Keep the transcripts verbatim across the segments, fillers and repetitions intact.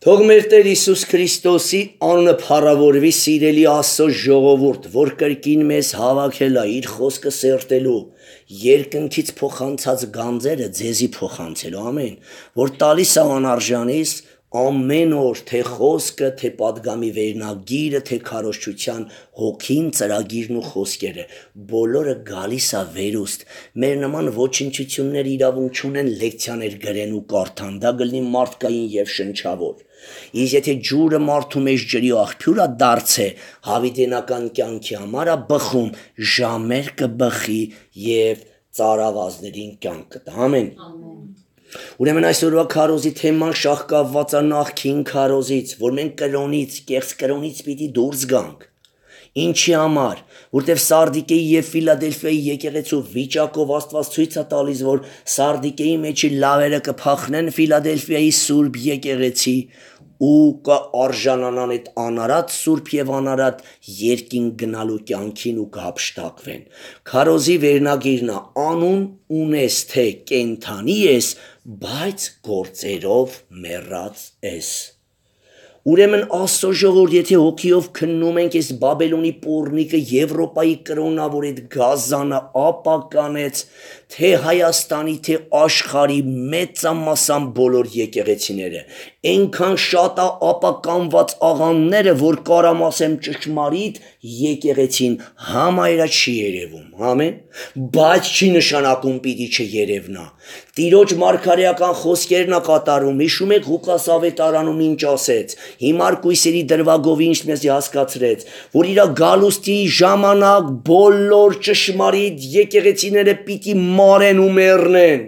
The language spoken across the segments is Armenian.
Թող մեր Տեր Հիսուս Քրիստոսի անունը փառավորվի սիրելի Աստծո ժողովուրդ, որ կրկին մեզ հավաքել է իր խոսքը սերտելու, երկնքից փոխանցած գանձերը ձեզի փոխանցելու, ամեն, որ տալիս է անարժանիս ամեն օր թե խոսքը, թե պատգամի վերնագիրը, թե քարոզչության հոգին, ծրագիրն ու խոսքերը, բոլորը գալիս է վերուստ, մեր նման ոչնչություններ իրավունք չունեն լեկցիաներ գրեն ու կարդան, դա կլինի մարդկային եւ շնչավոր, իսկ եթե ջուրը մարդու մեջ ջրի աղբյուր է դարձե, հավիտենական կյանքի համար է բխում, ժամեր կբխի եւ ծարավազներին կյանք կտա, ամեն, Ուրեմն այսօրվա քարոզի թեման շահկապված է նախքին քարոզից, որ մենք կրոնից, կեղծ կրոնից պիտի դուրս գանք։ Ինչի համար, որտեվ Սարդիկեի եւ Ֆիլադելֆիայի եկեղեցու վիճակով Աստված ցույց է տալիս, որ Սարդիկեի մեջի լավերը կփախնեն Ֆիլադելֆիայի սուրբ եկեղեցի ու կարժանանան այդ անարատ սուրբ եւ անարատ երկին գնալու կյանքին ու կհապշտակվեն։ Քարոզի վերնագիրն է անուն ունես թե կենթանի ես, բայց գործերով մեռած ես։ Ուրեմն Աստծո ժողովուրդ, եթե հոգիով քննում ենք այս Բաբելոնի պոռնիկը Եվրոպայի կրոնա, որ այդ գազանը ապականեց, թե Հայաստանի, թե աշխարհի մեծամասամբ բոլոր եկեղեցիները, այնքան շատ է ապականված աղանդները, որ կարամ ասեմ ճշմարիտ եկեղեցին համայրա չի երևում, ամեն, բայց չի նշանակում պիտի չերևնա։ Տիրոջ մարգարեական խոսքերն է կատարում, հիշում եք Ղուկաս ավետարանում ինչ ասեց, հիմար կույսերի դրվագովի ինչ մեզ հասկացրեց, որ իրա գալուստի ժամանակ բոլոր ճշմարիտ եկեղեցիները պիտի մարեն ու մեռնեն։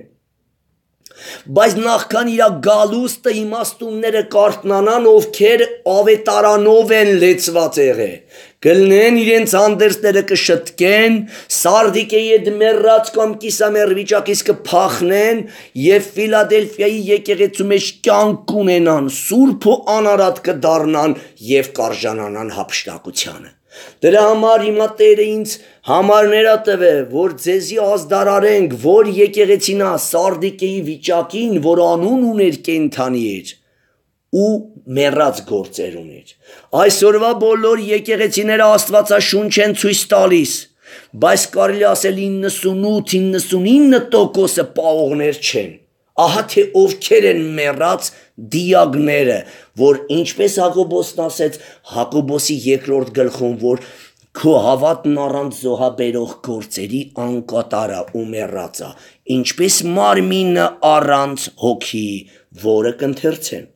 Բայց նախքան իրա գալուստը իմաստունները կարթնանան, ովքեր ավետարանով են լեցված եղե, կլնեն իրենց հանդերձները կշտկեն, Սարդիկեի այդ մեռած կամ կիսամեռ վիճակից կփախնեն եւ Ֆիլադելֆիայի եկեղեցու մեջ կյանք կունենան, սուրբ ու անարատ կդառնան եւ կարժանանան հափշտակությանը։ Դրա համար հիմա Տերը ինձ համարներ ա տվել, որ ձեզի ազդարարենք, որ եկեղեցին է Սարդիկեի վիճակին, որ անուն ուներ կենթանի էր ու մեռած գործեր ուներ։ Այսօրվա բոլոր եկեղեցիները Աստվածաշունչ են ցույց տալիս, բայց կարելի ասել իննսունութ իննսունինը տոկոսը պաղողներ չեն։ Ահա թե ովքեր են մեռած դիակները, որ ինչպես Հակոբոսն ասեց Հակոբոսի երկրորդ գլխում, որ քո հավատն առանց զոհաբերող գործերի անկատարա ու մեռածա, ինչպես մարմինը առանց հոգի, որը կընթերցեն։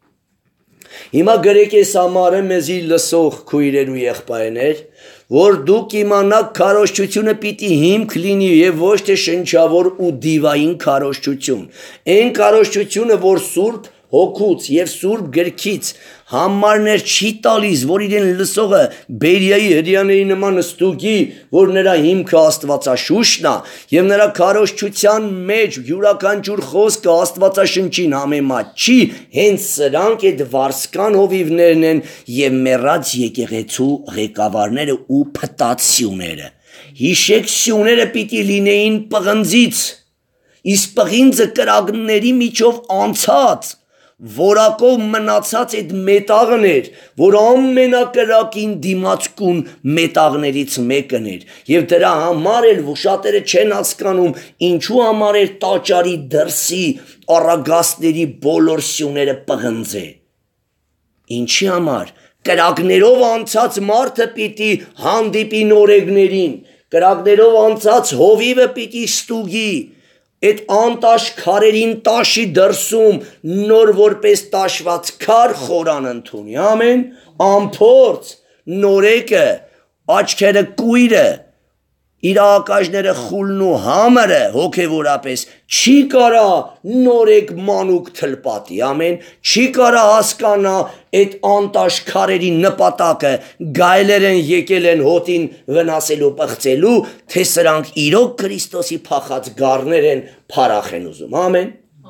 Հիմա գրեք այս համարը մեզի լսող քույրեր ու եղբայրներ, որ դուք իմանաք քարոզչությունը պիտի հիմք լինի եւ ոչ թե շնչավոր ու դիվային քարոզչություն։ Այն քարոզչությունը, որ սուրբ հոգուց եւ սուրբ գրքից համարներ չի տալիս, որ իրեն լսողը Բերիայի հրյաների նման ստուգի, որ նրա հիմքը Աստվածաշունչն է եւ նրա քարոզչության մեջ յուրաքանչյուր խոսքը Աստվածաշնչին համեմատ չի, հենց սրանք այդ վարսկան հովիվներն են եւ մեռած եկեղեցու ղեկավարները ու փտացիուները։ Հիշեք, սյուները պիտի լինեին պղնձից, իսկ պղինձը կրակների միջով անցած, որակով մնացած այդ մետաղն էր, որ ամենակրակին դիմացկուն մետաղներից մեկն էր, եւ դրա համար էլ շատերը չեն հասկանում, ինչու համար էր տաճարի դրսի առագաստների բոլոր սյուները պղնձե։ Ինչի համար, կրակներով անցած մարդը պիտի հանդիպի նորեգներին, կրակներով անցած հովիվը պիտի ստուգի, այդ անտաշ քարերին տաշի դրսում նոր որպես տաշված քար խորան ընդունի, ամեն, ամփորձ, նորեկը, աչքերը կույրը, իր ակաժները խուլն ու համրը հոգևորապես չի կարա նորեկ մանուկ թլպատի, ամեն, չի կարա հասկանա այդ անտաշ քարերի նպատակը, գայլեր են եկել են հոտին վնասելու պղծելու, թե սրանք իրոք Քրիստոսի փախած գառներ են, փարախ են ուզում, ամեն։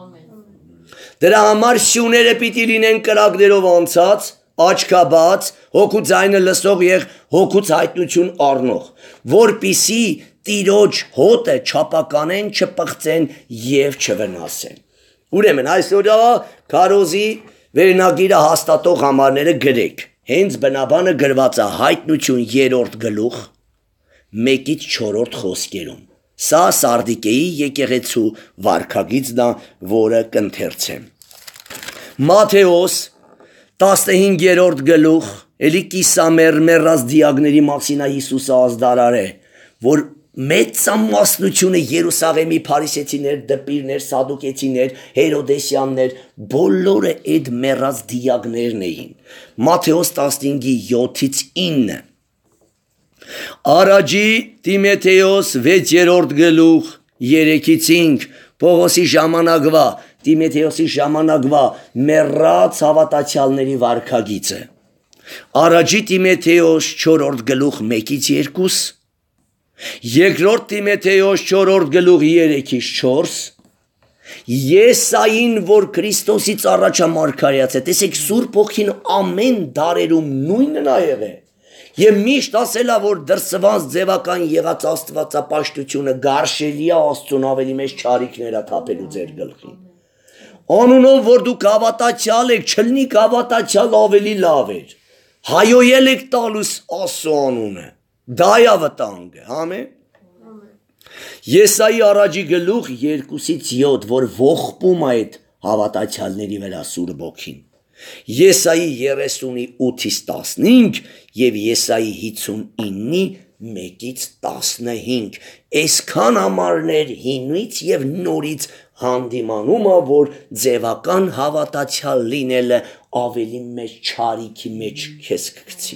Դրա համար սյուները պիտի լինեն կրակներով անցած, աչքաբաց, հոգու ձայնը լսող եւ հոգուց հայտնություն առնող, որպիսի տիրոջ հոտը չապականեն, չպղծեն եւ չվնասեն։ Ուրեմն այսօր քարոզի Վերնագիրը հաստատող համարները գրեք։ Հենց բնաբանը գրված է Հայտնություն երրորդ գլուխ մեկից չորրորդ խոսքերում։ Սա Սարդիկեի եկեղեցու վարքագիծն է, որը կընթերցեմ։ Մատթեոս տասնհինգերորդ գլուխ, էլի կիսամեր մեռած դիակների մասին է Հիսուսը ազդարար է, որ մեծամասնությունը Երուսաղեմի փարիսեցիներ, դպիրներ, սադուկեցիներ, հերոդեսյաններ, բոլորը այդ մեռած դիակներն էին։ Մատթեոս տասնհինգի յոթից ինը։ Արաջի Տիմոթեոս վեցերորդ գլուխ երեքից cinque Պողոսի ժամանակվա, Տիմոթեոսի ժամանակվա մեռած հավատացյալների վարքագիծը։ Արաջի Տիմոթեոս չորրորդ գլուխ մեկից երկուս, երկրորդ Տիմոթեոս չորրորդ գլուխ երեքից չորս, Եսային, որ Քրիստոսից առաջ մարգարեաց է, տեսեք Սուրբ Հոգին ամեն դարերում նույնն ա եղել։ Եվ միշտ ասել է, որ դրսված ձևական եղած աստվածապաշտությունը գարշելի է Աստծուն ավելի մեծ չարիքներ ա թափելու ձեր գլխին։ Անունով, որ դուք հավատացյալ եք, չլինի հավատացյալ ավելի լավ էր։ Հայոյել եք տալուս Աստծո անունը։ Դա է վտանգը, ամեն։ Եսայի առաջի գլուխ երկուսից յոթ, որ ողբում է այդ հավատացյալների վրա Սուրբ Հոգին։ Եսայի երեսունի ութից տասնհինգ եւ Եսայի հիսունինի մեկից տասնհինգ։ Այսքան համարներ հինից եւ նորից հանդիմանում է, որ ձևական հավատացյալ լինելը ավելի մեծ չարիքի մեջ քեզ կգցի։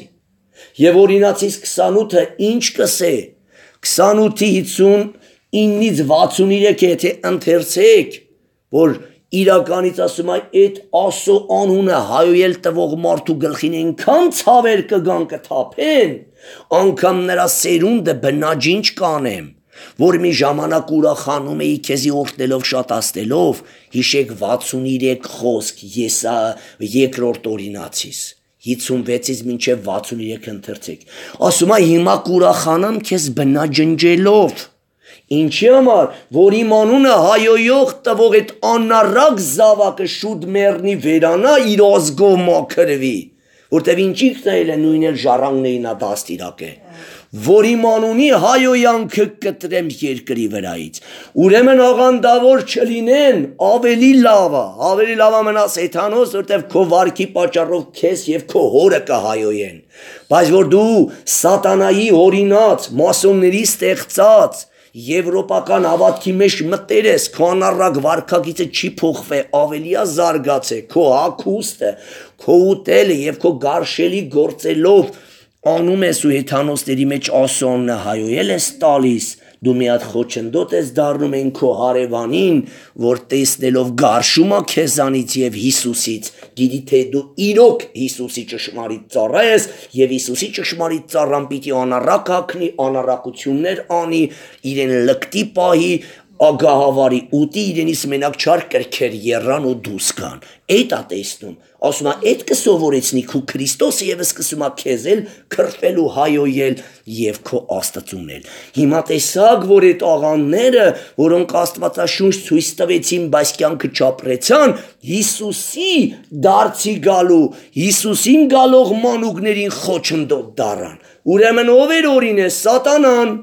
Եվ օրինացից քսանութը ինչ կսե, քսանութի հիսունինից վաթսուներեքը եթե ընթերցեք, որ իրականից ասում այ այդ Աստծո անունը հայոյել տվող մարդու գլխին այնքան ցավեր կգան կթափեն, անգամ նրա սերունդը բնաջինչ կանեմ, որ մի ժամանակ ուրախանում էի քեզի օրհնելով շատացնելով, հիշեք վաթսուներեք խոսք Եսա երկրորդ օրինացից, հիսունվեցից մինչև վաթսուներեք ընթերցեք, ասում այ հիմա կուրախանամ քեզ բնաջնջելով, ինչի համար, որ իմ անունը հայոյող տվող այդ անառակ զավակը շուտ մեռնի վերանա իր ազգով մաքրվի, որտև ինչիքն էլ է նույն էլ ժառանգներին ա դաստիարակե, որ իմ անունի հայոյանքը կտրեմ երկրի վրայից, ուրեմն աղանդավոր չլինեն, ավելի լավ է, ավելի լավ է մնաս Հեթանոս, որտև քո վարքի պատճառով քեզ եւ քո հորը կհայոյեն, բայց որ դու սատանայի օրինած, մասոնների ստեղծած Եվրոպական հավատքի մեջ մտերես, քո անառակ վարքագիծը չի փոխվե, ավելի է զարգացե, քո հագուստը, քո ուտելը եւ քո գարշելի գործելով անում ես ու հեթանոսների մեջ ասոնը հայոյել ես տալիս, դու մի հատ խոչընդոտ ես դառնում են քո հարևանին, որ տեսնելով գարշում է քեզանից եւ Հիսուսից, գիտի թե դու իրոք Հիսուսի ճշմարիտ ծառա ես եւ Հիսուսի ճշմարիտ ծառան պիտի անառակ հագնի, անառակություններ անի, իրեն լկտի պահի, ագահավարի ուտի, իրենից մենակ չար կրքեր եռան ու դուրս գան։ Այդ է տեսնում, ասում է, այդ կսովորեցնի քու Քրիստոսը եւ սկսում է քեզ էլ քրտել ու հայոյել եւ քո Աստծունել։ Հիմա տեսակ, որ այդ աղանները, որոնք Աստվածաշունչ ցույց տվեցին, բայց կյանքը չապրեցան, Հիսուսի դարձի գալու, Հիսուսին գալող մանուկներին խոչընդոտ դառան։ Ուրեմն ով էր օրինը Սատանան։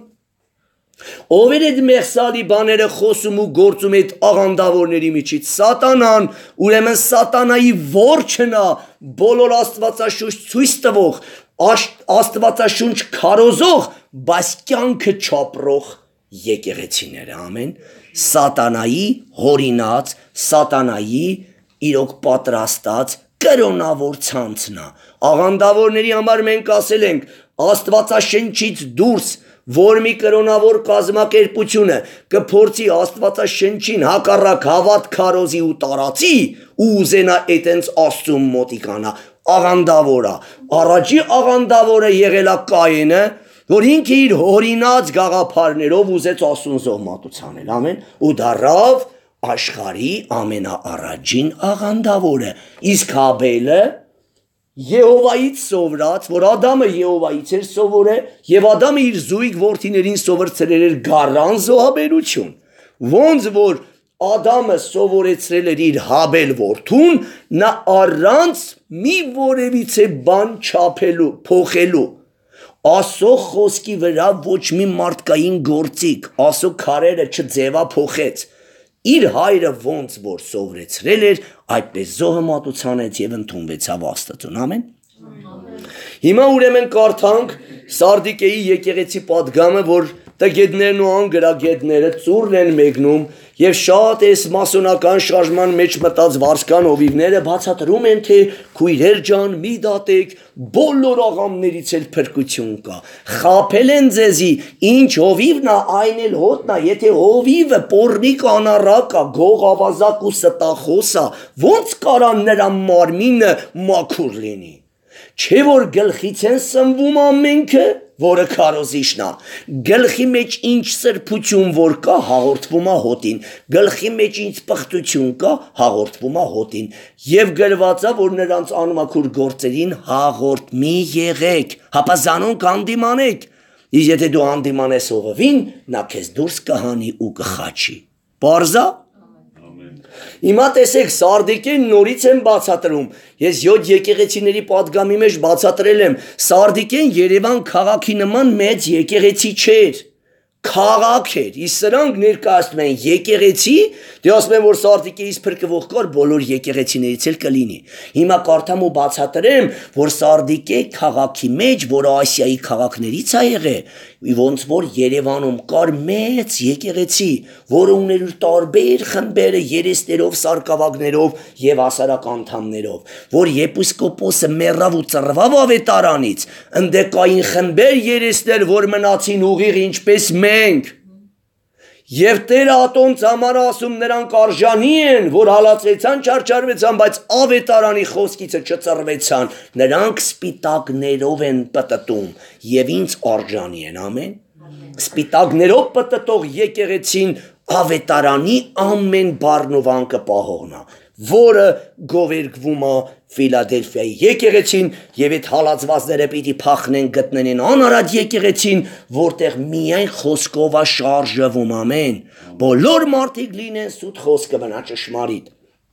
Ով էր այդ մեղսալի բաները խոսում ու գործում այդ աղանդավորների միջից Սատանան, ուրեմն Սատանայի որջն է բոլոր Աստվածաշունչ ցույց տվող, Աստվածաշունչ քարոզող, բայց կյանքը չապրող եկեղեցիները, ամեն, Սատանայի հորինած, Սատանայի իրոք պատրաստած կրոնավոր ցանցն է։ Աղանդավորների համար մենք ասել ենք Աստվածաշնչից դուրս որ մի կրոնավոր կազմակերպությունը կփորձի Աստվածաշնչին հակառակ հավատ քարոզի ու տարածի ու ուզենա այտենց Աստծուն մոտիկանա, աղանդավոր է։ Առաջի աղանդավորը եղել է Կայենը, որ ինքը իր հորինած գաղափարներով ուզեց Աստծուն զոհմատուց անել, ամեն, ու դառավ աշխարհի ամենաառաջին աղանդավորը, իսկ Հաբելը Եհովայից սովորած, որ Ադամը Եհովայից էր սովորել, եւ Ադամը իր զույգ որդիներին սովորեցրել էր գառան զոհաբերություն։ Ոնց որ Ադամը սովորեցրել էր իր Հաբել որդուն, նա առանց մի որևիցե բան չափելու, փոխելու։ Աստծո խոսքի վրա ոչ մի մարդկային գործիք, Աստծո քարերը չձևափոխեց։ Իր հայրը ոնց որ սովորեցրել էր, այդպես զոհը մատուցանեց եւ ընդունվեցավ Աստծուն։ Ամեն։ Հիմա ուրեմն կարդանք Սարդիկեի եկեղեցի պատգամը, որ տգետներն ու անգրագետները ծուրն են մեկնում եւ շատ էս մասոնական շարժման մեջ մտած վարսկան հովիվները բացատրում են, թե քույրեր ջան, մի դատեք, բոլոր աղամներից էլ փրկություն կա։ Խափել են ձեզի, ինչ հովիվն է, այն էլ հոտնա, եթե հովիվը պոռնիկ անառակ է, գող ավազակ ու ստախոս է, ոնց կարա նրա մարմինը մաքուր լինի։ Չէ որ գլխից են սնվում ամենքը, որը քարոզիչն է, գլխի մեջ ինչ սրբություն որ կա, հաղորդվում է հոտին, գլխի մեջ ինչ պղտություն կա, հաղորդվում է հոտին, եւ գրված է, որ նրանց անմաքուր գործերին հաղորդ մի եղեք, հապա զանոն կանդիմանեք, իսկ եթե դու անդիմանես ողովին, նա քեզ դուրս կհանի ու կխաչի։ Պարզա։ Հիմա տեսեք, Սարդիկեն նորից եմ բացատրում, ես յոթ եկեղեցիների պատգամի մեջ բացատրել եմ, Սարդիկեն Երևան քաղաքի նման մեծ եկեղեցի չէր, քաղաք էր, իսկ սրանք ներկայացնում են եկեղեցի, դե ասում են, որ Սարդիկեից փրկվող կար, բոլոր եկեղեցիներից էլ կլինի։ Հիմա կարդամ ու բացատրեմ, որ Սարդիկե քաղաքի մեջ, որը Ասիայի քաղաքներից է եղել, ոնց որ Երևանում կար մեծ եկեղեցի, որը ուներ իր տարբեր խմբերը երեսներով, սարկավագներով եւ ասարակ անդամներով, որ եպիսկոպոսը մեռավ ու ծռվավ ավետարանից, ընդ կային խմբեր երեսներ, որ մնացին ուղիղ ինչպես մենք։ Եվ Տերը ատոնց համար ասում նրանք արժանի են, որ հալածվեցան, չարչարվեցան, բայց ավետարանի խոսքիցը չծռվեցան, նրանք սպիտակներով են պտտում եւ ինձ արժանի են, ամեն։ Սպիտակներով պտտող եկեղեցին ավետարանի ամեն բառն ու վանկը պահողն է, որը գովերգվում է Ֆիլադելֆիայի եկեղեցին եւ այդ հալածվածները պիտի փախնեն գտնեն անարատ եկեղեցին, որտեղ միայն խոսքով է շարժվում, ամեն։ Բոլոր մարդիկ լինեն սուտ խոսքը մնա ճշմարիտ։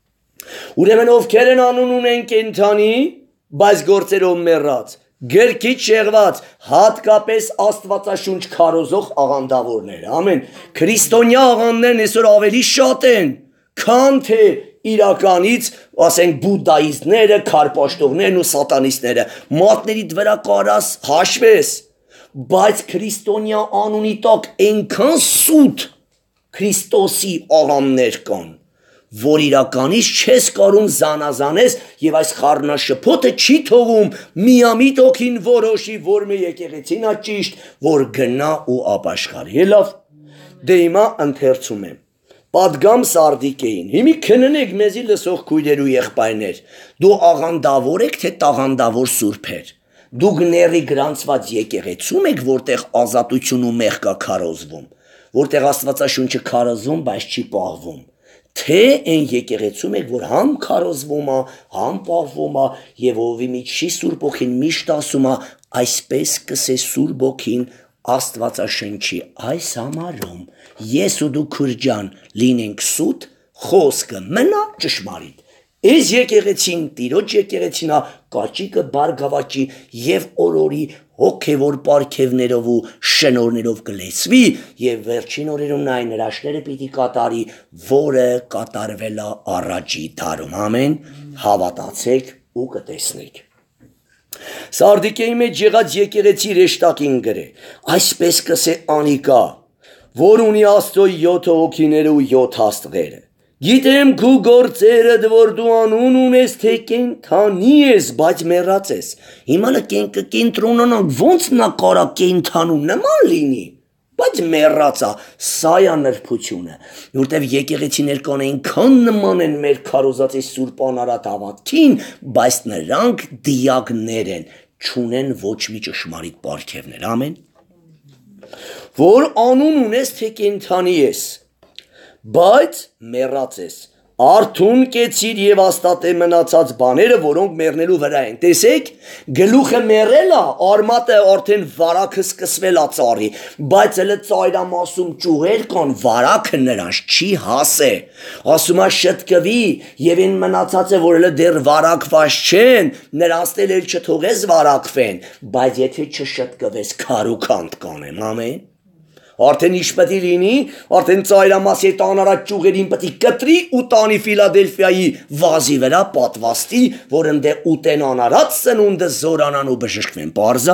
Ուրեմն ովքեր են անուն ունեն կենդանի, բայց գործերով մեռած, գրքից շեղված, հատկապես Աստվածաշունչ քարոզող աղանդավորներ, ամեն։ Քրիստոնյա աղանդներն այսօր ավելի շատ են, քան թե իրականից, ասենք բուդդայիստները, քարպաշտողներն ու սատանիստները, մատներիդ վրա կարաս հաշվես, բայց քրիստոնյա անունի տակ այնքան սուտ Քրիստոսի աղամներ կան, որ իրականից չես կարում զանազանես եւ այս խառնաշփոթը չի թողում միամիտ օքին որոշի, որ մի եկեղեցին է ճիշտ, որ գնա ու ապաշխարի։ Լավ, դե հիմա ընթերցում եմ։ Պատգամ Սարդիկեին, հիմի քննեք մեզի լսող քույրեր ու եղբայրներ, դու աղանդավոր եք, թե տաղանդավոր սուրբեր, դուք ների գրանցված եկեղեցում եք, որտեղ ազատություն ու մեղք կա քարոզվում, որտեղ Աստվածաշունչը քարոզվում, բայց չի պահվում, թե այն եկեղեցում եք, որ համ քարոզվում է, համ պահվում է, եւ ովի միջի Սուրբ Օքին միշտ ասում է, այսպես կսե Սուրբ Օքին Աստվածաշնչի այս համարում ես ու դու քուրջան լինենք սուտ, խոսքը մնա ճշմարիտ։ Այս եկեղեցին, Տիրոջ եկեղեցին է, կաճիկը բարգավաճի եւ օրորի հոգեվոր պարգևներով ու շնորներով կլեցվի եւ վերջին օրերում նա այն հրաշքները պիտի կատարի, որը կատարվել է առաջի դարում։ Ամեն։ Հավատացեք ու կտեսնեք։ Սարդիկեի մեջ եղած եկեղեցի ռեշտակին գրե, այսպես կսե անիկա, որ ունի Աստծո յոթ հոգիները ու յոթ աստղերը։ Գիտեմ քու գործերդ, որ դու անուն ունես, թե կենդանի ես, բայց մեռած ես։ Հիմա նա կենքը կենտրոնանանք, ոնց նա կարա կենդանու նման լինի, բայց մեռած է, սա է նրբությունը, որտեվ եկեղեցիներ կան այնքան նման են մեր քարոզած այս Սուրբ անարատ հավատքին, բայց նրանք դիակներ են, չունեն ոչ մի ճշմարիտ պարգևներ, ամեն։ Որ անուն ունես, թե կենդանի ես, բայց մեռած ես, Արթուն կեցիր եւ աստատե մնացած բաները, որոնք մեռնելու վրա են։ Տեսեք, գլուխը մեռել է, արմատը արդեն վարակը սկսվել է ծառի, բայց հələ ծայրամասում ճյուղեր կան, վարակը նրանց չի հասե։ Ասում է շտկվի եւ այն մնացածը, որ հələ դեռ վարակված չեն, նրանց էլ չթողես վարակվեն, բայց եթե չշտկվես, քարուքանդ կանեմ, ամեն։ Արդեն ինչ պետք է լինի, արդեն ծայրամասի այդ անարած ճյուղերին պետք է կտրի ու տանի Ֆիլադելֆիայի վազի վրա պատվաստի, որ ընդ ուտեն անարած սնունդը զորանան ու բժշկվեն։ Պարզա։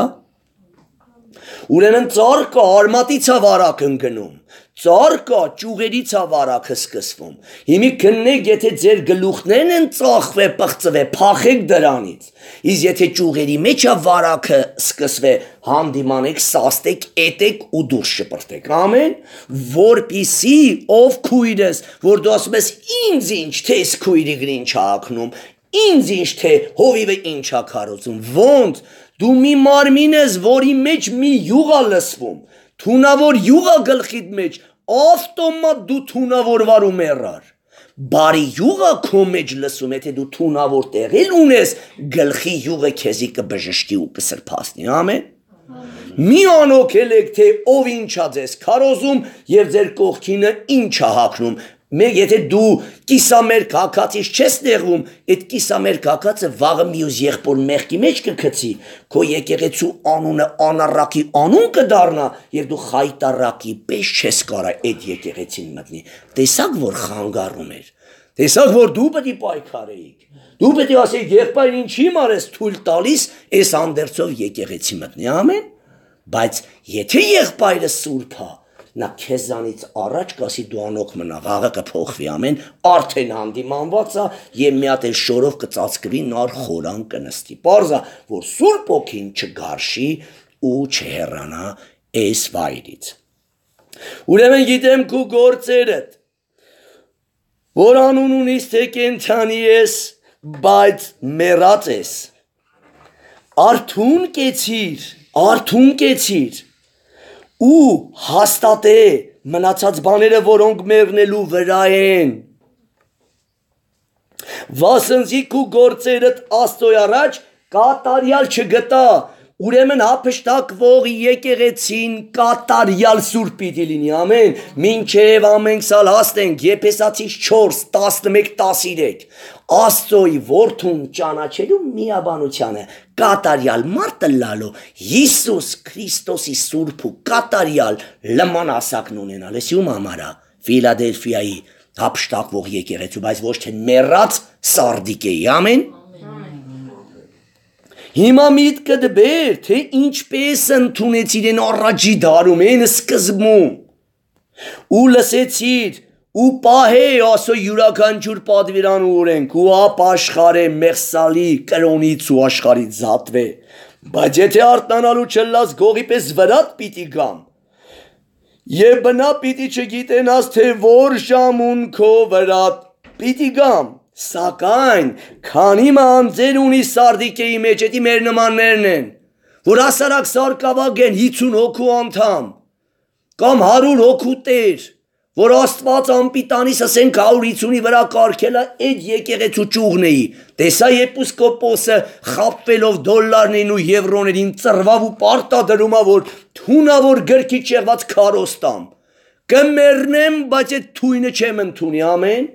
Ուրեմն ծառ կա, արմատից է վարակն գնում, ծառ կա, ճյուղերից է վարակը սկսվում։ Հիմի քննեք, եթե ձեր գլուխներն են ծախվե, պղծվե, փախեք դրանից։ Իսկ եթե ճյուղերի մեջ է վարակը սկսվե, հանդիմանեք, սաստեք, էտեք ու դուրս շպրտեք։ Ամեն, որպիսի ով քույրս, որ դու ասում ես ինձ ինչ, թե ես քույրի գրին չհակնում, ինձ ինչ, թե հովիվը ինչ է քարոզում, ոնց դու մի մարմին ես, որի մեջ մի յուղ է լսվում, թունավոր յուղ է գլխիդ մեջ, ավտոմատ դու թունավորվար ու մեռար։ Բարի յուղը քո մեջ լսում, եթե դու թունավոր տեղել ունես, գլխի յուղը քեզի կբժշկի ու կսրբացնի, ամեն։ Մի անօքելեք, թե ով ինչ է ձեզ քարոզում եւ ձեր կողքինը ինչ է հագնում։ Մեկ եթե դու կիսամերկ հագածից չես տեղում, այդ կիսամերկ հագածը վաղը մյուս եղբոր մեղքի մեջ կգցի, քո եկեղեցու անունը անառակի անուն կդառնա եւ դու խայտառակի պես չես կարա այդ եկեղեցին մտնի։ Տեսակ որ խանգարում էր։ Տեսակ որ դու պետք է պայքարեիք։ Դու պետք է ասեիք եղբայր ինչի մարես թույլ տալիս այս անդերձով եկեղեցի մտնի, ամեն։ Բայց եթե եղբայրը սուրբ է, նա քեզանից առաջ կասի դու անոք մնա, վաղը կփոխվի, ամեն, արդեն հանդիմանված է եւ մի հատ էլ շորով կծածկվի, նոր խորան կնստի։ Պարզա, որ սուրբ ոգին չգարշի ու չհեռանա այս վայրից։ Ուրեմն գիտեմ քու գործերդ, որ անուն ունիս, թե կենդանի ես, բայց մեռած ես։ Արթուն կեցիր, արթուն կեցիր։ Ու հաստատե մնացած բաները, որոնք մեռնելու վրա են։ Վասնզի քու գործերդ Աստծոյ առաջ կատարյալ չգտա, ուրեմն հափշտակվող եկեղեցին կատարյալ սուրբ պիտի լինի, ամեն, մինչև ամեն սալ հասնենք, Եփեսացիս չորս տասնմեկ տասնիրեք, Աստծոյ որդուն ճանաչելու միաբանությանը, կատարյալ մարդը լալու, Հիսուս Քրիստոսի սուրբ ու կատարյալ լման ասակն ունենալ, ես ում համարա, Ֆիլադելֆիայի հափշտակվող եկեղեցու, բայց ոչ թե մեռած Սարդիկեի, ամեն։ Հիմա միտքդ բեր, թե ինչպես ընդունեցիր են առաջի դարում, են սկզբում, ու լսեցիր, ու պահե ասո յուրաքանչյուր պատվիրան ու օրենք, ու ապաշխարե մեղսալի կրոնից ու աշխարհից զատվե, բայց եթե արթնանալու չլաս գողի պես վրատ պիտի գամ, եւ բնա պիտի չգիտենաս, թե որ ժամուն քո վրատ պիտի գամ, սակայն քանի մանձեր ունի Սարդիկեի մեջ, էդի մեր նմաններն են, որ ասարակ սարկավագ են հիցուն հոգու անդամ, կամ հարյուր հոգու տեր, որ Աստված անպիտանիս ասենք հարյուր հիցունի վրա կարգելա այդ եկեղեցու ճյուղնեի, տեսա եպիսկոպոսը խապվելով դոլարներին ու եվրոներին ծրվավ ու պարտադրումա, որ թունավոր գրքի չեղված քարոստամ, կմեռնեմ, բայց այդ թույնը չեմ ընդունի, ամեն,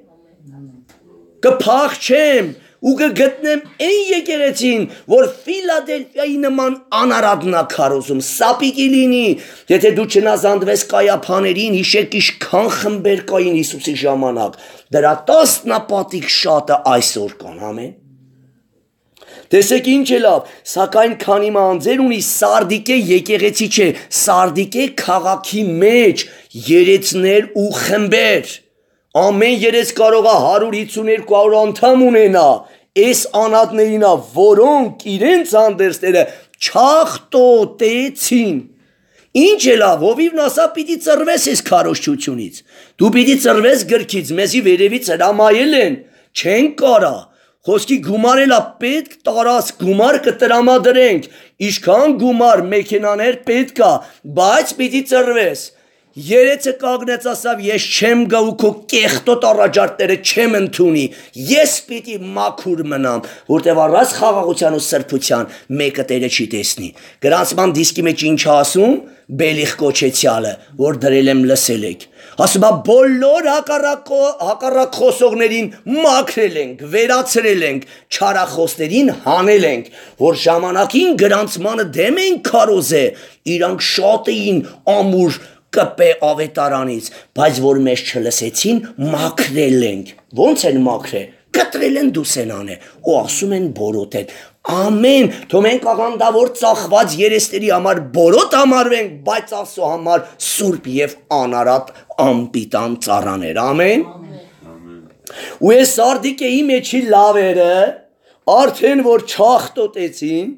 կփախչեմ ու կգտնեմ այն եկեղեցին, որ Ֆիլադելֆիայի նման անարատն է քարոզում, սա պիտի լինի, եթե դու չնազանդվես կայափաներին, հիշեք ինչքան խմբեր կային Հիսուսի ժամանակ, դրա տասնապատիկ շատը այսօր կան, ամեն։ Տեսեք ինչ է լավ, սակայն քանի մանձեր ունի Սարդիկե եկեղեցի չէ, Սարդիկե քաղաքի մեջ երեցներ ու խմբեր, ամեն երես կարող է հարյուր հիսուներկու հարյուր անդամ ունենա, այս անհատներինա, որոնք իրենց հանդերձները չախտոտեցին։ Ինչ է լավ, հովիվն ասա պիտի ծրվես այս քարոզչությունից, դու պիտի ծրվես գրքից, մեզի վերևից հրամայել են, չեն կարա, խոսքի գումար էլա պետք տարած, գումար կտրամադրենք, ինչքան գումար մեքենաներ պետք է, բայց պիտի ծրվես։ Երեցը կանգնեց ասավ ես չեմ գա ու քո կեղտոտ առաջարկները չեմ ընդունի ես պիտի մաքուր մնամ որտեվ առանց խաղաղության ու սրբության մեկը Տերը չի տեսնի գրանցման դիսկի մեջ ինչ ասում Բելիխ կոչեցյալը որ դրել եմ լսել եք ասում է բոլոր հակառակ խոսողներին մաքրել ենք վերացրել ենք չարախոսներին հանել ենք որ ժամանակին գրանցմանը դեմ են քարոզե իրանք շատ էին ամուր կպե ավետարանից, բայց որ մեզ չլսեցին, մաքրել ենք, ոնց են մաքրել, կտրել են դուսենան է, ու ասում են բորոտ են, ամեն, թո մենք աղանդավոր ծախված երեստերի համար բորոտ համարվենք, բայց ասո համար սուրբ և անարատ ամպիտան ծառաներ, ամեն, ու ես սարդիկեի մեջի լավերը, արդեն որ չախտոտեցին,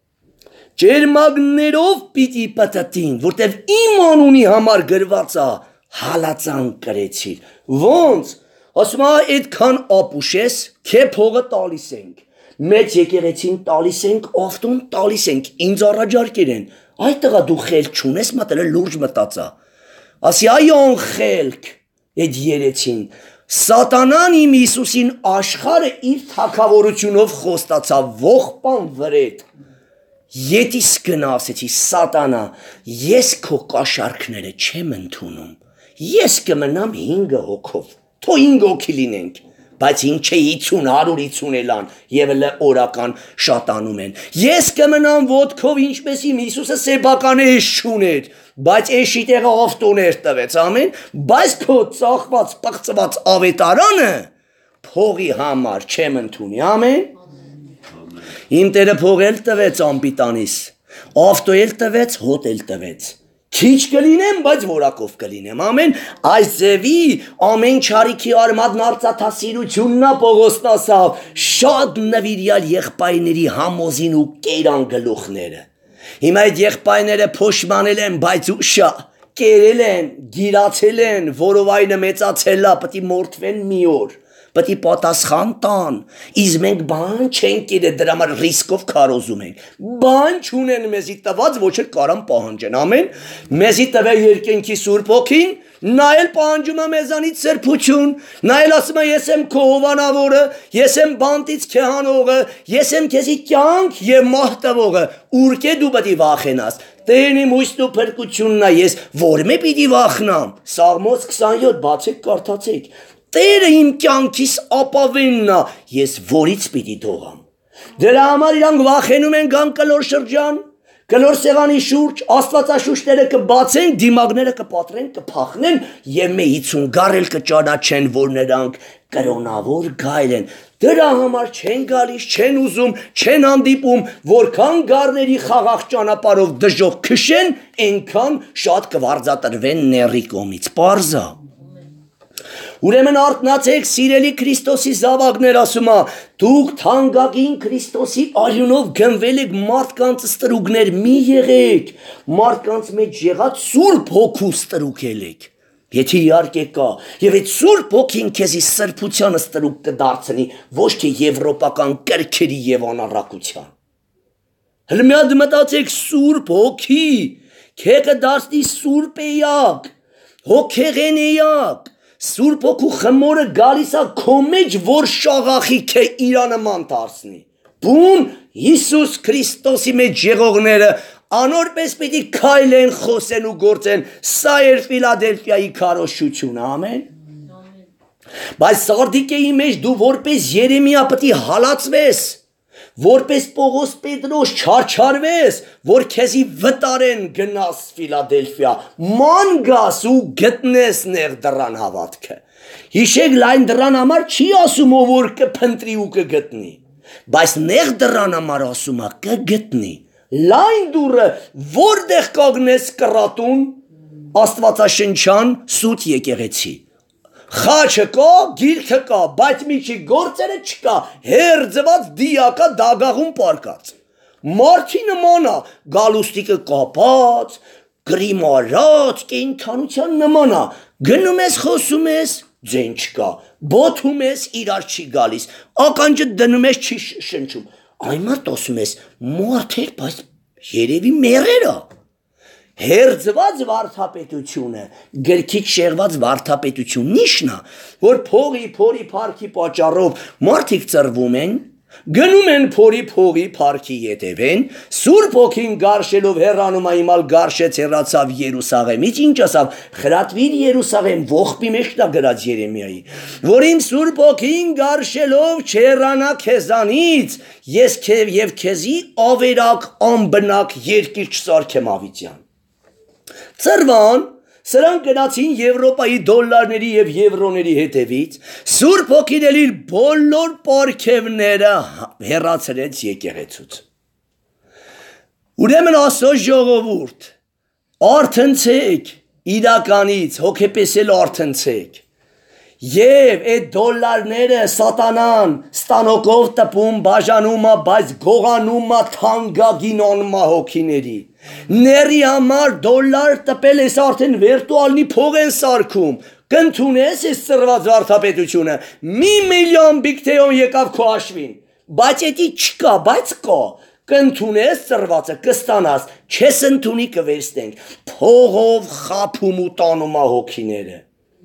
Ջերմագներով պիտի պտտին, որտև իմ անունի համար գրվածա հալածան կրեցիր, ոնց, ասում է այդքան ապուշես, քե փողը տալիս ենք, մեծ եկեղեցին տալիս ենք, ավտուն տալիս ենք, ինձ առաջարկեր են, այդ տղա դու խելք չունես, մտել լուրջ մտածա, ասի այո խելք, այդ երեցին, Սատանան իմ Հիսուսին աշխարը իր թագավորությունով խոստացավ, ողբան վրետ, Ետիս գնա ասեցի սատանա, ես քո կաշառքները չեմ ընդունում, ես կմնամ հինգը հոգով, թո հինգ հոգի լինենք, բայց ինչ չէ հիցուն, հարյուր հիցուն էլան և լը օրական շատանում են, ես կմնամ ոտքով ինչպես իմ Հիսուսը սեբականը էշ չուներ, բայց էշի տեղը ավտոներ տվեց, ամեն, բայց քո ծախված, պղծված ավետարանը փողի համար չեմ ընդունի, ամեն, Իմ Տերը փող էլ տվեց ամպիտանիս, ավտո էլ տվեց, հոտ էլ տվեց, քիչ կլինեմ, բայց որակով կլինեմ, ամեն, այս ձևի ամեն չարիքի արմատն արծաթասիրությունն է Պողոսն ասավ, շատ նվիրյալ եղբայրների համոզին ու կերան գլուխները, հիմա այդ եղբայրները փոշմանել են, բայց ուշա, կերել են, գիրացել են, որով այնը մեծացել է, պտի մորթվեն մի օր, Պտի պատասխան տան, իսկ մենք բան չենք իրել դրա համար ռիսկով քարոզում ենք, բան չունեն մեզի տված, ոչ էլ կարան պահանջեն, ամեն, մեզի տվել երկինքի Սուրբ Հոգին, նա էլ պահանջում է մեզանից սրբություն, նա էլ ասում է ես եմ քո հովանավորը, ես եմ բանտից քեհանողը, ես եմ քեզի կյանք և մահ տվողը, ուրկե դու պիտի վախենաս, Տերն իմ հույսն ու փրկությունն է, ես որմե պիտի վախնամ, Սաղմոս քսանյոթ բացեք կարդացեք, Տերը իմ կյանքիս ապավենն է, ես որից պիտի թողամ։ Դրա համար իրանք վախենում են գան կլոր շրջան, կլոր սեղանի շուրջ, աստվածաշուչները կբացեն, դիմակները կպատրեն, կփախնեն և մի հիցուն գարել կճանաչեն, որ նրանք կրոնավոր գայլ են։ Դրա համար չեն գալիս, չեն ուզում, չեն հանդիպում, որքան գարների խաղաղ ճանապարհով դժոխք քշեն, այնքան շատ կվարձատրվեն նեռի կողմից։ Պարզ է։ Ուրեմն արթնացեք սիրելի Քրիստոսի զավակներ ասում է, դուք թանկագին Քրիստոսի արյունով գնվել եք մարդկանց ստրուկներ մի եղեք, մարդկանց մեջ եղած Սուրբ Հոգու ստրուկել եք, եթե իհարկե կա, և այդ Սուրբ Հոգին քեզի սրբության ստրուկ կդարձնի, ոչ թե եվրոպական կրքերի և անառակության։ Հələ մի հատ մտածեք Սուրբ Հոգի, քե կդարձնի Սուրբ էակ, հոգեղեն էակ, Սուրբ Հոգու խմորը գալիս է քո մեջ, որ շաղախի քե իրա նման դարձնի։ Բուն Հիսուս Քրիստոսի մեջ եղողները անորպես պիտի քայլեն, խոսեն ու գործեն։ Սա էր Ֆիլադելֆիայի քարոզչությունը, ամեն։ Բայց Սարդիկեի մեջ դու որպես Երեմիա պիտի հալածվես, որպես Պողոս Պետրոս չարչարվես, որ քեզի վտարեն գնաս Ֆիլադելֆիա, ման գաս ու գտնես նեղ դռան հավատքը։ Հիշեք լայն դռան համար չի ասում ով որ կփնտրի ու կգտնի, բայց նեղ դռան համար ասում է կգտնի։ Լայն դուռը որտեղ կագնես կռատուն, Աստվածաշնչյան սուտ եկեղեցի։ Խաչը կա, գիրքը կա, բայց միջի գործերը չկա, հերձված դիակա դագաղում պարկած։ Մարդի նման է, գալուստիկը կապած, գրիմարած, կենդանության նման է, գնում ես, խոսում ես, ձեն չկա, բոթում ես, իրար չի գալիս, ականջը դնում ես, չի շնչում, այն մարդ ասում ես, մարդ էր, բայց երևի մեղեր է, հերձված վարդապետությունը, գրքից շեղված վարդապետությունն իշն է, որ փողի, փորի, փառքի պատճառով մարդիկ ծրվում են, գնում են փորի, փողի, փառքի ետևեն, Սուրբ Հոգին գարշելով հեռանում է, իմալ գարշեց հեռացավ Երուսաղեմից, ինչ ասավ, խրատվիր Երուսաղեմ, ողբի մեջ դա գրած Երեմիայի, որ իմ Սուրբ Հոգին գարշելով չհեռանա քեզանից, ես քեզ եւ քեզի ավերակ, անբնակ երկիր չսարքեմ ավիճան։ Ծրվան, սրանք գնացին Եվրոպայի դոլարների եւ եվրոների հետևից, Սուրբ Հոգին էլ իր բոլոր պարգևները հեռացրեց եկեղեցուց։ Ուրեմն Աստծո ժողովուրդ, արթնցեք, իրականից հոգեպես էլ արթնցեք։ Եվ այդ դոլարները սատանան ստանոկով տպում բաժանում է, բայց գողանում է թանկագին անմա հոգիների։ Ների համար դոլար տպել ես արդեն վիրտուալնի փող են սարքում։ Կընդունես ես ծրված վարդապետությունը, մի միլիոն բիկտեոն եկավ քո հաշվին, բայց էդի չկա, բայց կա։ Կընդունես ծրվածը, կստանաս, չես ընդունի կվերստենք։ Փողով խափում ու տանում է հոգիները։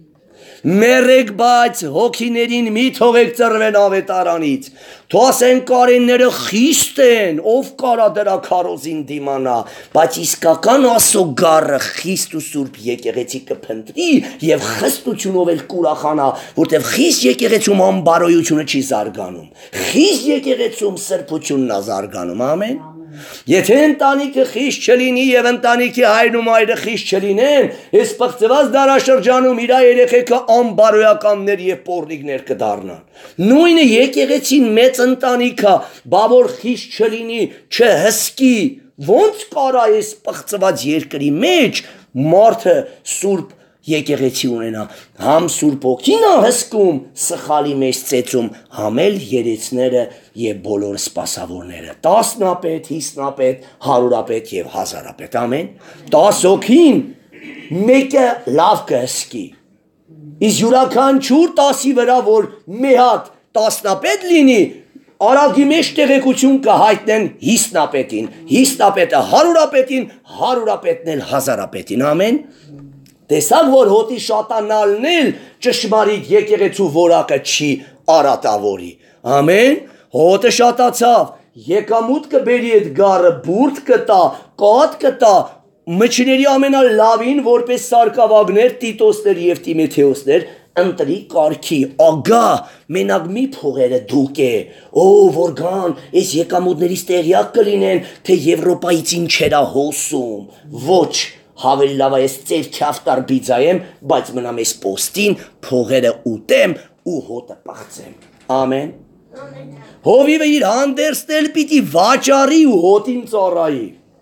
Մերեք, բայց հոգիներին մի թողեք ծրվեն ավետարանից, թո ասեն կարենները խիստ են, ով կարա դրա քարոզին դիմանա, բայց իսկական Աստծո գառը խիստ ու սուրբ եկեղեցի կփնտրի եւ խստությունով էլ կուրախանա, որտեւ խիստ եկեղեցում անբարոյությունը չի զարգանում, խիստ եկեղեցում սրբությունն է զարգանում, ամեն։ Եթե ընտանիքը խիստ չլինի եւ ընտանիքի հայրն ու մայրը խիստ չլինեն, այս պղծված դարաշրջանում իր երեխեքը անբարոյականներ եւ պոռնիկներ կդառնան։ Նույնը եկեղեցին մեծ ընտանիքա, բավոր խիստ չլինի, չհսկի, ոնց կարա այս պղծված երկրի մեջ մարդը սուրբ եկեղեցի ունենա, համ Սուրբ Հոգին է հսկում, սխալի մեջ ծեծում, համ էլ երեցները եւ բոլոր սպասավորները, տասնապետ, հիսնապետ, հարյուրապետ եւ հազարապետ, ամեն, տաս հոգին մեկը լավ կհսկի, իսկ յուրաքանչյուր տասի վրա, որ մի հատ տասնապետ լինի, արագի մեջ տեղեկություն կհայտնեն հիսնապետին, հիսնապետը հարյուրապետին, հարյուրապետն էլ հազարապետին, ամեն։ Տեսակ, որ հոտի շատանալն էլ ճշմարիտ եկեղեցու որակը չի արատավորի, ամեն, հոտը շատացավ, եկամուտ կբերի այդ գառը, բուրդ կտա, կատ կտա, մչների ամենալավին, որպես սարկավագներ, Տիտոսներ և Տիմեթեոսներ, ընտրի կարգի, ագա, մենակ մի փողերը դուք է, օ, որ գան, այս եկամուտներից տեղյակ կլինեն, թե Եվրոպայից ինչերա հոսում, ոչ, հավելի լավ է ես ծեր քյավտար բիձայեմ, բայց մնամ ես պոստին, փողերը ուտեմ ու հոտը պաղցեմ, ամեն, հովիվը իր հանդերստել պիտի վաճարի ու հոտին ծառայի,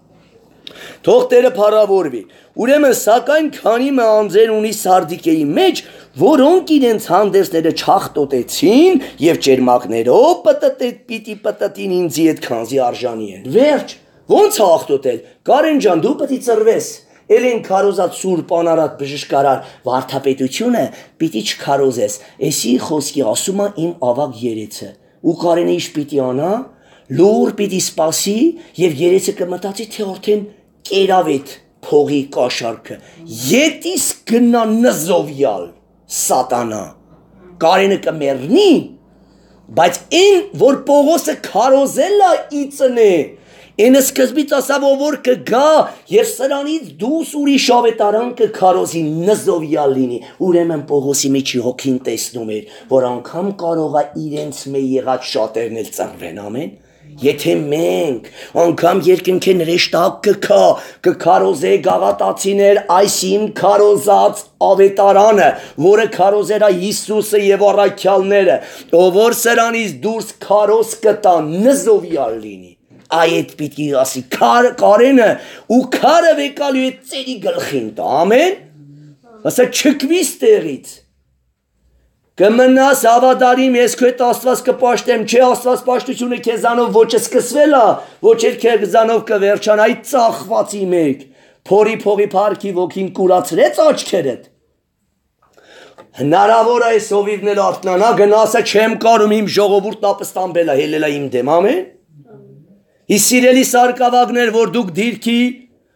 թող Տերը փառավորվի, ուրեմն սակայն քանի մը անձեր ունի Սարդիկեի մեջ, որոնք իրենց հանդերձները չախտոտեցին եւ ճերմակներով պտտետ պիտի պտտին ինձի այդ քանզի արժանի են, վերջ, ոնց է ախտոտել, Կարեն ջան, դու պիտի ծրվես, Էլեն քարոզած սուրբ անարատ բժշկարար վարդապետությունը պիտի չքարոզես, էսի խոսքի ասում է իմ ավագ երեցը, ու Կարենը ինչ պիտի անա, լուր պիտի սպասի եւ երեցը կմտածի, թե արդեն կերավետ փողի կաշառքը, ետիս գնա նզովյալ սատանա, Կարենը կմեռնի, բայց այն, որ Պողոսը քարոզել է իծնե, Ինը սկզբից ասավ որ կգա եւ սրանից դուրս ուրիշ ավետարան կքարոզի նզովյալ լինի, ուրեմն Պողոսի միջի հոգին տեսնում էր, որ անգամ կարող է իրենց մե եղած շատերն էլ ծռվեն, ամեն։ Եթե մենք անգամ երկնքեն ռեշտակ կքա, կքարոզե գաղատացիներ այսին քարոզած ավետարանը, որը քարոզերա Հիսուսը եւ առաքյալները, ով որ սրանից դուրս քարոզ կտա նզովյալ լինի։ Այդ պիտի ասի Կարենը ու քարը վեկալու է ծերի գլխին տա, ամեն, ասա չկվիս տեղից, կմնաս հավադարիմ, ես քո հետ Աստված կպաշտեմ, չէ Աստված պաշտությունը քեզանով ոչ սկսվել է, ոչ էլ քեզանով կվերջան, այդ ծախվածի մեկ, փորի փողի փառքի ոգին կուրացրեց աչքերդ, հնարավոր է այս հովիվն էլ արթնանա, գնասը չեմ կարում իմ ժողովուրդն ապստամբել է, հելել է իմ դեմ, ամեն։ Իսկ սիրելի սարկավագներ, որ դուք դիրքի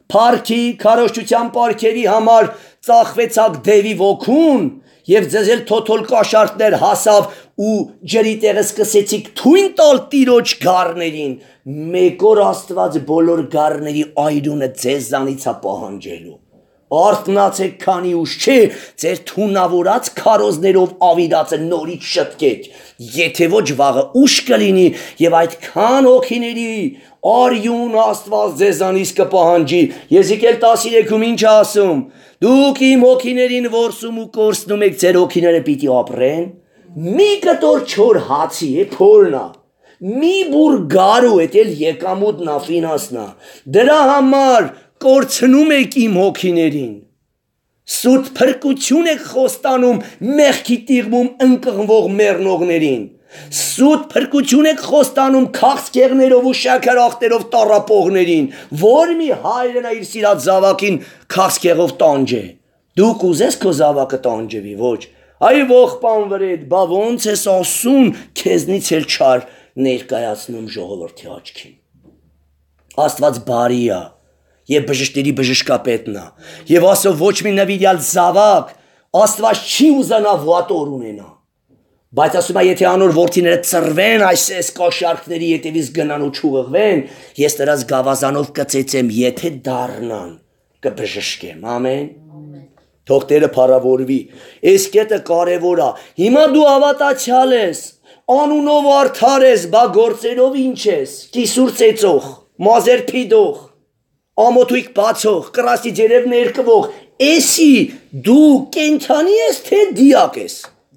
Փառքի քարոզչության պարգևի համար ծախվեցաք դևի ոգուն եւ ձեզ էլ թոթոլ կաշարտներ հասավ ու ջրի տեղը սկսեցիք թույն տալ տիրոջ գառներին մեկ օր Աստված բոլոր գառների այրունը ձեզանից է պահանջելու արթնացեք քանի ուշ չէ ձեր թունավորած քարոզներով ավիրածը նորից շտկեք եթե ոչ վաղը ուշ կլինի եւ այդքան հոգիների արյուն Աստված ձեզանից կպահանջի Եզեկիել տասներեքում ինչ է ասում դուք իմ հոգիներին որսում ու կորցնում եք ձեր հոգիները պիտի ապրեն մի կտոր չոր հացի է փորնա մի բուր գարու է դել եկամուտն է ֆինանսն է դրա համար կորցնում եք իմ հոգիներին սուտ փրկություն եք խոստանում մեղքի տիղմում ընկղմվող մեռնողներին սուտ փրկություն եք խոստանում քաղցկեղներով ու շաքարախտերով տառապողներին որ մի հայրն է իր սիրած զավակին քաղցկեղով տանջե դուք ուզես քո զավակը տանջվի ոչ այ ողբան վրեդ բա ոնց ես ասում քեզնից էլ չար ներկայացնում ժողովրդի աչքին Աստված բարի է եւ բժշկների բժշկապետն է եւ ասո ոչ մի նվիրյալ զավակ Աստված չի ուզանա վատոր ունենա բայց ասում է եթե անոր որդիները ծրվեն այսես կաշառքների հետևից գնան ու չուղղվեն ես նրանց գավազանով կծեծեմ եթե դառնան կբժշկեմ ամեն թող Տերը փառավորվի այս կետը կարևոր է հիմա դու հավատացյալ ես անունով արդար ես բա գործերով ինչ ես կիսուր ծեծող մազեր փիդող ամոթույք բացող կրասի ջերև ներկվող էսի դու կենթանի ես թե դիակ ես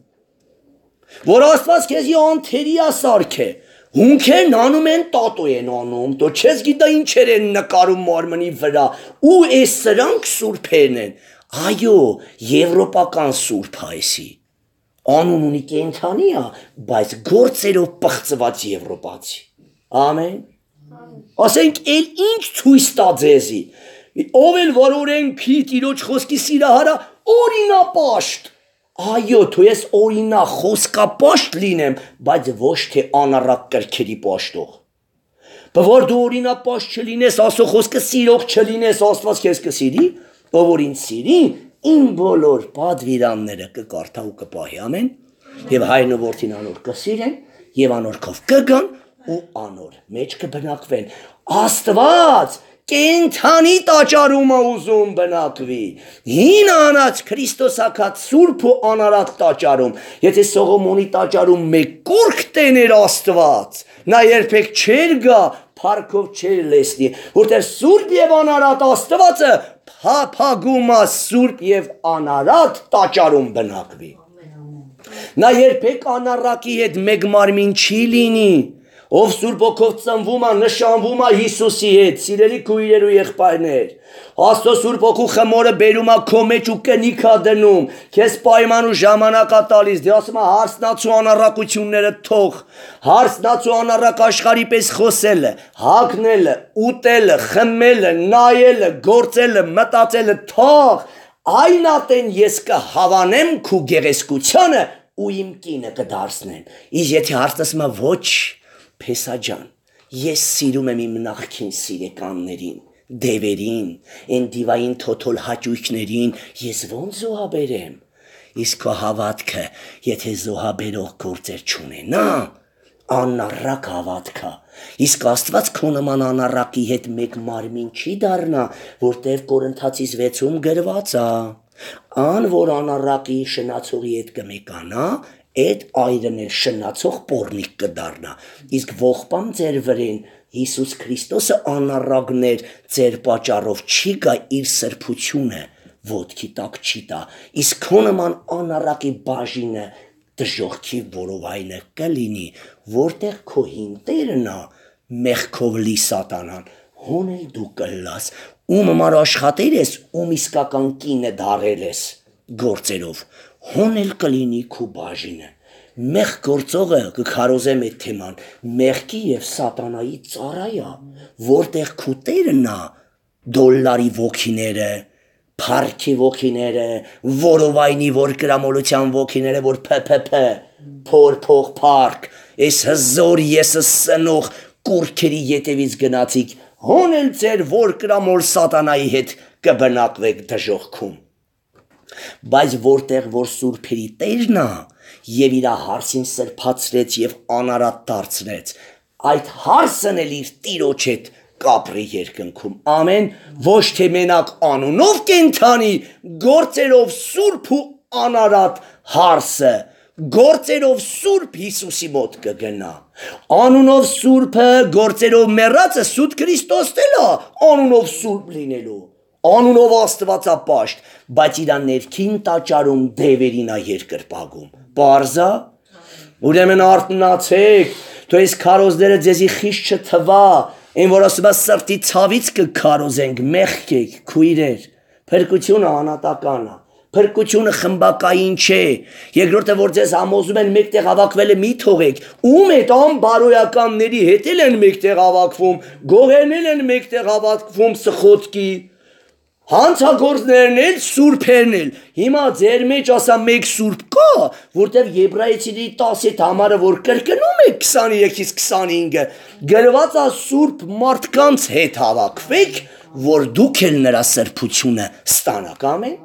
որ Աստված քեզի անթերի ասարք է հունքերն անում են տատո են անում դու չես գիտա ինչեր են նկարում մարմնի վրա ու այս սրանք սուրբերն են այո եվրոպական սուրբ այսի անուն ունի կենթանի է բայց գործերով պղծված եվրոպացի ամեն ասենք էլ ինչ ցույց տա ձեզի ով էլ որ օրենքի տիրոջ խոսքի սիրահարա օրինապաշտ այո դու ես օրինա խոսքապաշտ լինեմ բայց ոչ թե անառակ կրքերի պաշտող բվոր դու օրինապաշտ չլինես ասո խոսքը սիրող չլինես Աստված քեզ կսիրի ով որ ինձ սիրի իմ բոլոր պատվիրանները կկարդա ու կպահի ամեն եւ հայրն ու որդին անոր կսիրեն եւ անորքով կգան ու անոր մեջ կբնակվեն Աստված կենթանի տաճարում է ուզում բնակվի հին անած Քրիստոսակած սուրբ ու անարատ տաճարում եթե Սողոմոնի տաճարում մեկ կուրք տեներ Աստված նա երբեք չեր գա փառքով չեր լեսնի որտեղ սուրբ եւ անարատ Աստվածը փափագում է սուրբ եւ անարատ տաճարում բնակվի նա երբեք անառակի հետ մեկ մարմին չի լինի ով Սուրբ Հոգով ծնվում է նշանվում է Հիսուսի հետ սիրելի քույրեր ու եղբայրներ Աստծո Սուրբ Հոգու խմորը բերում է քո մեջ ու կնիք է դնում քեզ պայման ու ժամանակ է տալիս դե ասում է հարսնացու անառակությունները թող հարսնացու անառակ աշխարհի պես խոսելը հագնելը ուտելը խմելը նայելը գործելը մտածելը թող այն ատեն ես կհավանեմ քու գեղեցկությանը ու իմ կինը կդարձնեմ իսկ եթե հարցնեմ ոչ Փեսաջան ես սիրում եմ իմ նախքին սիրեկաններին դևերին են դիվային թոթոլ հաճույքներին ես ոնց զոհաբերեմ իսկ քո հավատքը եթե զոհաբերող գործեր չունենա անառակ հավատքա իսկ Աստված քո նման անառակի հետ մեկ մարմին չի դառնա որտեղ Կորինթացիս վեցում գրված է ան որ անառակի շնացողի հետ կմեկանա Այդ այրն էլ շնացող պորնիկ կդառնա իսկ ողբամ ձեր վրեն Հիսուս Քրիստոսը անառակներ ձեր պատճառով չի գա իր սրբությունը ոտքի տակ չի տա իսկ քո նման անառակի բաժինը դժողքի որովայնը կլինի որտեղ քո հինտերն է մեղքով լի սատանան հոնել դու կլաս ում համար աշխատել ես ում իսկական կինը դարել ես գործերով հոնել կլինի քու բաժինը մեղ գործողը կքարոզեմ այդ թեման մեղքի եւ սատանայի ծառայա որտեղ քու տերն է դոլարի ոգիները փառքի ոգիները որովայնի որ կրամոլության ոգիները որ փփփ փոր փող փառք այս հզոր եսը սնող կուրքերի ետևից գնացիք, հոնել ձեր որ կրամոր սատանայի հետ կբնակվեք դժոխքում։ Բայց որտեղ որ սուրբերի Տերն է եւ իր հարսին սրբացրեց եւ անարատ դարձրեց, այդ հարսն էլ իր տիրոջ հետ կապրի երկնքում։ Ամեն, ոչ թե մենակ անունով կենթանի, գործերով սուրբ ու անարատ հարսը, գործերով սուրբ Հիսուսի մոտ կգնա։ Անունով սուրբը, գործերով մեռածը սուտ Քրիստոսն էլ է, անունով սուրբ լինելու, անունով Աստվածապաշտ, բայց իր ներքին տաճարում դևերին է երկրպագում։ Պարզա, ուրեմն արթնացեք, թող այս քարոզները ձեզի խիստ չթվա, այն որ ասում է սրտի ցավից կքարոզենք, մեղքեք, քույրեր, փրկությունը անատական է, փրկությունը խմբակային չէ, երկրորդը որ ձեզ համոզում են մեկտեղ հավաքվելը մի թողեք, ում հետ անբարոյականների հետ էլ են մեկտեղ հավաքվում, գողերն են մեկտեղ հավաքվում սխոտքի, հանցագործներն էլ, սուրբերն էլ, հիմա ձեր մեջ ասա մեկ սուրբ կա, որտև Եբրայեցիների տասը համարը որ կրկնում է քսաներեքից քսանհինգը, գրված է սուրբ մարդկանց հետ հավաքվեք, որ դուք էլ նրա սրբությունը ստանաք, ամեն։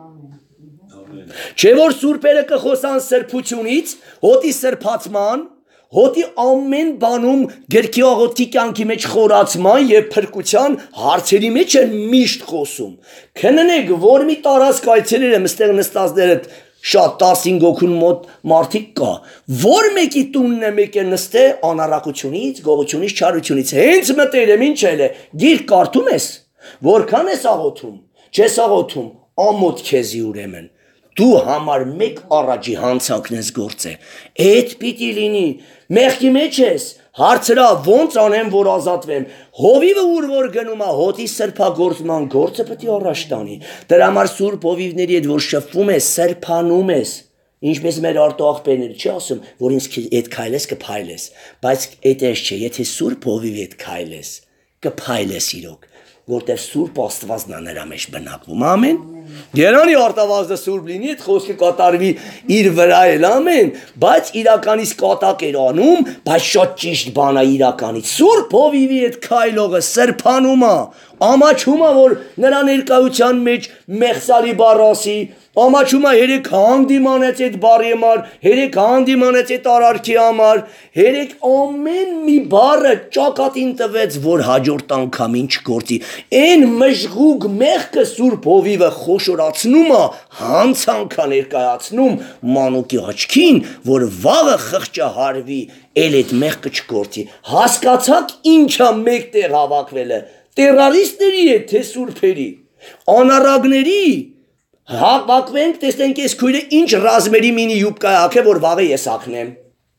Չէ որ սուրբերը կխոսան սրբությունից, հոտի սրբացման, հոտի ամեն բանում գրքի աղոթքի կյանքի մեջ խորացման եւ փրկության հարցերի մեջ են միշտ խոսում։ Քննեք, որ մի տարածք այցելել եմ, այստեղ նստածները շատ տասնհինգ հոգուն մոտ մարդիկ կա, որ մեկի տունն է մեկը նստե անառակությունից, գողությունից, չարությունից, հենց մտել եմ, ինչ էլ է, գիրք կարդում ես, որքան ես աղոթում, չես աղոթում, ամոթ քեզի ուրեմն։ Դու համար մեկ առաջի հանցանքն ես գործե, այդ պիտի լինի, մեղքի մեջ ես, հարցրա ոնց անեմ, որ ազատվեմ, հովիվը ուր որ գնում է, հոտի սրբագործման գործը պիտի առաջ տանի, դրա համար սուրբ հովիվների հետ որ շփվում ես, սրբանում ես, ինչպես մեր արտոաղբերները չի ասում, որ ինձ հետ քայլես կփայլես, բայց այդպես չէ, եթե սուրբ հովիվի հետ քայլես, կփայլես իրոք, որտեղ սուրբ Աստվածն է նրա մեջ բնակվում, ամեն։ Երանի արտավազդը սուրբ լինի, այդ խոսքը կատարվի իր վրա էլ, ամեն, բայց իրականից կատակ էր անում, բայց շատ ճիշտ բան է իրականից։ Սուրբ հովիվի այդ քայլողը սրբանում է, ամաչում է, որ նրա ներկայության մեջ մեղսալի բառ ասի, ամաչում է երեք հանդիմանեց այդ բառի համար, երեք հանդիմանեց այդ արարքի համար, երեք ամեն մի բառը ճակատին տվեց, որ հաջորդ անգամ ինչ գործի։ Այն մժղուկ մեղքը սուրբ հովիվը խոշորացնում է, հանցանք է ներկայացնում մանուկի աչքին, որ վաղը խղճը հարվի, էլ այդ մեղքը չգործի։ Հասկացաք ինչ է մեկտեղ հավաքվելը, տերորիստների է, թե սուրբերի, անառակների, հավաքվենք, տեսնենք այս քույրը ինչ ռազմերի մինի յուբկա է հագե, որ վաղը ես հագնեմ։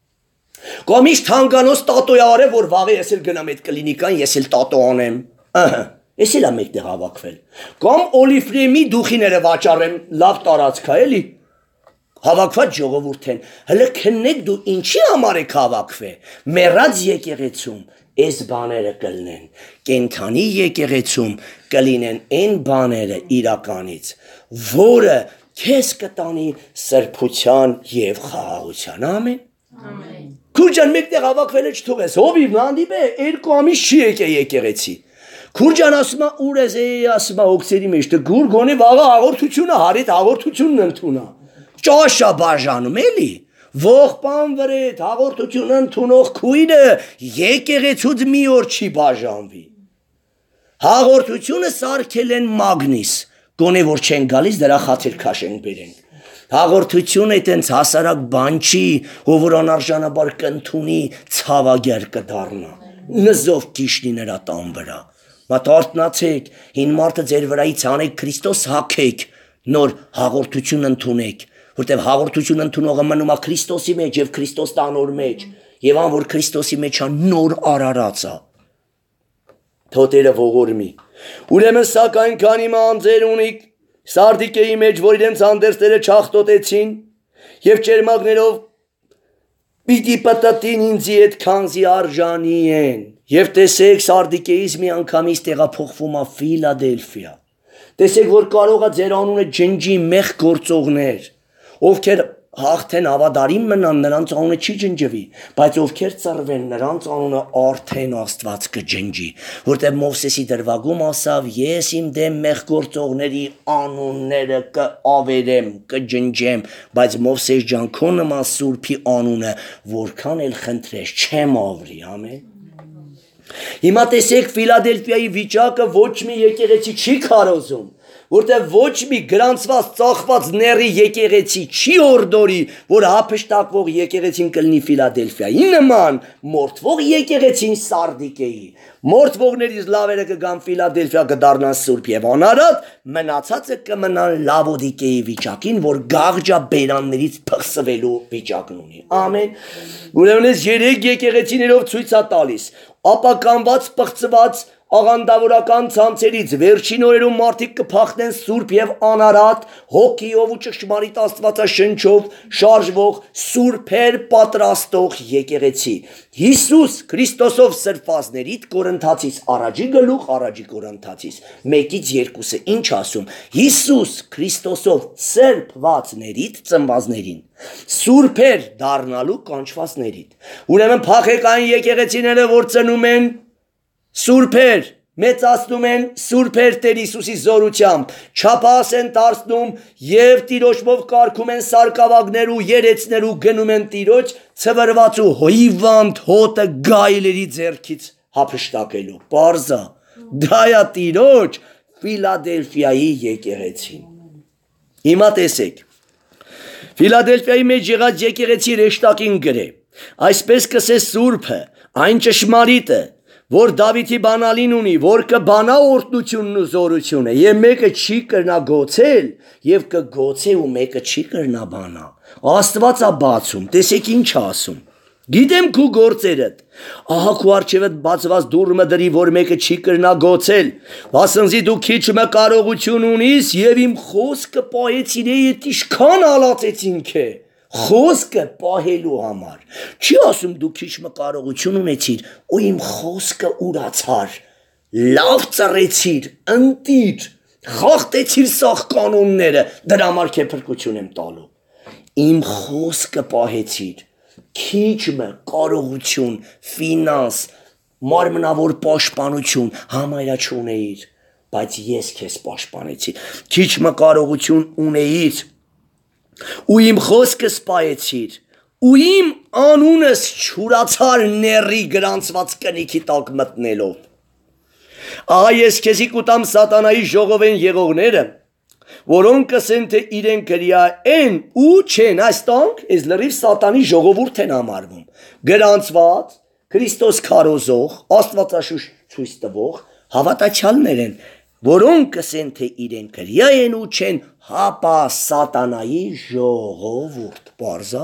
Կամ ինչ թանկանոց տատո է արել, որ վաղը ես էլ գնամ այդ կլինիկան, ես էլ տատո անեմ։ Ահա, ես էլ եմ մեկտեղ հավաքվել։ Կամ օլիֆրեմի դուխիները վաճառեմ, լավ տարածք է, էլի։ Հավաքված ժողովուրդ են, հələ քննեք դու ինչի համար եք հավաքվել, մեռած եկեղեցում այս բաները կլինեն, կենթանի եկեղեցում կլինեն այն բաները իրականից, որը քեզ կտանի սրբության եւ խաղաղության, ամեն։ Ամեն։ Քուրջան մեկտեղ հավաքվել չթողես, հովիվն հանդիպե, երկու ամիս չի եկե եկեղեցի։ Քուրջան ասում է ուր ես, ասում է օքսերի մեջ, դե գուր գոնե վաղը հաղորդությունը, հարիտ հաղորդությունն ընդունա։ Ճաշա բաժանում էլի, ողբան վրետ հաղորդություն ընդունող քույրը եկեղեցուց մի օր չի բաժանվի։ Հաղորդությունը սարքել են մագնիս, գոնե որ չեն գալիս դրա խաթեր քաշեն բերեն։ Հաղորդությունը այտենց հասարակ բան չի, ով որ անարժանաբար կընդունի, ցավագեր կդառնա, նզով կիշնի նրա տան վրա։ Մատ արթնացեք, հին մարդը ձեր վրայից անեք, Քրիստոս հագեք, նոր հաղորդություն ընդունեք, որտեղ հաղորդություն ընդունողը մնում է Քրիստոսի մեջ եւ Քրիստոս տանոր մեջ, եւ ան որ Քրիստոսի մեջ է նոր արարած է։ Թոտերը ողորմի։ Ուրեմն սակայն քանի մանձեր ունիք Սարդիկեի մեջ, որ իրենց անդերսները չախտոտեցին եւ ճերմակներով պիտի պատտին ինձի այդ քանզի արժանի են։ Եվ տեսեք Սարդիկեից մի անգամից տեղափոխվում է Ֆիլադելֆիա։ Տեսեք որ կարող է ձեր անունը ջնջի մեղ գործողներ, ովքեր հաղթեն ավադարին մնան, նրանց անունը չի ջնջվի, բայց ովքեր ծռվեն, նրանց անունը արդեն Աստված կջնջի, որտեղ Մովսեսի դրվագում ասավ, ես իմ դեմ մեղգործողների անունները կավերեմ, կջնջեմ, բայց Մովսես ջան, քո նման սուրբի անունը որքան էլ խնդրես, չեմ ավրի, ամեն։ Հիմա տեսեք Ֆիլադելֆիայի վիճակը ոչ մի եկեղեցի չի քարոզում, որտեղ ոչ մի գրանցված ծախված ների եկեղեցի չի օրդորի, որ հափշտակվող եկեղեցին կլինի Ֆիլադելֆիայի նման, մորթվող եկեղեցին Սարդիկեի, մորթվողներից լավերը կգան Ֆիլադելֆիա կդառնան սուրբ եւ անարատ, մնացածը կմնան Լավոդիկեի վիճակին, որ գաղջա բերաններից փխսվելու վիճակն ունի։ Ամեն։ Ուրեմն այս երեք եկեղեցիներով ցույց է տալիս, ապականված պղծված աղանդավորական ցանցերից վերջին օրերում մարդիկ կփախնեն սուրբ եւ անարատ, հոգիով ու ճշմարիտ աստվածաշնչով շարժվող սուրբեր պատրաստող եկեղեցի։ Հիսուս Քրիստոսով սրբվածներիդ Կորինթացիս առաջի գլուխ, առաջի Կորինթացիս մեկից երկուսը ինչ ասում։ Հիսուս Քրիստոսով սրբվածներիդ ծնվածներին, սուրբեր դառնալու կանչվածներիդ։ Ուրեմն փախեք այն եկեղեցիները, որ ծնում են սուրբեր, մեծացնում են սուրբեր Տեր Հիսուսի զորությամբ, չափահաս են դարձնում եւ Տիրոջով կարգում են սարկավագներ ու երեցներ ու գնում են Տիրոջ ցվրված ու հիվանդ հոտը գայլերի ձեռքից հափշտակելու։ Պարզա, դա է Տիրոջ Ֆիլադելֆիայի եկեղեցին։ Հիմա տեսեք, Ֆիլադելֆիայի մեջ եղած եկեղեցի ռեշտակին գրե, այսպես կսե սուրբը, այն ճշմարիտը, որ Դավիթի բանալին ունի, որ կբանա օրհնությունն ու զորությունը, եւ մեկը չի կրնա գոցել, եւ կգոցե ու մեկը չի կրնա բանա։ Աստված է բացում, տեսեք ինչ ասում։ Գիտեմ քու գործերդ, ահա քու արջևդ բացված դուռը դրի, որ մեկը չի կրնա գոցել, վասնզի դու քիչ մը կարողություն ունիս, եւ իմ խոսքը պահեցիր ետ իշքան ալացեցին քե։ Խոսքը պահելու համար, չի ասում դու քիչ մը կարողություն ունեցիր ու իմ խոսքը ուրացար, լավ ծռեցիր, ընտիր, խախտեցիր սաղ կանոնները, դրա համար քե փրկություն եմ տալու, իմ խոսքը պահեցիր, քիչ մը կարողություն, ֆինանս, մարմնավոր պաշտպանություն համարյա չունեիր, բայց ես քեզ պաշտպանեցի, քիչ մը կարողություն ունեիր, ու իմ խոսքը սպայեցիր, ու իմ անունս չուրացար ների գրանցված կնիքի տակ մտնելով։ Ահա ես քեզի կուտամ սատանայի ժողովեն եղողները, որոնք կսեն թե իրեն կրիա են ու չեն, այս տանք ես լրիվ սատանի ժողովուրդ են համարվում, գրանցված, Քրիստոս քարոզող, աստվածաշուչ ցույց տվող, հավատացյալներ են, որոնք կսեն թե իրեն կրիա են ու չեն, հապա սատանայի ժողովուրդ, պարզա։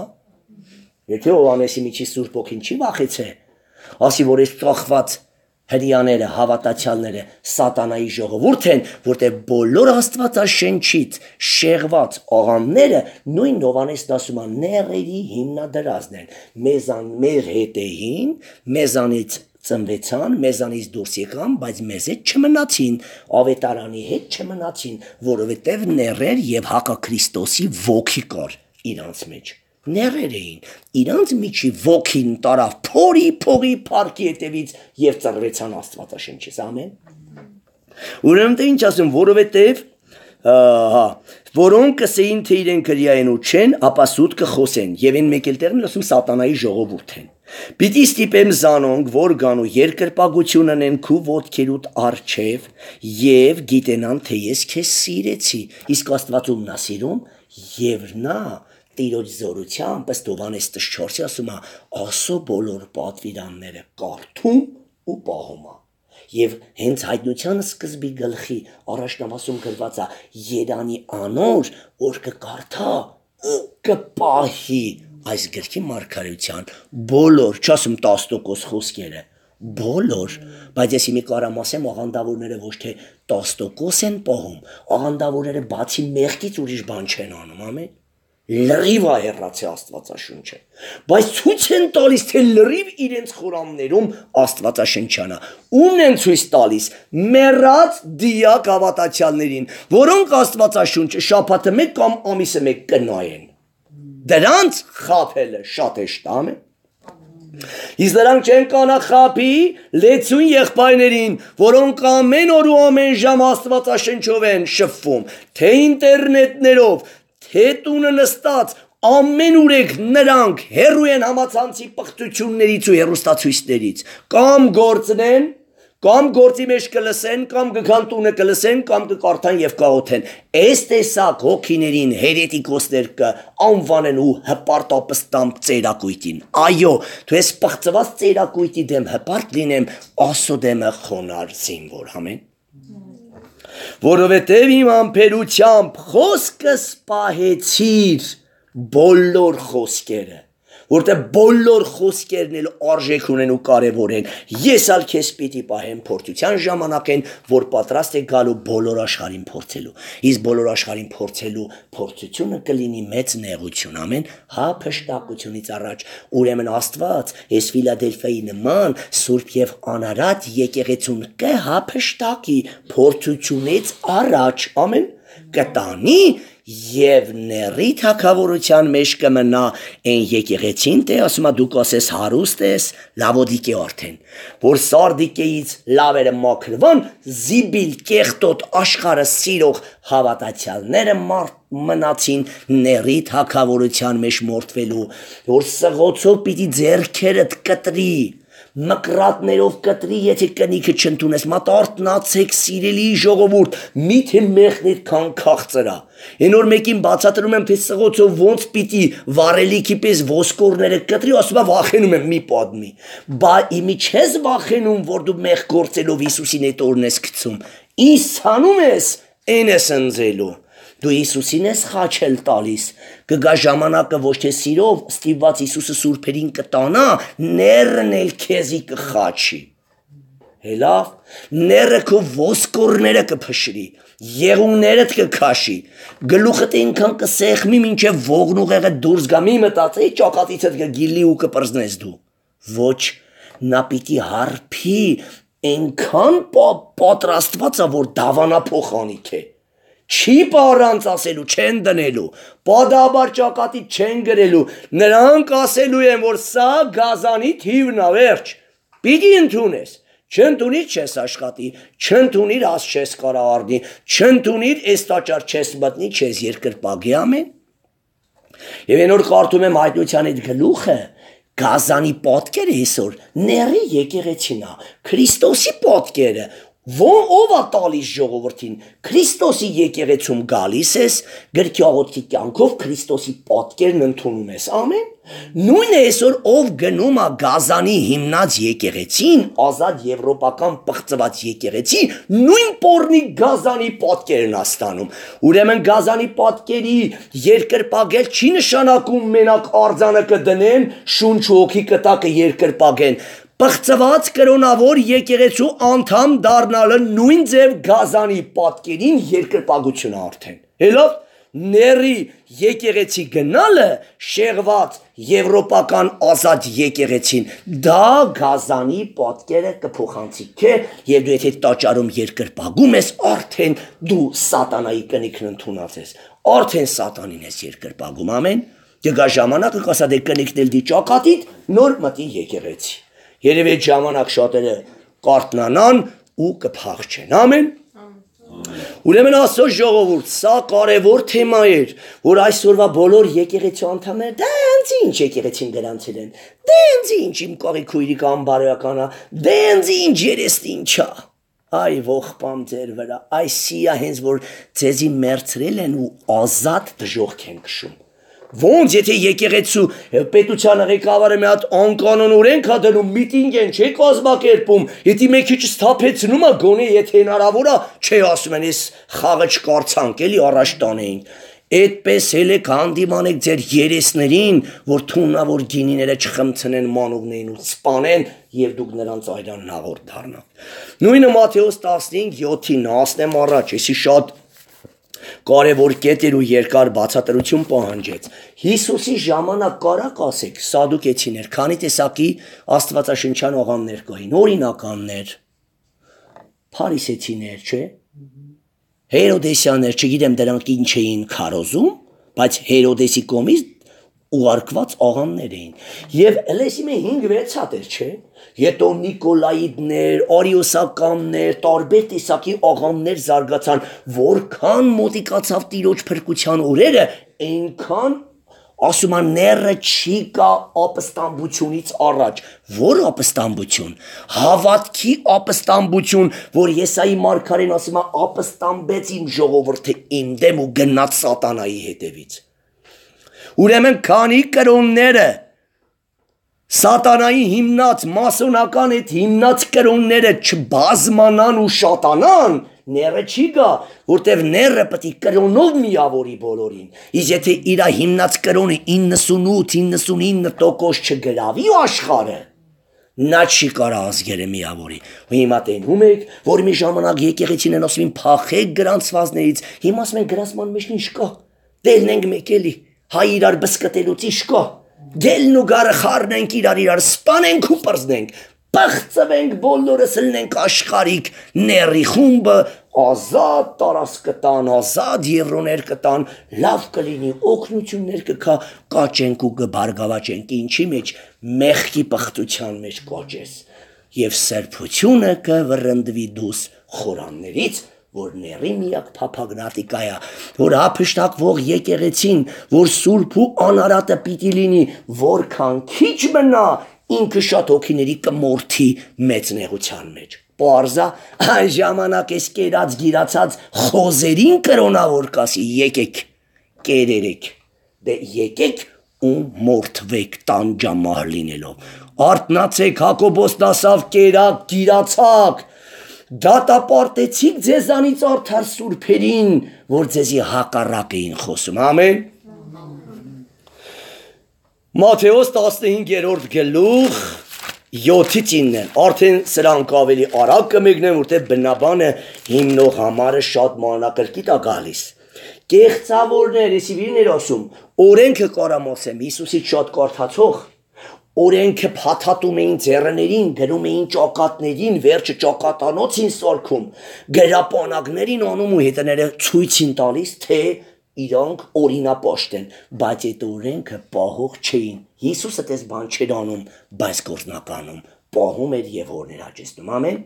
Եթե Հովհաննեսի միջի Սուրբ Օքին չի վախեցե, ասի որ այս ծախված հրյաները, հավատացյալները սատանայի ժողովուրդ են, որտեղ բոլոր աստվածաշնչից շեղված աղանդները նույն Հովհաննեսն ասում է ներերի հիմնադրազն են, մեզան մեր հետեին, մեզանից ծնվեցան, մեզանից դուրս եկան, բայց մեզ հետ չմնացին, ավետարանի հետ չմնացին, որովհետև ներեր եւ հակաքրիստոսի ոգի կար իրանց մեջ։ Ներեր էին, իրանց միջի ոգին տարավ փորի փողի փառքի հետևից եւ ծռվեցան Աստվածաշնչից, ամեն։ Ուրեմն թե ինչ ասում, որովհետև հա, որոնք կսեին թե իրեն կրիա են ու չեն, ապա սուտ կխոսեն, եւ այն մեկ էլ տեղն ասում սատանայի ժողովուրդ են։ Պիտի ստիպեմ զանոնք, որ գան ու երկրպագություն անեն քու ոտքերուդ առջև եւ գիտենան թե ես քեզ սիրեցի, իսկ Աստված ում նա սիրում եւ նա Տիրոջ զորությամբ ըստ Հովհաննես տասնչորսի ասում է ասո բոլոր պատվիրանները կարդում ու պահում է եւ հենց հայտնության սկզբի գլխի առաջնամասում գրված է Երանի անոր որ կկարդա ու կպահի այս գրքի մարգարեության բոլոր, չասում տասը տոկոս խոսքերը, բոլոր, բայց ես իմի կարամ ասեմ աղանդավորները ոչ թե տասը տոկոս են պահում, աղանդավորները բացի մեղքից ուրիշ բան չեն անում, ամեն, լրիվ է հեռացե Աստվածաշունչը, բայց ցույց են տալիս, թե լրիվ իրենց խորամներում Աստվածաշնչանա, ումն են ցույց տալիս, մեռած դիակ հավատացյալներին, որոնք Աստվածաշունչը շաբաթը մեկ կամ ամիսը մեկ կնայեն։ Դրանց խաբելը շատ է շտամ է։ Իսկ նրանք չեն կանա խաբի լեցուն եղբայրներին, որոնք ամեն օր ու ամեն ժամ Աստվածաշնչով են շփվում, թե ինտերնետներով, թե տունը նստած, ամեն ուրեք նրանք հեռու են համացանցի պղծություններից ու հեռուստացույցներից, կամ գործնեն, կամ գործի մեջ կլսեն, կամ կգան տունը կլսեն, կամ կկարդան եւ կաղոթեն։ Այս տեսակ հոգիներին հերետիկոսներ կը անվանեն ու հպարտապստամ ծերակույտին։ Այո, դու ես պղծված ծերակույտի դեմ հպարտ լինեմ, Աստծո դեմը խոնար զինվոր, ամեն։ Որովհետև իմ ամփերությամբ խոսքս պահեցիր բոլոր խոսքերը, որտեղ բոլոր խոսքերն էլ արժեք ունեն ու կարևոր են։ Ես ալ քեզ պիտի պահեմ փորձության ժամանակեն, որ պատրաստ է գալու բոլոր աշխարհին փորձելու։ Իսկ բոլոր աշխարհին փորձելու փորձությունը կլինի մեծ նեղություն, ամեն, հա փշտակությունից առաջ։ Ուրեմն Աստված այս Ֆիլադելֆիայի նման սուրբ եւ անարատ եկեղեցուն կհա փշտակի փորձությունից առաջ, ամեն, կտանի եւ ների թակավորության մեջ կմնա այն եկեղեցին, թե ասում դու կասես հարուստ ես, լավոդիկե արդեն, որ սարդիկեից լավերը մաքրվան, զիբիլ կեղտոտ աշխարհը սիրող հավատացյալները մնացին ների թակավորության մեջ մորթվելու, որ սղոցով պիտի ձեռքերդ կտրի, մկրատներով կտրի, եթե կնիքը չընդունես, մատարտնացեք սիրելի ժողովուրդ, միթե մեղնիդ քան քաղցրա։ Այն օր մեկին բացատրում եմ, թե սղոցով ոնց պիտի վառելիքի պես ոսկորները կտրի, ասում եմ վախենում եմ մի պատմի։ Բա իմի չես վախենում, որ դու մեղ գործելով Հիսուսին այդ օրն ես գցում։ Ինչ անում ես, այն ես ընձելու։ Դու Հիսուսին ես խաչել տալիս, կգա ժամանակը ոչ թե սիրով ստիպված Հիսուսը սուրբերին կտանա, ներն էլ քեզի կխաչի։ Հելավ, ները քո ոսկորները կփշրի, եղուններդ կքաշի, գլուխդ այնքան կսեղմի, մինչև ողնուղեղը դուրս գա, մի մտածի, ճակատիցդ կգիլի ու կպրզնես դու։ Ոչ, նա պիտի հարբի, այնքան պատրաստված է, որ դավանափոխանիկ է։ Չի պարանց ասելու, չեն դնելու, պատաբար ճակատից չեն գրելու, նրանք ասելու են, որ սա գազանի թիվն է, վերջ, պիտի ընդունես, չընդունիր չես աշխատի, չընդունիր աս չես կարա արդի, չընդունիր այս տաճար չես մտնի, չես երկրպագի ամեն։ Եվ այն որ կարդում եմ հայտնության այդ գլուխը, գազանի պատկերը այսօր ների եկեղեցին է, Քրիստոսի պատկերը, ով է տալիս ժողովրդին, Քրիստոսի եկեղեցում գալիս ես, գրքի աղոթքի կյանքով Քրիստոսի պատկերն ընդունում ես, ամեն։ Նույնը այսօր ով գնում է գազանի հիմնած եկեղեցին, ազատ եվրոպական պղծված եկեղեցի, նույն պորնի գազանի պատկերն է ստանում։ Ուրեմն գազանի պատկերի երկրպագել չի նշանակում մենակ արձանը կդնեն, շունչ հոգի կտակը երկրպագեն։ Պղծված կրոնավոր եկեղեցու անդամ դառնալը նույն ձև գազանի պատկերին երկրպագություն արդեն։ Հելով ների եկեղեցի գնալը շեղված եվրոպական ազատ եկեղեցին, դա գազանի պատկերը կփոխանցի քե, եւ դու եթե տաճարում երկրպագում ես, արդեն դու սատանայի կնիքն ընդունած ես, արդեն սատանին ես երկրպագում, ամեն։ Կգա ժամանակը կասա դե կնիքն էլ դի ճակատիդ, նոր մտի եկեղեցի։ Երևի այդ ժամանակ շատերը կարթնանան ու կփախչեն, ամեն։ Ուրեմն Աստծո ժողովուրդ, սա կարևոր թեմա էր, որ այսօրվա բոլոր եկեղեցու անդամները դա ինձ ինչ եկեղեցին գրանցել են, դա ինձ ինչ իմ կողի քույրի կամ բարոյականա, դա ինձ ինչ երեստ ինչա։ Այ ողբամ ձեր վրա, այսիա հենց որ ձեզի մերցրել են ու ազատ դժոխք են քշում։ Ոնց եթե եկեղեցու պետության ղեկավարը մի հատ անկանոն օրենք ա դնում, միտինգ են չէ կազմակերպում, եթե մեկ քիչ սթափեցնում է գոնե եթե հնարավոր է, չէ ասում են, էս խաղը չկարծանք, էլի առաջ տանեինք։ Այդպես էլ եք հանդիմանեք ձեր երեսներին, որ թունավոր գինիները չխմցնեն մանուկներին ու սպանեն եւ դուք նրանց այդան նաղորդ դառնաք։ Նույնը Մատթեոս տասնհինգ յոթին ասնեմ առաջ, էսի շատ կարևոր կետեր ու երկար բացատրություն պահանջեց։ Հիսուսի ժամանակ կարակ ասեք, սադուկեցիներ, քանի տեսակի աստվածաշնչյան աղանդներ կային, օրինականներ, փարիսեցիներ, չէ։ Հերոդեսյաններ, չգիտեմ դրանք ինչ էին քարոզում, բայց Հերոդեսի կողմից ուղարկված աղաններ էին։ Եվ ելեսի մե հինգ վեց հատեր, չէ։ Հետո Նիկոլայիդներ, Արիոսականներ, տարբեր տեսակի աղաններ զարգացան, որքան մոտիկացավ Տիրոջ փրկության օրերը, այնքան ասում են ները չի կա ապստամբությունից առաջ։ Որ ապստամբություն, հավատքի ապստամբություն, որ Եսայի մարգարեն ասում է ապստամբեց իմ ժողովուրդը իմ դեմ ու գնաց սատանայի հետևից։ Ուրեմն քանի կրոնները սատանայի հիմնած մասոնական այդ հիմնած կրոնները չբազմանան ու շատանան, ները չի գա, որտեվ ները պետք է կրոնով միավորի բոլորին։ Իսկ եթե իր հիմնած կրոնը իննսունութ իննսունինը տոկոս չգրավի աշխարհը, նա չի կարա ազգերը միավորի։ Ու հիմա տենում եք, որ մի ժամանակ եկեղեցին են ասում են փախեք գրանցվածներից, հիմա ասում են գրասման մեջ ինչ կա։ Դելն ենք մեկ էլի, հայ իրար բսկտելուց ինչ կա։ Դելն ու գարը խառնենք իրար իրար սպանենք ու պրզնենք, պղծվենք բոլորս լնենք աշխարհիկ ների խումբը, ազատ տարած կտան, ազատ եվրոներ կտան, լավ կլինի, օգնություններ կքա, կաճենք ու կբարգավաճենք, ինչի մեջ մեղքի պղծության մեջ կաճես, եւ սրբությունը կվռնդվի դուս խորաններից, որ ների միակ փափագնատիկա է, որ ապշտակվող եկեղեցին, որ սուրբ ու անարատը պիտի լինի, որքան քիչ մնա, ինքը շատ հոգիների կմորթի մեծ նեղության մեջ։ Պարզա այն ժամանակ ես կերած գիրացած խոզերին կրոնավոր կասի եկեք, կերերեք, դե եկեք ու մորթվեք տանջամահ լինելով, արթնացեք Հակոբոսն ասավ կերակ գիրացակ, դատապարտեցիք ձեզանից արդար սուրբերին, որ ձեզի հակառակ էին խոսում, ամեն։ Մատթեոս տասնհինգերորդ գլուխ յոթից ինը, արդեն սրանք ավելի արագ կմեկնեմ, որտեղ բնաբանը հիմնող համարը շատ մանրակրկիտ է գալիս։ Կեղծավորներ, եսի վիրներ ասում, օրենքը կարամասեմ, Հիսուսից շատ կարդացող, օրենքը փաթաթում էին ձեռներին, գրում էին ճակատներին, վերջը ճակատանոցին սարքում, գրապանակներին անում ու հետները ցույցին տալիս, թե իրանք օրինապաշտ են, բայց այդ օրենքը պահող չէին։ Հիսուսը տես բան չէր անում, բայց գործնականում պահում էր եւ օրներ աճեցնում, ամեն։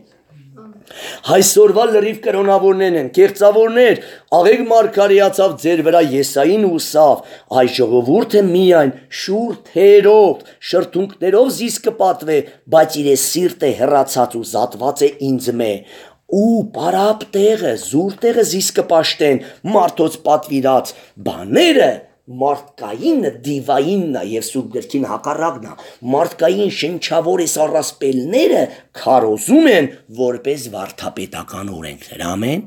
Այսօրվա լրիվ կրոնավորներն են, կեղծավորներ, աղեկ մարգարեացավ ձեր վրա Եսային ու սավ, այս ժողովուրդը միայն շուրթերով, շրթունքներով զիս կպատվե, բայց իր սիրտը հեռացած ու զատված է ինձ մե, ու պարապ տեղը, զուր տեղը զիս կպաշտեն, մարդոց պատվիրած բաները, մարդկայինը դիվայինն է եւ սուրբ գրքին հակառակն է, մարդկային շնչավոր էս առասպելները քարոզում են որպես վարդապետական օրենքներ, ամեն։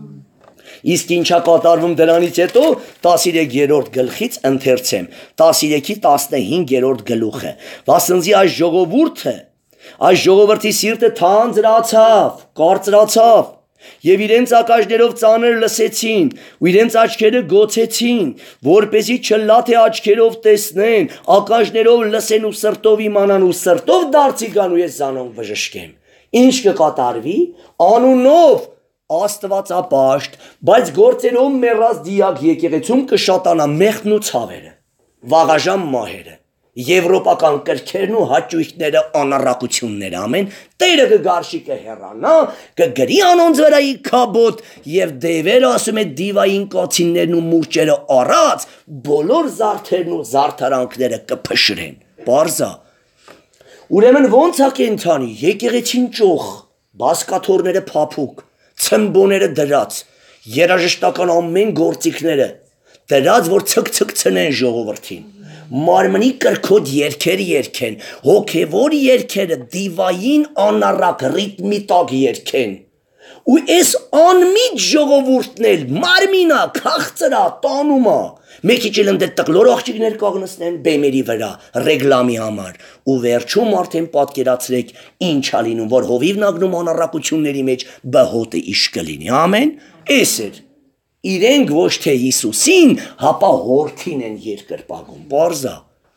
Իսկ ինչա կատարվում դրանից հետո տասներորդ գլխից ընթերցեմ, տասներքի տասնհինգերորդ գլուխը, վասնզի այս ժողովուրդը, այս ժողովրդի սիրտը թանձրացավ, կարծրացավ, եւ իրենց ակաժներով ծանր լսեցին, ու իրենց աչքերը գոցեցին, որպեսզի չլաթե աչքերով տեսնեն, ակաժներով լսեն ու սրտով իմանան ու սրտով դարձի գան ու ես զանոնք բժշկեմ։ Ինչ կկատարվի, անունով Աստվածապաշտ, բայց գործերով մեռած դիակ եկեղեցում կշատանա մեղքն ու ցավերը, վաղաժամ մահերը, եվրոպական կրքերն ու հաճույքները, անառակությունները, ամեն, Տերը կգարշի կհեռանա, կգրի անոնց վրայի քաբոտ եւ դևերը ասում է դիվային կացիններն ու մուրճերը առած, բոլոր զարդերն ու զարդարանքները կփշրեն։ Պարզա։ Ուրեմն ոնց է կենթանի, եկեղեցին ճոխ, բասկաթորները փափուկ, ցմբոները դրած, երաժշտական ամեն գործիքները դրած, որ ցկ-ցկ-ցնեն ժողովրդին, մարմնի կրքոտ երգեր երգեն, հոգևոր երգերը դիվային անառակ ռիթմի տակ երգեն, ու այս անմիջ ժողովուրդն էլ մարմինա, քաղցրա, տանումա, մեկ իջել ընդ տկլոր աղջիկներ կաղնսնեն բեմերի վրա, ռեգլամի համար, ու վերջում արդեն պատկերացրեք ինչ ա լինում, որ հովիվն ագնում անառակությունների մեջ բհոտը իշ կլինի, ամեն, էս էր, իրենք ոչ թե Հիսուսին, հապա հորդին են երկրպագում, պարզա,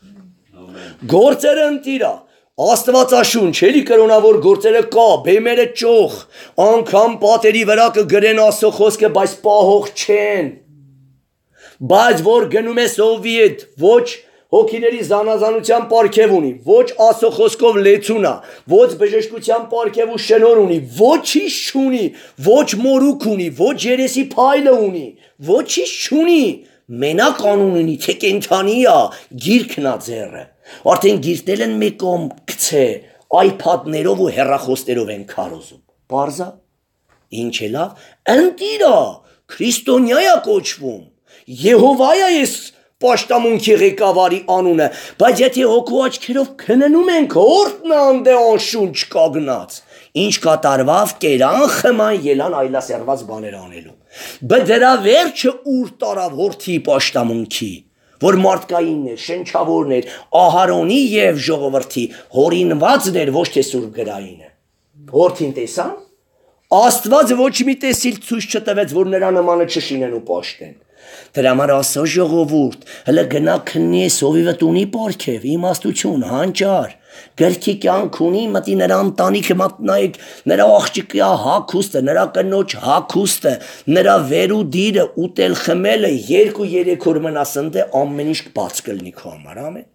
գործերը ընտիրա, Աստվածաշունչ, էլի կրոնավոր գործերը կա, բեմերը ճոխ, անգամ պատերի վրա կգրեն Աստծո խոսքը, բայց պահող չեն, բայց որ գնում է Սովիետ, ոչ հոգիների զանազանության պարգև ունի, ոչ Աստծո խոսքով լեցուն է, ոչ բժշկության պարգև ու շնոր ունի, ոչինչ չունի, ոչ մորուք ունի, ոչ երեսի փայլը ունի, ոչինչ չունի, մենակ անուն ունի, թե կենդանի է, գիրքն է ձեռը, արդեն գիրտել են մեկ կողմ գցե, iPad-ներով ու հեռախոսներով են քարոզում, պարզա, ինչ է լավ, ընտիր է, քրիստոնյա է կոչվում, Եհովա է ես պաշտամունքի ղեկավարի անունը, բայց եթե հոգու աչքերով քննում ենք, հորտնը անդե անշունչ կագնած, ինչ կատարվավ կերան, խման ելան այլասերված բաներ անելու, բայց դրա վերջը ուր տարավ հորթի պաշտամունքի, որ մարդկայինն էր, շնչավորն էր, Ահարոնի և ժողովրդի հորինվածն էր, ոչ թե սուրբ գրայինը, հորթին տեսան, Աստված ոչ մի տեսիլ ցույց չտվեց, որ նրա նմանը չշինեն ու պաշտեն, դրա համար Աստծո ժողովուրդ, հələ գնա քննի ես հովիվդ ունի պարգև, իմաստություն, հանճար, գրքի կյանք ունի, մտի նրա ընտանիքը մատնայեք, նրա աղջիկի հագուստը, նրա կնոջ հագուստը, նրա վերու դիրը, ուտել խմելը, երկու երեք օր մնասնդե ամեն ինչ բաց կլինի քո համար, ամեն։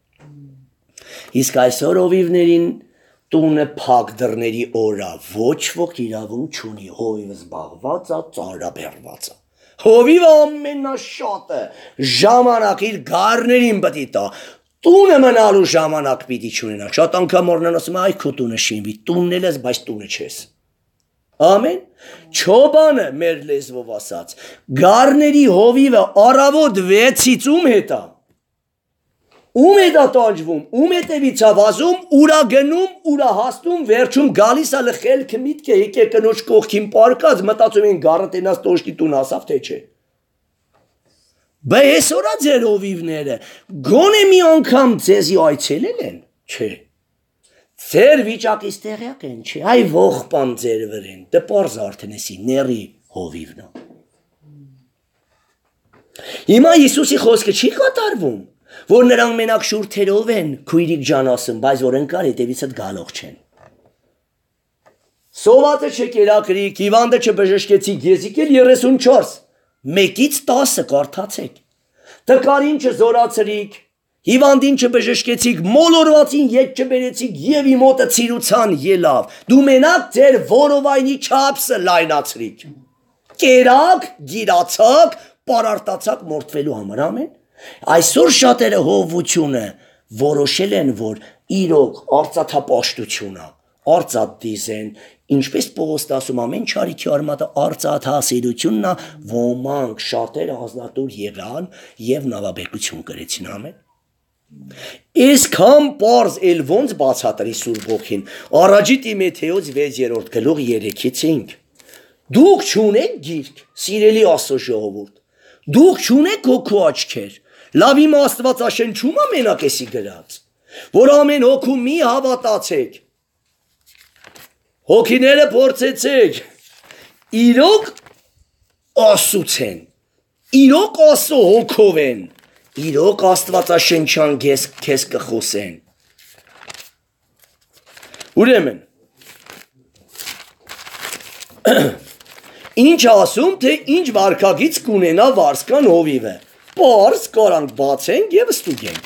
Իսկ այսօր հովիվներին տունը փակ դռների օրա, ոչ ոք իրավունք չունի, հովիվը զբաղված է, ծարաբեռված է։ Հովիվը ամենաշատը ժամանակ իր գառներին պիտի տա, տունը մնալու ժամանակ պիտի չունենա, շատ անգամ օրնան ասում է, այ քո տունը շինվի, տունն էլ ես, բայց տունը չես։ Ամեն, չոբանը մեր լեզվով ասած, գառների հովիվը առավոտ վեցից ում հետ է, ում է դա տանջվում, ում հետևից է վազում, ուրա գնում, ուրա հասնում, վերջում գալիս է լխելքը միտքը, եկե կնոջ կողքին պարկած, մտածում են գառը տենաց տոշտի տուն հասավ, թե չէ։ Բայց այսօրա ձեր հովիվները, գոնե մի անգամ ձեզի այցելել են, չէ։ Ձեր վիճակից տեղյակ են, չէ, այ ողբան ձեր վրեն, դե պարզ արդեն էսի, ների հովիվն է։ Հիմա Հիսուսի խոսքը չի կատարվում, որ նրանք մենակ շուրթերով են քույրիկ ջան ասում, բայց որ ընկար հետևիցդ գալող չեն։ Սովածը չկերակրիկ, հիվանդը չբժշկեցիք, եզիք էլ երեսունչորս, մեկից տասը կարդացեք, տկարին չզորացրիք, հիվանդին չբժշկեցիք, մոլորվածին ետ չբերեցիք և իմոտը ցիրուցան ելավ, դու մենակ ձեր որովայնի չափսը լայնացրիք, կերակ, գիրացակ, պարարտացակ մորթվելու համար, ամեն։ Այսօր շատերը հովվությունը որոշել են, որ իրոք արծաթապաշտությունը, արծաթդիզ են, ինչպես Պողոսն ասում ամեն չարիքի արմատը արծաթասիրությունն է, ոմանք շատերը ազնատուր եղան և նավաբեկություն կրեցին, ամեն։ Այսքան պարզ էլ ոնց բացատրի Սուրբ Հոգին, առաջի Տիմոթեոս վեցերորդ գլուխ երեքից cinque, դուք չունեք գիրք, սիրելի Աստծո ժողովուրդ, դուք չունեք հոգու աչքեր, լավ իմ Աստվածաշնչում է մենակ էսի գրած, որ ամեն հոգու մի հավատացեք, հոգիները փորձեցեք, իրոք Աստծուց են, իրոք Աստծո հոգով են, իրոք Աստվածաշնչյան քեզ կխոսեն։ Ուրեմն, ինչ ասում, թե ինչ վարքագիծ կունենա վարսկան հովիվը, պարզ կարանք բացենք և ստուգենք։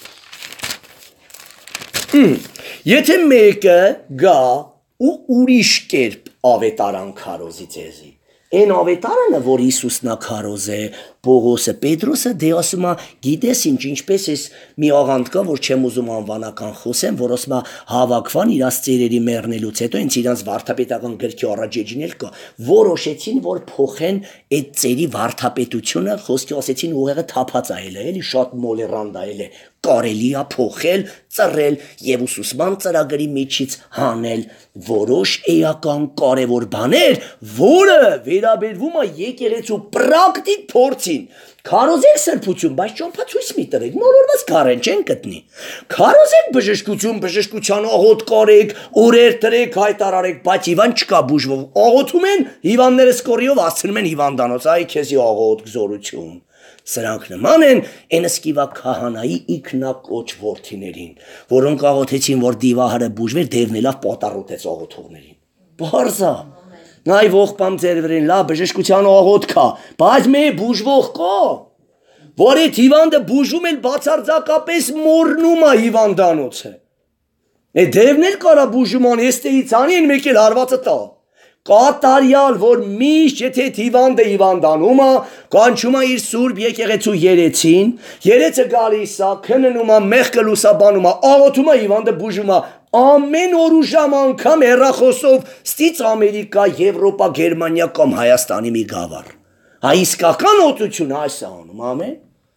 Եթե մեկը գա ու ուրիշ կերպ ավետարան քարոզի ձեզի, Այն ավետարանը, որ Հիսուսն է քարոզ է, Պողոսը, Պետրոսը, դե ասում է, գիտես ինչ, ինչպես ես մի աղանդ կա, որ չեմ ուզում անվանական խոսեմ, որ ասում է հավաքվան իրաց ծերերի մեռնելուց հետո, ինձ իրանց վարդապետական գրքի առաջեջին էլ կա, որոշեցին, որ փոխեն այդ ծերի վարդապետությունը, խոսքի ասեցին ուղեղը թափած այլ է, էլի շատ մոլերանդ այլ է, կարելի է փոխել, ծռել եւ ուսուցման ծրագրի միջից հանել որոշ էական կարևոր բաներ, որը վերաբերվում է եկեղեցու պրակտիկ փորձին։ Քարոզեք սրբություն, բայց ճամփացույց մի տրեք, մոլորված կարեն չեն գտնի։ Քարոզեք բժշկություն, բժշկության աղոտ կարեք, օրեր տրեք, հայտարարեք, բայց հիվան չկա բուժվող։ Աղոթում են, հիվանդները սկորիով հասցնում են հիվանդանոց, այ քեզի աղոտ, գզորություն։ Սրանք նման են Էնսկիվա քահանայի իքնակոչ որդիներին, որոնք աղոթեցին, որ դիվահարը բուժվեր, դերնելով պատառոտեց աղոթողներին։ Բարձա, նայ ողբամ ձեր վրեն, լավ բժշկության աղոթ կա, բայց մեր բուժվող կա, որ այդ հիվանդը բուժում էլ բացարձակապես մորնում է հիվանդանոցը։ Այդ դևն էլ կարա բուժման էստեից անի են մեկ էլ հարվածը տա։ Կատարյալ, որ միշտ եթե հիվանդը հիվանդանում է, կանչում է իր սուրբ եկեղեցու երեցին, երեցը գալիս է, քննում է, մեղքը լուսաբանում է, աղոթում է, հիվանդը բուժում է, ամեն օր ու ժամ անգամ հեռախոսով ստից Ամերիկա, Եվրոպա, Գերմանիա կամ Հայաստանի մի գավառ։ Հա իսկական օծություն այս է անում, ամեն։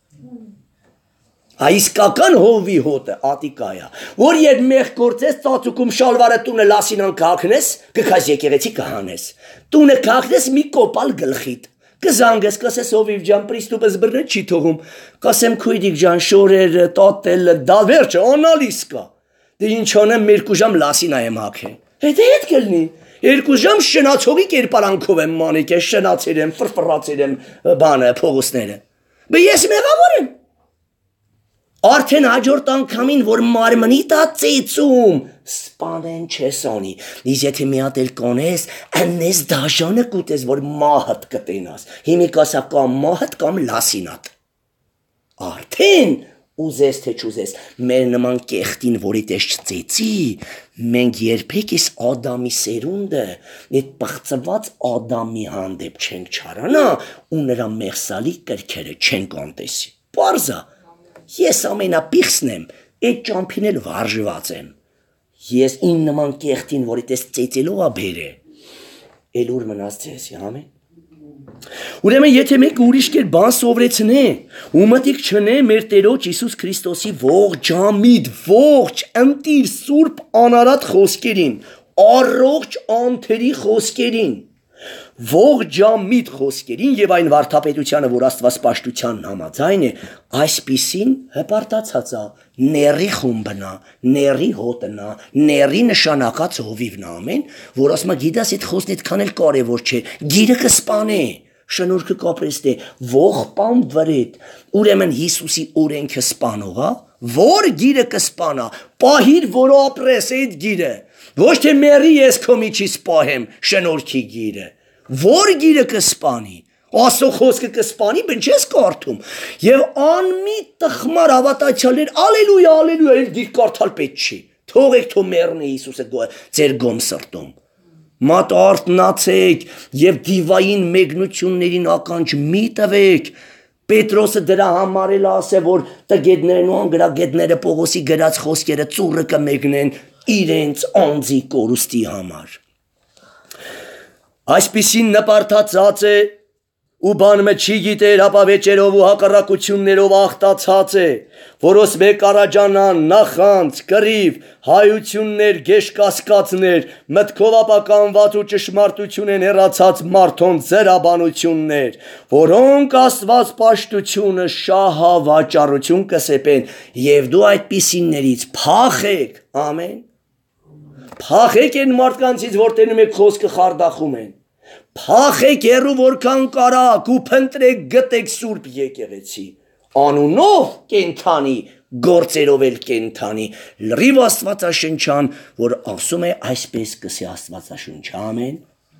Հա իսկական հովի հոտը ատիկայա, որ երբ մեղ գործես ծածուկում շալվարը տունը լասինան կհակնես, կքաս եկեղեցի կհանես, տունը կհակնես մի կոպալ գլխիտ, կզանգես, կասես հովիվ ջան, պրիստուպս բրնը չի թողում, կասեմ քույրիկ ջան, շորերը, տատելը, դա վերջը, անալիս կա, դե ինչ անեմ մերկու ժամ լասինա եմ հակեն, հետ է հետ կլնի, երկու ժամ շնացողի կերպարանքով եմ մանիկ է, շնացեր եմ, ֆրֆրացեր եմ բանը, փողուսները, բե ես մեղավոր եմ, արդեն հաջորդ անգամին, որ մարմնի տա ծեծում, սպանեն չես անի, իսկ եթե մի հատ էլ կանես, անես դաշանը կուտես, որ մահդ կտենաս, հիմի կասա կամ մահդ կամ լասինատ, արդեն ուզես թե չուզես, մեր նման կեղտին, որի տես չծեծի, մենք երբեք ես Ադամի սերունդը, այդ պղծված Ադամի հանդեպ չենք չարանա, ու նրա մեղսալի կրքերը չենք անտեսի, պարզա, ես ամենապիղսն եմ, այդ ճամփին էլ վարժված եմ, ես ին նման կեղտին, որի տես ծեծելով ա բեր է, էլ ուր մնաց ձեզ, ամեն, ուրեմն եթե մեկ ուրիշ կեր բան սովրեցնե, ու մտիկ չնե մեր Տերոջ Հիսուս Քրիստոսի ողջամիտ, ողջ ընտիր սուրբ անարատ խոսքերին, առողջ անթերի խոսքերին, ողջամիտ խոսքերին եւ այն վարդապետությանը, որ Աստված պաշտությանն համաձայն է, այսպիսին հպարտացած է, ների խումբնա, ների հոտնա, ների նշանակած հովիվն ամեն, որ ասма գիտես այդ խոսքն այդքան էլ կարևոր չէ, գիրը կսպանե, շնորհքը կապրեստե, ողբան վրետ, ուրեմն Հիսուսի օրենքը սպանողա, որ գիրը կսպանա, պահիր, որ ապրես այդ գիրը, ոչ թե մերի ես քո միջից պահեմ շնորհքի գիրը, որ գիրը կսպանի, Աստծո խոսքը կսպանի, բն չես կարդում, եւ անմի տխմար հավատացյալներ, ալելույա, ալելույա, այլ գիր կարդալ պետք չի, թողեք թո մեռնի Հիսուսը ձեր գոմ սրտում, մատ արթնացեք եւ դիվային մեկնություններին ականջ մի տվեք, Պետրոսը դրա համար էլ ասե, որ տգետներն ու անգրագետները Պողոսի գրած խոսքերը ծուռը կմեկնեն իրենց անձի կորուստի համար։ Այսպիսին նպարտացած է ու բանը չի գիտեր հապավեճերով ու հակառակություններով աղտացած է, որոս մեկ արաջանան, նախանց, կռիվ, հայություններ, գեշկասկածներ, մտքով ապականված ու ճշմարտություն են հեռացած մարդոն ձերաբանություններ, որոնք Աստված պաշտությունը շահավաճառություն կսեպեն, եւ դու այդպիսիներից փախեք, ամեն, փախեք են մարդկանցից, որ տենում եք խոսքը խարդախում են, փախեք հեռու որքան կարաք ու փնտրեք գտեք սուրբ եկեղեցի, անունով կենթանի, գործերով էլ կենթանի, լրիվ Աստվածաշնչան, որ ասում է այսպես կսի Աստվածաշունչը, ամեն։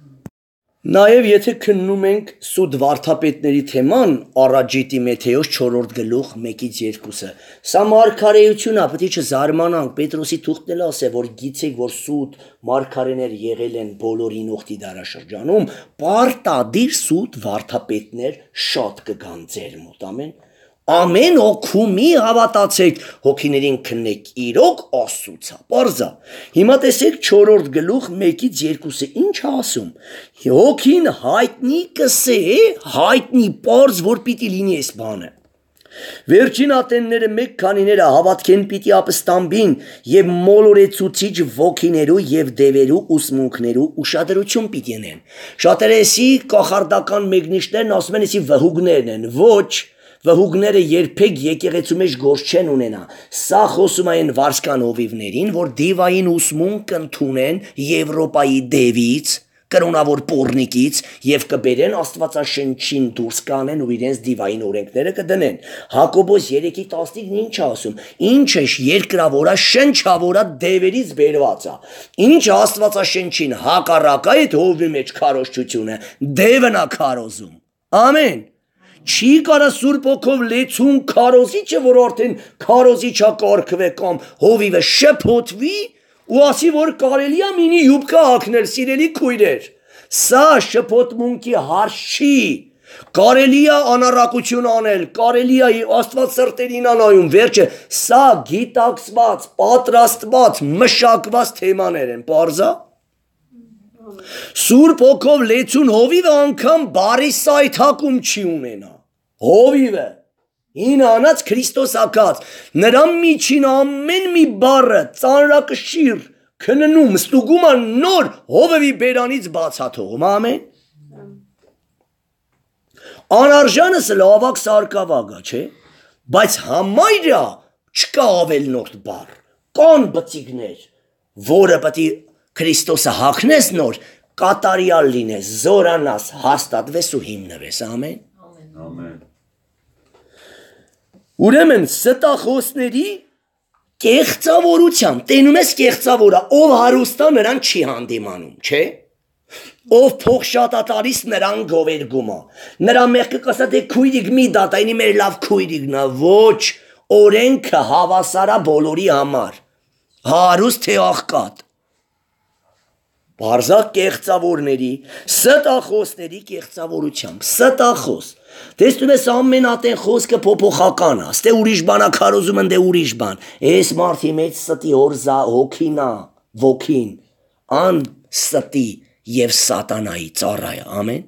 Նաև եթե քննում ենք սուտ վարդապետների թեման, առաջի Տիմոթեոս չորրորդ գլուխ մեկից երկուսը, սա մարգարեություն է, պետք է չզարմանանք, Պետրոսի թուղթն էլ ասե, որ գիտեք, որ սուտ մարգարեներ եղել են բոլոր ինուխտի դարաշրջանում, պարտադիր սուտ վարդապետներ շատ կգան ձեր մոտ, ամեն։ Ամեն հոգումի հավատացեք, հոգիներին քննեք իրոք Աստծուց, պարզա։ Հիմա տեսեք չորրորդ գլուխ մեկից երկուսը ինչ ասում։ Հոգին հայտնի կսե, հայտնի պարզ, որ պիտի լինի այս բանը։ Վերջին ատենները մեկ քանիները հավատքեն պիտի ապստամբին եւ մոլորեցուցիչ ոգիներու եւ դևերու ուսմունքներու ուշադրություն պիտի ունեն։ Շատերեսի կախարդական մեկնիշներն ասում են, էսի վհուգներն են, ոչ Վհուգները երբեք եկեղեցու մեջ գործ չեն ունենա, սա խոսում այն վարսկան հովիվներին, որ դիվային ուսմունք կընդունեն Եվրոպայի դևից, կրոնավոր պոռնիկից եւ կբերեն Աստվածաշնչին դուրս կանեն ու իրենց դիվային օրենքները կդնեն։ Հակոբոս երեքի տասնինը ինչ ասում, ինչ է երկրավորա, շնչավորա դևերից բերված է։ Ինչ Աստվածաշնչին հակառակ է այդ հովի մեջ քարոզչությունը, դևն է քարոզում։ Ամեն։ Չի կարա Սուրբ Հոգով լեցուն քարոզիչը, որ արդեն քարոզիչա կարգվե կամ հովիվը շփոթվի ու ասի, որ կարելի է մինի յուբկա հագնել, սիրելի քույրեր։ Սա շփոթմունքի հարց չի։ Կարելի է անառակություն անել, կարելի է Աստված սրտերին անայում, վերջը սա գիտակցված, պատրաստված, մշակված թեմաներ են, պարզա։ Սուրբ Հոգով լեցուն հովիվը անգամ բարի սայթակում չի ունենա։ Հովիվը ինը անած Քրիստոս ակած, նրա միջին ամեն մի բառը ծանրակշիռ քննում, ստուգում է նոր հովևի բերանից բացաթողում, ամեն։ Անարժանս լավակ սարկավագա, չէ, բայց համայրա չկա ավելնորդ բառ, կան բծիգներ, որը պետք է Քրիստոսը հագնես նոր, կատարյալ լինես, զորանաս, հաստատվես ու հիմնվես, ամեն։ Ամեն։ Ուրեմն ստախոսների կեղծավորությամբ, տենում ես կեղծավորը, ով հարուստա նրան չի հանդիմանում, չէ։ Ով փող շատ է տալիս նրան գովերգում է։ Նրա մեղքը կասա թե քույրիկ մի դատայնի մեր լավ քույրիկն է, ոչ, օրենքը հավասար է բոլորի համար։ Հարուստ թե աղքատ։ Բարձակ կեղծավորների, ստախոսների կեղծավորությամբ, ստախոս։ Տեսնում ես ամենատեն խոսքը փոփոխական է, ստե ուրիշ բան է քարոզում, ընդ ուրիշ բան։ Էս մարդի մեջ ստի օրզա հոգին է, ոգին, ան ստի եւ սատանայի ծառայը, ամեն։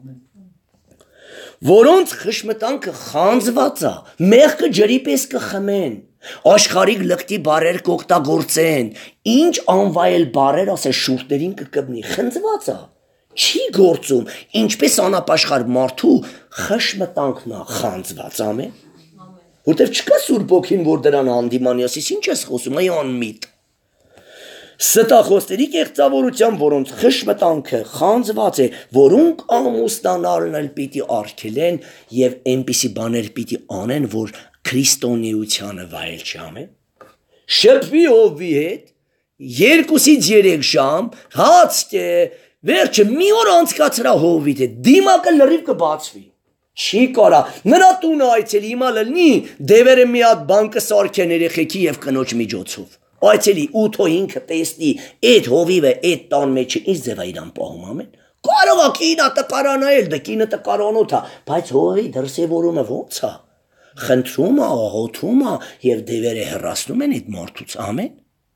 Որոնց խշմտանքը խանձված է, մեղքը ջրի պես կխմեն, աշխարհիկ լկտի բարեր կօգտագործեն, ինչ անվայել բարեր ասե շուրտերին կկպնի, խնձված է, չի գործում, ինչպես անապաշխար մարդու խշմտանքն է խանձված, ամեն։ Որտեվ չկա Սուրբ Հոգին, որ դրան հանդիմանի ասես, ինչ ես խոսում, այ անմիտ։ Ստախոսների կեղծավորությամբ, որոնց խշմտանքը խանձված է, որոնք ամուսնանալն էլ պիտի արգելեն եւ այնպիսի բաներ պիտի անեն, որ քրիստոնեությանը վայել չամեն։ Շփվի հովի հետ, երկուսից երեք ժամ, հաց կե, վերջը մի օր անցկացրա հովիդ հետ, դիմակը լրիվ կբացվի։ Չի կարա, նրա տունը այցելի հիմա լնի, դևերը մի հատ բան կսարքեն երեխեքի եւ կնոջ միջոցով։ Այցելի ութո ինքը տեսնի, այդ հովիվը, այդ տան մեջը ինչ ձև է իրան պահում, ամեն։ Կարող է կինը տկարանայել, դա կինը տկարանոտ է, բայց հովի դրսևորումը ո՞նց է։ Խնդրում է, աղոթում է եւ դևերը հեռացնում են այդ մարդուց, ամեն։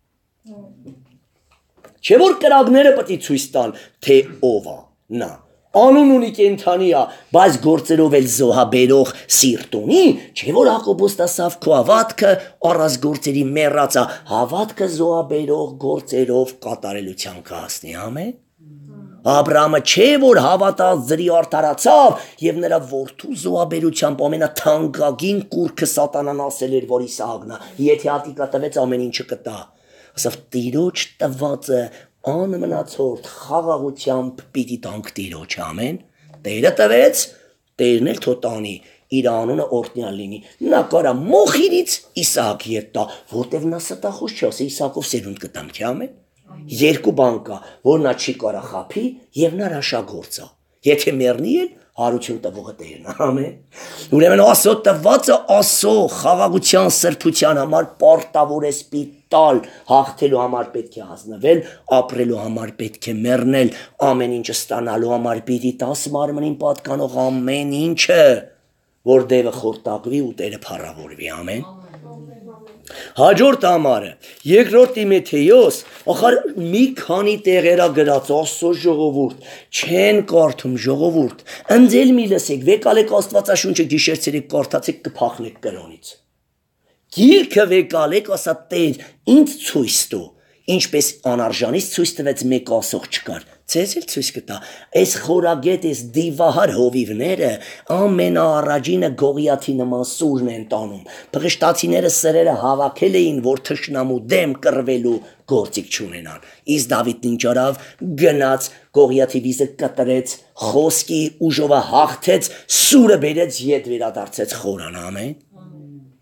Չէ որ կրակները պետք է ցույց տան, թե ով է նա։ Անուն ունի կենթանի է, բայց գործերով էլ զոհաբերող սիրտ ունի, չէ որ Հակոբոս տասավ քո հավատքը առանց գործերի մեռած է, հավատքը զոհաբերող գործերով կատարելության կհասնի, ամեն։ Աբրահամը չէ որ հավատաց ձրի արդարացավ եւ նրա որդու զոհաբերությամբ ամենաթանկագին կուրքը սատանան ասել էր, որ Իսահակն է, եթե հատիկա տվեց ամեն ինչը կտա։ Ասավ Տիրոջ տվածը անմնացորդ խաղաղությամբ պիտի տանք Տիրոջ, ամեն։ Տերը տվեց, Տերն էլ թո տանի, իր անունը օրհնյալ լինի։ Նա կարա մոխիրից Իսահակի հետ տա, որտեվ նա ստախոս չի, ասե Իսահակով սերունդ կտամ, չէ՞ ամեն։ Երկու բան կա, որ նա չի կարա խափի եւ նա հրաշագործ է։ Եթե մեռնի էլ հարություն տվողը Տերն է, ամեն։ Ուրեմն Աստծո տվածը Աստծո խաղաղության սրբության համար պարտավոր է սպիտալ, հաղթելու համար պետք է հանձնվել, ապրելու համար պետք է մեռնել, ամեն ինչ ստանալու համար պիտի տաս մարմնին պատկանող ամեն ինչը, որ դևը խորտակվի ու Տերը փառավորվի, ամեն։ Հաջորդ ամառը, երկրորդ Տիմոթեոս, ախար մի քանի տեղերա գրած Աստծո ժողովուրդ, չեն կարդում ժողովուրդ, ընձել մի լսեք, վեկալեք Աստվածաշունչը գիշերցերեք կարդացեք կփախնեք կրոնից։ Գիրքը վեկալեք, ասա Տեր, ինձ ցույց տու, ինչպես անարժանից ցույց տվեց մեկ ասող չկար, ցեզ էլ ցույց կտա, այս խորագետ, այս դիվահար հովիվները ամենաառաջինը Գողիաթի նման սուրն են տանում, փղշտացիները սրերը հավաքել էին, որ թշնամու դեմ կռվելու գործիք չունենան, իսկ Դավիթն ինչ արավ, գնաց Գողիաթի վիզը կտրեց, խոսքի ուժովը հաղթեց, սուրը բերեց, ետ վերադարձեց խորան, ամեն։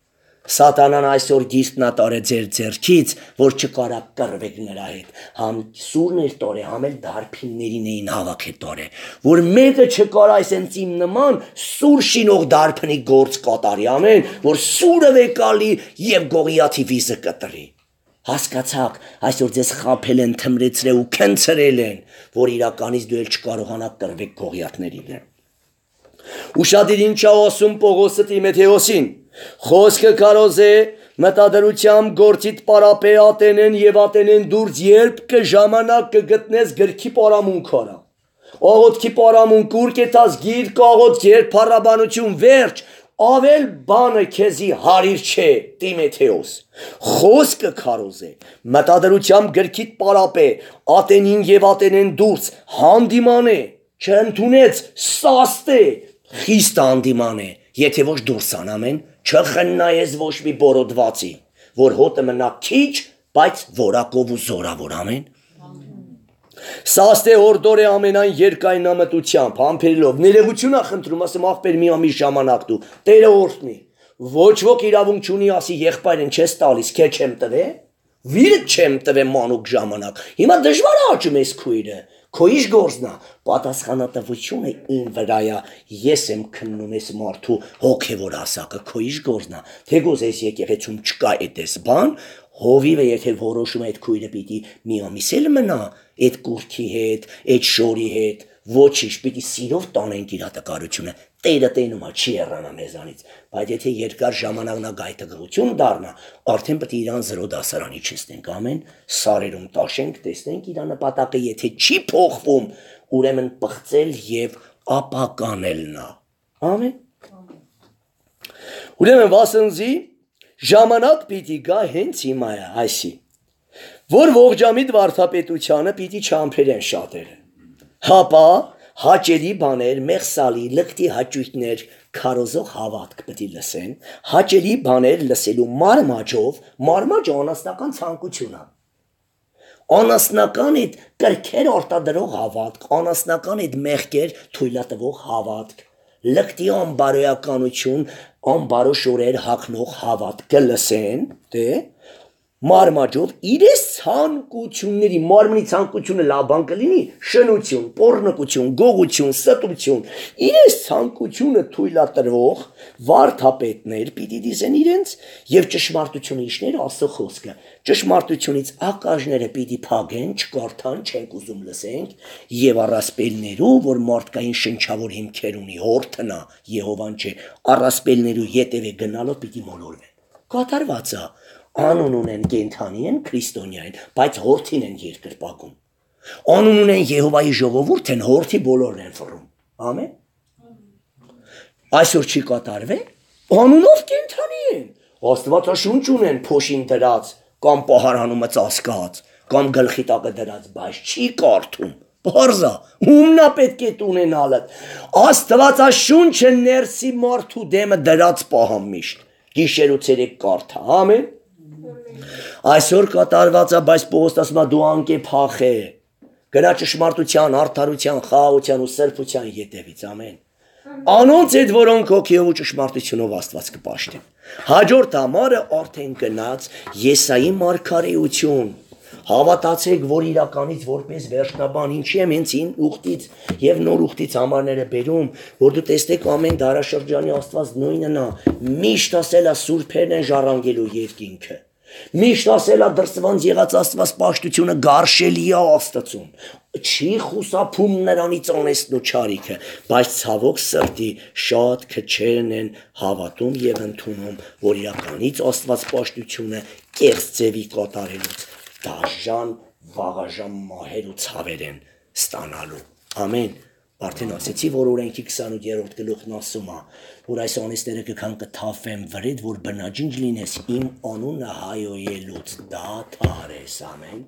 Սատանան այսօր գիստնատար է ձեր ձեռքից, որ չկարակ կռվեք նրա հետ։ Համ սուրներ տորե, համ էլ դարբիններին էին հավաքե տորե, որ մեկը չկար այսենց իմ նման սուր շինող դարբնի գործ կատարի, ամեն, որ սուրը վեկալի եւ Գողիաթի վիզը կտրի։ Հասկացաք, այսօր ձեզ խափել են, թմրեցրել ու քնցրել են, որ իրականից դու էլ չկարողանաք կռվեք Գողիաթներին։ Ու շատ ինչ է ասում Պողոսը Տիմոթեոսին. խոսքը կարոզ է մտադրությամբ գործիդ պարապե ատենեն եւ ատենեն դուրս երբ կժամանակ կգտնես գրքի պարամունքորա աղոտքի պարամունք ուր կետաս գիր կաղոտ երբ փառաբանություն վերջ ավել բանը քեզի հարիր չէ Տիմոթեոս խոսքը կարոզ է մտադրությամբ գրքիդ պարապե ատենին եւ ատենեն դուրս հանդիման է չընդունեց սաստե խիստ հանդիման է եթե ոչ դուրսան ամեն չխնայես ոչ մի բորոդվածի որ հոտը մնա քիչ բայց որակով ու զորավոր ամեն սաստե հորդոր է ամենայն երկայնամտությամբ համբերելով ներողություն խնդրում ասեմ աղբեր մի ամի ժամանակ դու տերը օրհնի ոչ ոք իրավունք չունի ասի եղբայրն չես տալիս քեզ չեմ տվե վիրը չեմ տվե մանուկ ժամանակ հիմա դժվար է աճում ես քույրը քո իշ գործնա պատասխանատվությունը իմ վրայա ես եմ քննում ես մարդու հոգևոր ասակը քո իշ գործնա թեկուզ այս եկեղեցում չկա այդպես բան հովիվը եթե որոշում է այդ քույրը պիտի մի ամիս էլ մնա այդ կուրքի հետ այդ շորի հետ ոչինչ պիտի սիրով տանենք իր հատակարությունը տերը տենում է չի հեռանա մեզանից բայց եթե երկար ժամանակ նա գայթակղություն դառնա արդեն պետք է իրան զրո դասարանի չստենք ամեն սարերում տաշենք տեսնենք իր նպատակը եթե չի փոխվում ուրեմն պղծել եւ ապականել նա ամեն ուրեմն վասնզի ժամանակ պիտի գա հենց հիմա է այսի որ ողջամիտ վարդապետությանը պիտի չամփերեն շատերը հապա հաճելի բաներ, մեղսալի, լկտի հաճույքներ, քարոզող հավատք պետք է լսեն, հաճելի բաներ լսելու մարմաճով, մարմաճը անասնական ցանկություն է։ Անասնական այդ կրքեր արտադրող հավատք, անասնական այդ մեղքեր թույլատվող հավատք, լկտի անբարոյականություն, անբարո շորեր հագնող հավատքը լսեն, դե մարմաճով իրես ցանկությունների մարմնի ցանկությունը լավ բան կլինի շնություն, պոռնկություն, գողություն, ստություն իրես ցանկությունը թույլատրվող վարդապետներ պիտի դիզեն իրենց եւ ճշմարտությունը իշներ ասո խոսքը ճշմարտությունից ակաժները պիտի փագեն չկարդան չենք ուզում լսենք եւ առասպելներու որ մարդկային շնչավոր հիմքեր ունի հորթնա Եհովան չէ առասպելներու յետևե գնալով պիտի մոլորվեն կատարված է Անուն ունեն կենթանի են, քրիստոնյա են, բայց հորթին են երկրպագում։ Անուն ունեն Եհովայի ժողովուրդ են, հորթի բոլորն են ֆռում։ Ամեն։ Այսօր չի կատարվե, անունով կենթանի են։ Աստվածաշունչ ունեն փոշին դրած, կամ պահարանումը ծածկած, կամ գլխի տակը դրած, բայց չի կարդում։ Բարձա, ումնա պետք է ունենալը։ Աստվածաշունչը ներսի մարդու դեմը դրած պահամ միշտ։ Գիշեր ու ցերեկ կարդա, ամեն։ Այսօր կատարված է, բայց Պողոս ասում է դու անկե փախե։ Գնա ճշմարտության, արդարության, խաղաղության ու սրբության ետևից, ամեն։ Անոնց այդ որոնք հոգիով ու ճշմարտությունով Աստված կպաշտեն։ Հաջորդ համարը արդեն գնաց Եսայի մարգարեություն։ Հավատացեք, որ իրականից որպես վերջնաբան ինչի եմ հենց ին ուխտից եւ նոր ուխտից համարները բերում, որ դու տեսնեք ամեն դարաշրջանի Աստված նույնն է, միշտ ասելա սուրբերն են ժառանգելու երկինքը։ Միշտ ասելա դրսվանց եղած Աստված պաշտությունը գարշելի է Աստծուն։ Չի խուսափում նրանից անեստն ու չարիքը, բայց ցավոք սրտի շատ քչերն են հավատում եւ ընդունում, որ իրականից Աստված պաշտությունը կեղծ ձևի կատարելուց դաժան վաղաժամ մահեր ու ցավեր են ստանալու։ Ամեն։ Արդեն ասեցի, որ օրենքի քսանութերորդ գլուխն ասում է, որ այս անեստերը կքան կթափեն վրեդ, որ բնաջինջ լինես իմ անունը հայոյելուց դադար ես, ամեն։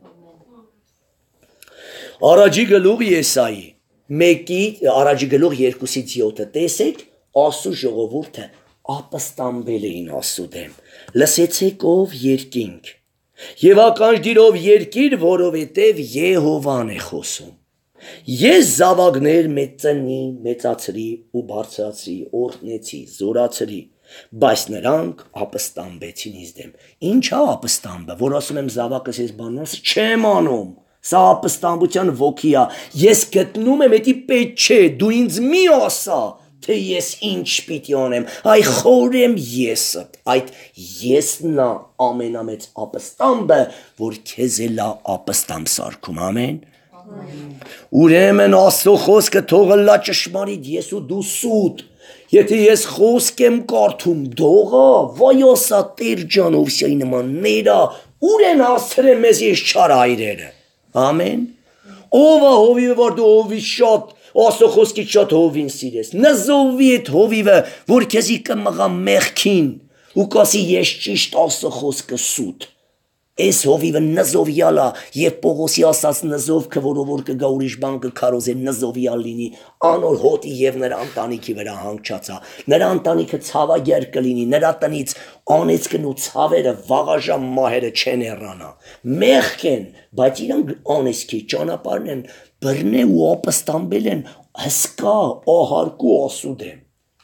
Առաջի գլուխ Եսայի, մեկի, առաջի գլուխ երկուսից յոթը տեսեք, Աստծո ժողովուրդը ապստամբել էին Աստծո դեմ, լսեցեք ով երկինք, եւ ականջդիրով երկիր, որովհետեւ Եհովան է խոսում։ Ես զավակներ մեծնի, մեծացրի ու բարձրացրի, օրհնեցի, զորացրի Բայց նրանք ապստամբեցին ինձ դեմ։ Ինչ է ապստամբը, որ ասում եմ զավակս ես բանոս չեմ անում։ Սա ապստամբության ոգի է։ Ես գտնում եմ, էդի պետք չէ, դու ինձ մի ասա, թե ես ինչ պիտի անեմ։ Այ խորեմ եսը։ Այդ եսն է ամենամեծ ապստամբը, որ քեզ էլ է ապստամբ սարքում։ Ամեն։ Ուրեմն Աստծո խոսքը թողը լա ճշմարիտ, ես ու դու սուտ։ Եթե ես խոսք եմ կարդում, դողա, վայ ասա Տեր ջան Հովսեայի նմանները, ուր են հասցրել մեզ ես չար հայրերը։ Ամեն։ Ով է հովիվը, որ դու հովի շատ, Աստծո խոսքից շատ հովին սիրես։ Նզովի այդ հովիվը, որ քեզի կմղա մեղքին, ու կասի ես ճիշտ Աստծո խոսքը սուտ։ Այս հովիվը նզովյալ է, եւ Պողոսի ասած նզովքը, որով որ կգա ուրիշ բան կքարոզե նզովյալ լինի, անոր հոտի եւ նրա ընտանիքի վրա հանգչացա։ Նրա ընտանիքը ցավագեր կլինի, նրա տնից անեծքն ու ցավերը վաղաժամ մահերը չեն հեռանա։ Մեղք են, բայց իրանք անեծքի ճանապարհն են, բռնե ու ապստամբել են հսկա ահարկու ասուդեմ։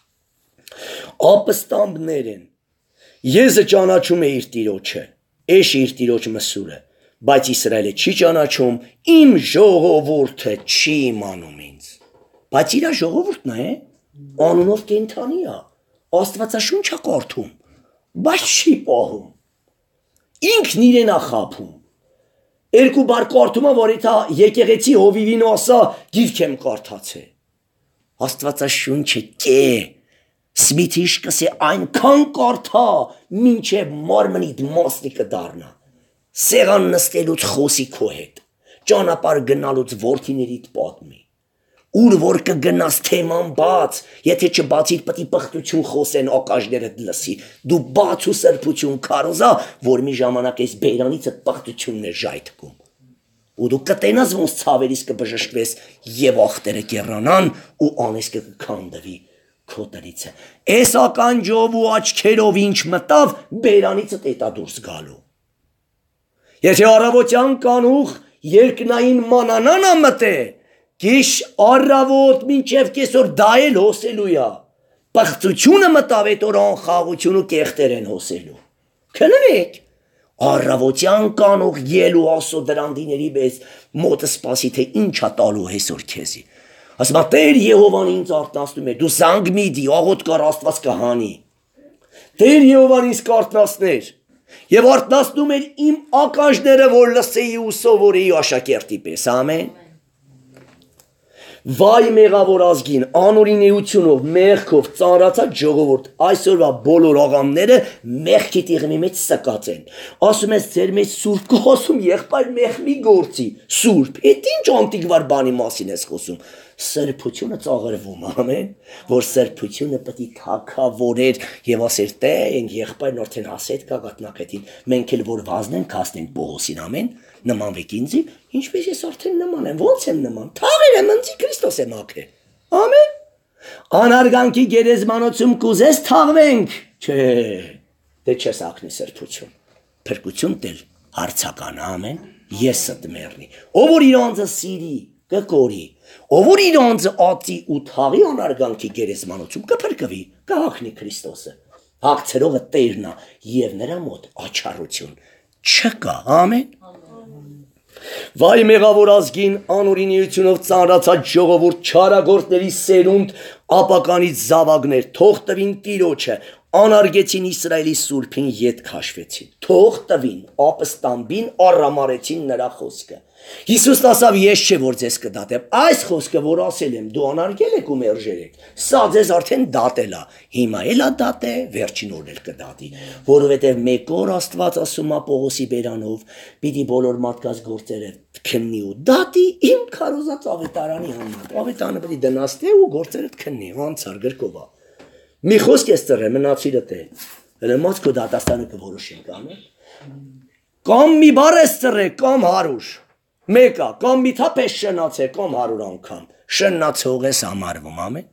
Ապստամբներ են։ Եզը ճանաչում է իր տիրոջը։ Էշ իր տիրոջ մսուրը, բայց Իսրայելը չի ճանաչում, իմ ժողովուրդը չի իմանում ինձ։ Բայց իր ժողովուրդն է, անունով կենդանի է, Աստվածաշունչ է կարդում, բայց չի պահում։ Ինքն իրեն է խաբում։ Երկու բար կարդում է, որ եթե եկեղեցի հովիվին ասա, գիրք եմ կարդացել։ Աստվածաշունչը կե։ Սմիթիշ կսե այնքան կարդա, մինչև մարմնիդ մասնիկը դառնա։ Սեղան նստելուց խոսի քո հետ, ճանապարհ գնալուց որդիներիդ պատմի։ Ուր որ կգնաս թեման բաց, եթե չբացիր պետք է պղտություն խոսեն ակաժներդ լսի, դու բաց ու սրբություն քարոզա, որ մի ժամանակ այս բերանիցը պղտությունն է ժայթքում։ Ու դու կտենաս ոնց ցավերից կբժշկվես եւ ախտերը կեռանան ու անեսքը կքանդվի։ Քոտրիցը այս ականջով ու աչքերով ինչ մտավ բերանիցը տետա դուրս գալու։ Եթե առավոտյան կանուխ երկնային մանանանա մտե, գիշ առավոտ մինչև կեսօր դա էլ հոսելույա։ Պղծությունը մտավ այդ օր անխաղություն ու կեղտեր են հոսելու։ Քննեք, առավոտյան կանուխ ել ու ասո դրանդիների պես մոտը սպասի թե ինչ է տալու այսօր քեզի։ Ասում Տեր Եհովան ինձ արթնացնում է, դու զանգ մի դի, աղոտ կար Աստված կհանի։ Տեր Եհովան ինձ կարթնացներ եւ արթնացնում էր իմ ականջները, որ լսեի ու սովորեի աշակերտի պես։ Ամեն։ Վայ մեղավոր ազգին, անորին էությունով, մեղքով ծանրացած ժողովուրդ, այսօրվա բոլոր աղամները մեղքի տիղմի մեջ սկած են։ Ասում ես ձեր մեջ սուրբ խոսում, եղբայր մեղ մի գործի, սուրբ, այդ ինչ անտիկվար բանի մասին ես խոսում։ Սրբությունը ծաղրվում, ամեն, որ սրբությունը պետք է թագավորեր եւ ասեր տե են եղբայրն արդեն հասետ կա գատնակետին, մենք էլ որ վազնենք հասնենք Պողոսին, ամեն, նմանվեք ինձի, ինչպես ես արդեն նման եմ, ո՞նց եմ նման, թաղեր եմ ընձի Քրիստոս եմ ակե, ամեն, անարգանքի գերեզմանոցում կուզես թաղվենք, չէ, դե չես ակնի սրբություն, փրկություն տել հարցական, ամեն, եսը դմերնի, ով որ իր անձը սիրի, կկորի, ով որ իր անձը ածի ու թաղի անարգանքի գերեզմանոցում կփրկվի, կհագնի Քրիստոսը, հագցրողը Տերն է եւ նրա մոտ աչառություն չկա, ամեն։ Վայ մեղավոր ազգին, անօրինիությունով ծանրացած ժողովուրդ, չարագործների սերունդ, ապականից զավակներ, թող տվին Տիրոջը, անարգեցին Իսրայելի սուրբին ետ քաշվեցին, թող տվին, ապստամբին առամարեցին նրա խոսքը։ Հիսուսն ասավ ես չէ որ ձեզ կդատեմ, այս խոսքը որ ասել եմ դու անարգել եք ու մերժել եք, սա ձեզ արդեն դատել է, հիմա էլ է դատե, վերջին օրն էլ կդատի, որովհետև մեկ օր Աստված ասում է Պողոսի բերանով, պիտի բոլոր մարդկաց գործերը քննի ու դատի իմ քարոզած ավետարանի համար, ավետարանը պիտի դնաս թե ու գործերդ քննի, անցար գրկով է։ Մի խոսք ես ծռել, մնացիրը թե, հլմած քո դատաստանը կորոշենք, ամեն։ Կամ մի բառ ես ծռել, կամ հարուր։ Մեկա, կամ մի թափ ես շնացել, կամ հարյուր անգամ, շնացող ես համարվում, ամեն,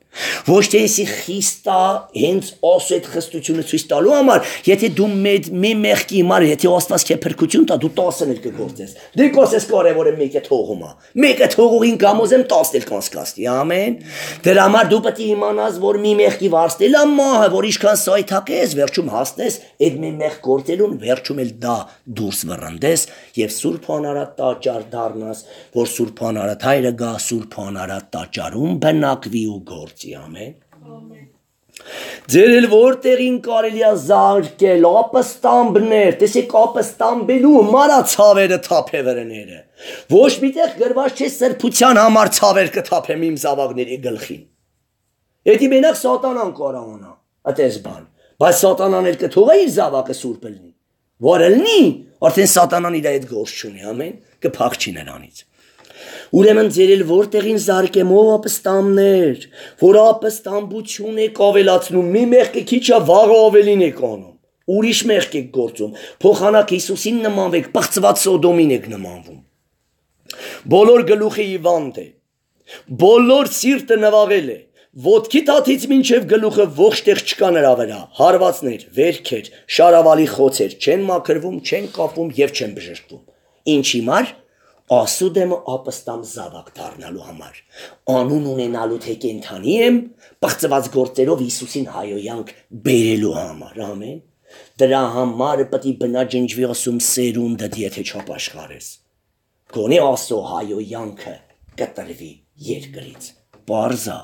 Ոչ թե էսի խիստա հենց ասո այդ խստությունը ցույց տալու համար, եթե դու մի մեղքի համար, եթե Աստված քեզ փրկություն տա, դու տասն էլ կգործես։ Դու կասես կարևորը մեկը թողում է։ Մեկը թողողին կամոզեմ տասն էլ կանցկացնի, ամեն։ Դրա համար դու պետք է իմանաս, որ մի մեղքի վարձել է մահը, որ ինչքան սայթակես, վերջում հասնես այդ մի մեղ գործելուն, վերջում էլ դա դուրս վռնդես եւ Սուրբ Անարատ տաճար դառնաս, որ Սուրբ Անարատ հայրը գա Սուրբ Անարատ տաճարում բնակվի ու գործի, ամեն։ Ամեն։ Ձեր էլ որտեղին կարելի է զարկել ապստամբներ, տեսեք ապստամբելու մարա ցավերը թափևրները։ Ոչ միտեղ գրված չէ սրբության համար ցավեր կթափեմ իմ զավակների գլխին։ Էդի մենակ սատանան կարողանա, այդպես բան, բայց սատանան էլ կթողա իր զավակը սուրբ լինի։ Որ լինի, արդեն սատանան իր այդ գործ չունի, ամեն, կփախչի նրանից։ Ուրեմն ձեր էլ որտեղին զարկեմ ով ապստամբներ, որ ապստամբություն եք ավելացնում, մի մեղքը քիչ է վաղը ավելին եք անում, ուրիշ մեղք եք գործում, փոխանակ Հիսուսին նմանվեք, պղծված Սոդոմին եք նմանվում։ Բոլոր գլուխը հիվանդ է, բոլոր սիրտը նվաղել է, ոտքի թաթից մինչև գլուխը ողջ տեղ չկա նրա վրա, հարվածներ, վերքեր, շարավալի խոցեր, չեն մաքրվում, չեն կապում եւ չեն բժշկվում։ Ինչի համար ասուդ եմ ապստամ զավակ դառնալու համար, անուն ունենալու թե կենդանի եմ, պղծված գործերով Հիսուսին հայոյանք բերելու համար, ամեն։ Դրա համար պետք է բնաջնջվի ասում սերունդդ, եթե չապաշխարես։ Գոնե ասո հայոյանքը կտրվի երկրից, պարզա։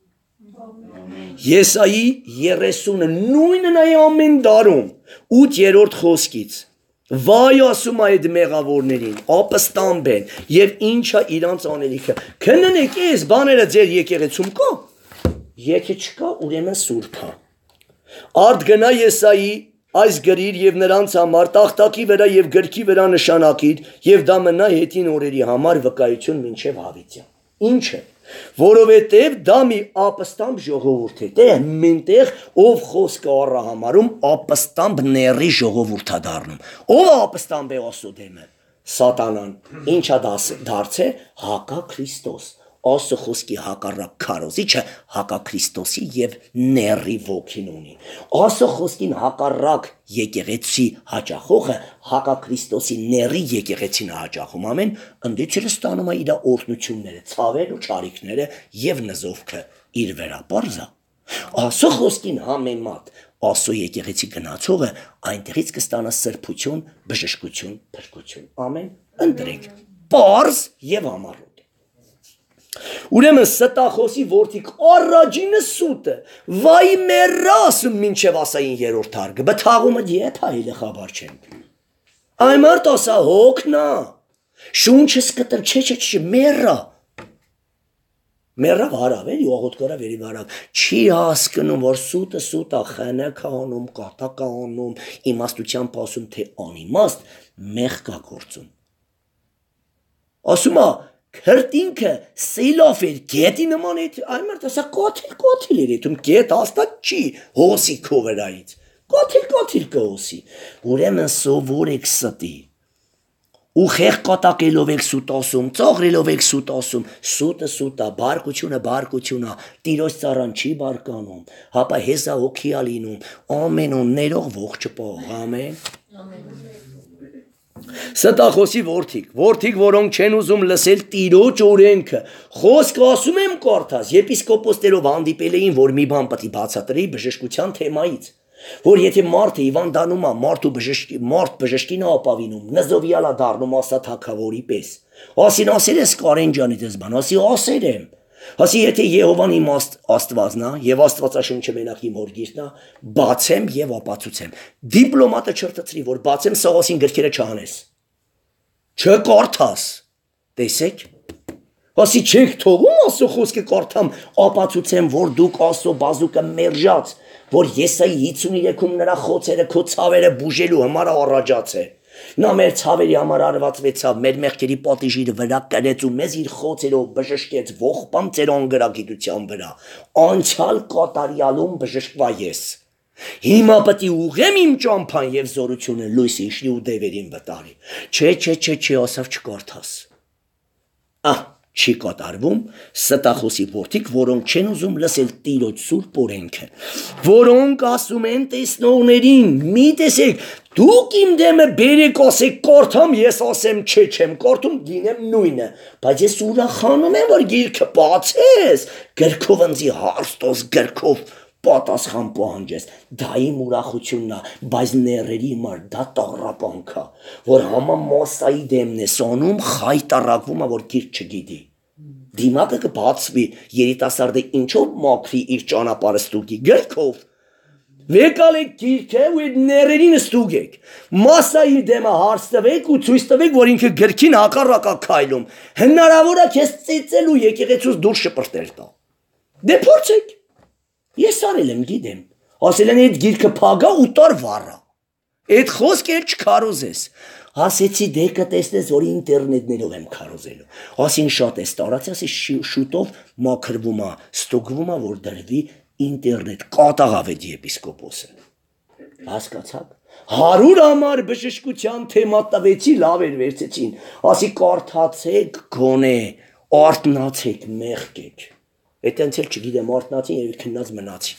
Եսայի երեսունը նույնն է ամեն դարում, ութերորդ խոսքից։ Վայ ասում այդ մեղավորներին, ապստամբ են, եւ ինչա իրանց անելիքը։ Քննեք էս բաները ձեր եկեղեցում կա։ Եթե չկա, ուրեմն սուրբ է։ Արդ գնա Եսայի այս գրիր եւ նրանց համար տախտակի վրա եւ գրքի վրա նշանակիր եւ դա մնա հետին օրերի համար վկայություն մինչեւ հավիտյան։ Ինչը որովհետև դա մի ապստամբ ժողովուրդ է, դե մենտեղ ով խոսքը առա համարում ապստամբ ների ժողովուրդ է դառնում, ով ապստամբ է ասոդեմը, սատանան, ինչա դարձե, հակա Քրիստոս, ասո խոսքի հակառակ քարոզիչը հակա Քրիստոսի եւ ների ոգին ունի, ասո խոսքին հակառակ եկեղեցի հաճախողը հակա Քրիստոսի ների եկեղեցին հաճախում, ամեն, ընդդիչը ստանում է իր օրհնությունները, ցավեր ու չարիքները եւ նզովքը իր վրա, պարզա։ Ասո խոսքին համեմատ, ասո եկեղեցի գնացողը այնտեղից կստանա սրբություն, բժշկություն, փրկություն, ամեն, ընտրեք, պարզ եւ ամառ։ Ուրեմն ստախոսի որդիք առաջինը սուտը, վայ մեռա ասում մինչև ասային երորդ հարգը, բթաղումը դիետ հայլը խաբար չեն։ Այմարդ ասա հոգնա, շունչս կտր չէ չէ չէ մեռա։ Մեռա վարավ էլի ողոտ կորա վերի վարավ, չի հասկնում, որ սուտը սուտա խնակ անում, կատակ անում, իմաստության պասում թե անիմաստ մեղ կա գործում։ Ասում է քրտինքը սիլով էր, գետի նման է, այմարդ ասա կոթիլ կոթիլ էր էտում, գետ հաստատ չի հոսի քո վրայից, կոթիլ կոթիլ կհոսի, ուրեմն սովոր եք ստի, ու խեղ կատակելով եք սուտ ասում, ծաղրելով եք սուտ ասում, սուտը սուտա, բարկությունը բարկությունա, տիրոջ ծառան չի բարկանում, հապա հեզա հոգի ա լինում, ամենում ներող ողջը պող, ամեն։ Ստախոսի որդիք, որդիք, որոնք չեն ուզում լսել տիրոջ օրենքը, խոսքը ասում եմ կարդաս, եպիսկոպոսներով հանդիպել էին, որ մի բան պետք է բացատրի բժշկության թեմայից, որ եթե մարդը հիվանդանում է, մարդու բժշկի, մարդ բժշկին է ապավինում, նզովյալ է դառնում ասա թագավորի պես, ասին ասեր ես Կարեն ջանի դες բան, ասի ասեր եմ, ասի եթե Եհովան իմ Աստվածն է եւ Աստվածաշունչը մենակ իմ օրգիրն է, բացեմ եւ ապացուցեմ, դիպլոմատը չրտծրի, որ բացեմ Սաղոսին գրքերը չանես, չկարդաս, տեսեք, ասի չեք թողում ասո խոսքը կարդամ, ապացուցեմ, որ դուք ասո բազուկը մերժած, որ Եսայի հիսուններեքում նրա խոցերը քո ցավերը բուժելու համար առաջած է։ Նա մեր ցավերի համար արվածվեցավ, մեր մեղքերի պատիժի վրա կրեց ու մեզ իր խոցերով բժշկեց ողբամ ծեր անգրագիտության վրա, անցյալ կատարյալում բժշկվա ես։ Հիմա պետք է ուղեմ իմ ճամփան եւ զորությունը լույսի իշլի ու դևերին վտարի։ Չէ, չէ, չէ, չէ, ասավ չկարդաս։ Ահ, չի կատարվում, ստախոսի որդիկ, որոնք չեն ուզում լսել Տիրոջ սուրբ օրենքը, որոնք ասում են տեսնողներին, մի տեսեք, դուք իմ դեմը բերեք ասեք կորթամ, ես ասեմ չէ չեմ կորթում, գինեմ նույնը, բայց ես ուրախանում եմ, որ գիրքը բացես, գրքով ընձի հարստոս, գրքով պատասխան պահանջես, դա իմ ուրախությունն է, բայց ներերի մար դա տառապանք է, որ համա Մոսայի դեմն ես անում, խայտարակվում է, որ գիրք չգիտի։ Դիմակը կբացվի, երիտասարդը ինչով մաքրի իր ճանապարհը ստուգի, գրքով։ Վեկալեք գիրքը ու այդ ներերին ստուգեք։ Մոսայի դեմը հարց տվեք ու ցույց տվեք, որ ինքը գրքին հակառակ է քայլում։ Հնարավոր է քեզ ծեծել ու եկեղեցուց դուրս շպրտել տա։ Դե փորձեք։ Ես արել եմ, գիտեմ, ասել են այդ գիրքը փագա ու տար վառա, այդ խոսքեր չքարոզես, ասեցի դե կտեսնես, որ ինտերնետներով եմ քարոզելու, ասին շատ ես տարած, ասի շուտով մաքրվում է, ստուգվում է, որ դրվի ինտերնետ, կատաղավետ եպիսկոպոսը, հասկացաք, հարյուր համար բժշկության թեմա տվեցի, լավ էր վերցեցին, ասի կարդացեք գոնե, արթնացեք, մեղկեք, Այդ այնց էլ չգիտեմ արթնացին եւ քննած մնացին։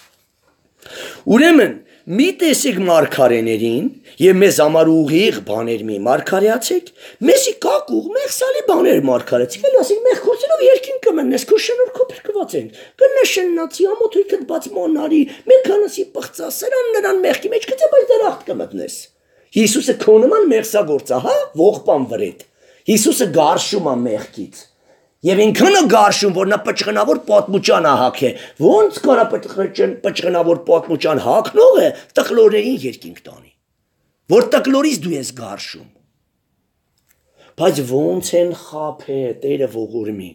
Ուրեմն մի տեսեք մարգարեներին եւ մեզ համար ուղիղ բաներ մի մարգարեացեք, մեզի կակուղ մեղսալի բաներ մարգարեցիք, էլ ասենք մեղ քորցելով երկին կմնես, քո շնորհքով փրկված են։ Կնշնացի ամոթույքդ բաց մոնարի, մենքանասի պղծա, սրան նրան մեղքի մեջ գցե, բայց դրախտ կմտնես։ Հիսուսը քո նման մեղսագործ է, հա, ողբան վրետ։ Հիսուսը գարշում է մեղքից։ Եվ ինքնը գարշում, որ նա պճղնավոր պատմուճան է հագե, ոնց կարա պճղնավոր պատմուճան հագնող է տկլորներին երկինք տանի, որ տկլորից դու ես գարշում, բայց ոնց են խափե, տերը ողորմի,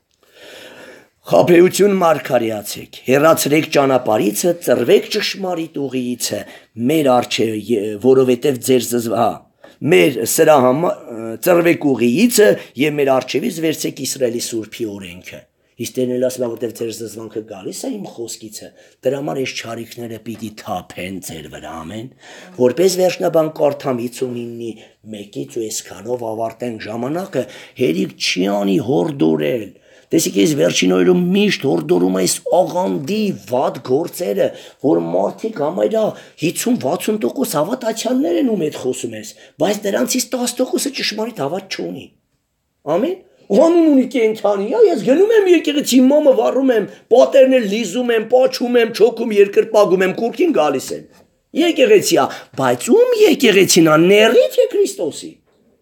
խափեություն մարգարեացեք, հեռացրեք ճանապարհիցը, ծռվեք ճշմարիտ ուղիիցը, մեր առջև, որովհետև ձեր զզվա, մեր սրա համար ծռվեք ուղիիցը եւ մեր արջևից վերցեք Իսրայելի սուրբի օրենքը։ Իսկ Տերն էլ ասում է, որտեղ ձեր զզվանքը գալիս է իմ խոսքիցը, դրա համար այս չարիքները պիտի թափեն ձեր վրա, ամեն, որպես վերջնաբան կարդամ հինգսունինի մեկից ու այսքանով ավարտենք ժամանակը, հերիք չի անի հորդորել։ Տեսեք, ես վերջին օրերում միշտ հորդորում այս աղանդի վատ գործերը, որ մարդիկ համարյա հինգսուն-վաթսուն տոկոս հավատացյալներ են ում հետ խոսում ես, բայց դրանցից տասը տոկոսը ճշմարիտ հավատ չունի։ Ամեն։ Ողանուն ունի կենթանի, ես գնում եմ եկեղեցի մամը վառում եմ, պատերն էլ լիզում եմ, պաչում եմ, չոքում երկրպագում եմ, կուրքին գալիս եմ։ Եկեղեցիա, բայց ում եկեղեցին է, ներիդ է Քրիստոսի։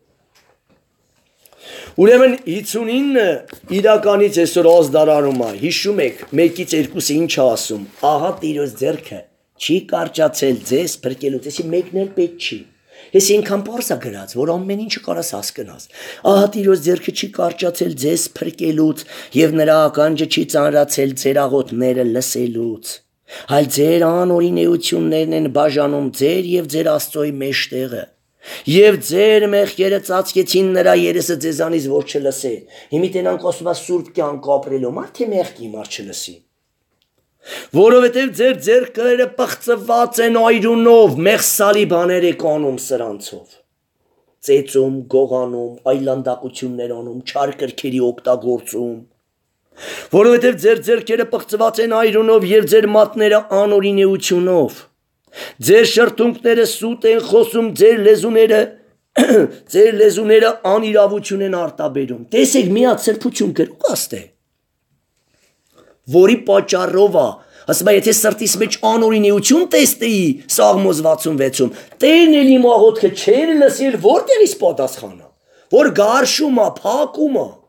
Ուրեմն հինգսունինը իրականից այսօր ազդարարում է, հիշում եք, մեկից երկուսը ինչ է ասում, ահա Տիրոջ ձեռքը չի կարճացել ձեզ փրկելուց, այսի մեկն էլ պետք չի։ Ես ինքան պարզ է գրած, որ ամեն ինչը կարաս հասկանաս։ Ահա Տիրոջ ձեռքը չի կարճացել ձեզ փրկելուց եւ նրա ականջը չի ծանրացել ձեր աղոթները լսելուց։ Այլ ձեր անօրինեություններն են բաժանում ձեր եւ ձեր Աստծոյի մեջտեղը։ Եվ ձեր մեղքերը ծածկեցին նրա երեսը ձեզանից, որ չլսե։ Հիմի տենանք ասում է սուրբ կյանք ապրելու, մարդ թե մեղքի մարդ չլսի։ Որովհետև ձեր ձեռքերը պղծված են այրունով, մեղսալի բաներ եք անում սրանցով։ Ծեծում, գողանում, այլանդակություններ անում, չար կրքերի օգտագործում։ Որովհետև ձեր ձեռքերը պղծված են այրունով եւ ձեր մատները անօրինեությունով։ Ձեր շրթունքները սուտ են խոսում, ձեր լեզուները ձեր լեզուները անիրավություն են արտաբերում։ Տեսեք միած սրբություն գրող աստե, որի պատճառով է, ասում է, եթե սրտիս մեջ անօրինեություն տեսնեի Սաղմոս վաթսունվեցում, Տերն էլ իմ աղոթքը չէր լսել, որտեղից պատասխանա, որ գարշում է, փակում է։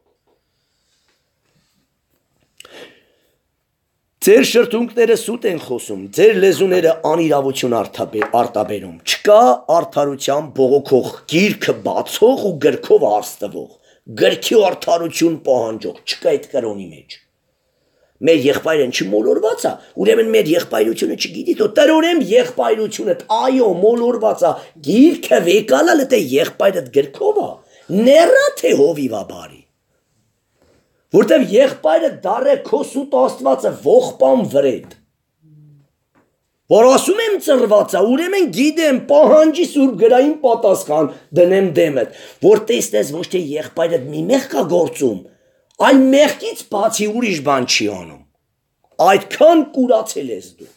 Ձեր շրթունքները սուտ են խոսում, ձեր լեզուները անիրավություն արտաբերում, չկա արդարության բողոքող, գիրքը բացող ու գրքով հարստվող, գրքի արդարություն պահանջող, չկա այդ կրոնի մեջ։ Մեր եղբայրն չմոլորված է, ուրեմն մեր եղբայրությունը չգիտի, թո տրորեմ եղբայրությունը, այո, մոլորված է, գիրքը վեկալալ է եղբայրդ գրքով է, ներա թե հովիվ է բարի։ Որտև եղբայրը դառը քո սուտ Աստվածը ողբան վրետ։ Որ ասում եմ ծռված է, ուրեմն գիտեմ, պահանջի սուրբ գրային պատասխան դնեմ դեմդ, որ տեսնես ոչ թե եղբայրդ մի մեղք է գործում, այլ մեղքից բացի ուրիշ բան չի անում։ Այդքան կուրացել ես դու։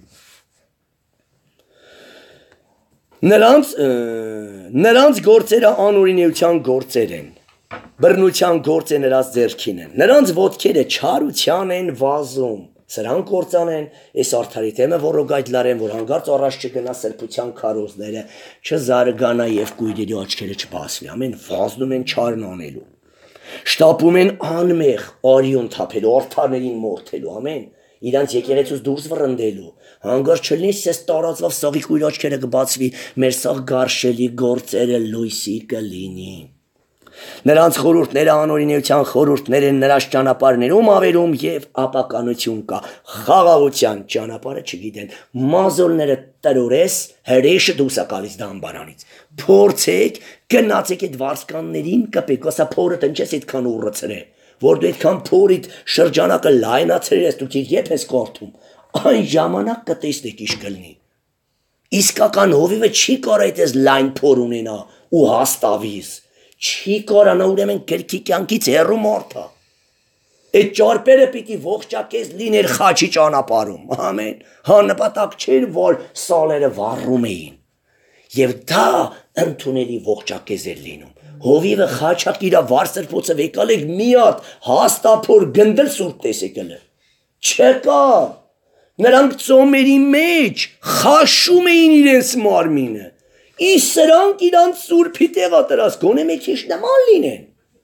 Նրանց նրանց գործերը անօրինության գործեր են։ Բռնության գործը նրանց ձեռքին են։ Նրանց ոտքերը չարության են վազում։ Սրանք կործանեն, այս արդարի թեմը որոգայթլար են, որ հանգարց առաջ չգնա սրբության քարոզները, չզարգանա եւ կույրերի աչքերը չբացվի։ Ամեն վազնում են չարն անելու։ Շտապում են անմեղ արիուն թափելու, արդարներին մորթելու, ամեն իրանց եկեղեցուց դուրս վռնդելու։ Հանգարց չլինի սես տարածվավ սաղի կույր աչքերը կբացվի, մեր սաղ գարշելի գործերը լույսի կլինի։ Նրանց խորհուրդները անօրինության խորհուրդներ են, նրանց ճանապարհներում ավերում եւ ապականություն կա, խաղաղության ճանապարհը չգիտեն, մազոլները տրորես, հրեշը դուսա գալիս դամբարանից, փորձեք, գնացեք այդ վարսկաններին կպեք, ասա փորը տնչես այդքան ուռցրե, որ դու այդքան փորիդ շրջանակը լայնացրել ես, դուք երբ ես կորթում, այն ժամանակ կտեսնեք ինչ կլինի։ Իսկական հովիվը չի կարող այդպես լայն փոր ունենա ու հաստավիս։ Չի կարանա ուրեմն գրքի կյանքից հեռու մարդը։ Այդ ճարպերը պիտի ողջակես լիներ խաչի ճանապարհում, ամեն, հանրապատակ չէր, որ սալերը վառում էին, եւ դա ընդունելի ողջակես էր լինում։ Հովիվը խաչակ իրա վարսրփոցը վեկալեք մի հատ հաստափոր գնդել սուրբ տեսեկելը։ Չկա։ Նրանք ծոմերի մեջ խաշում էին իրենց մարմինը։ Իսկ սրանք իրանց սուրբի տեղա դրած գոնե մեկ քիչ նման լինեն։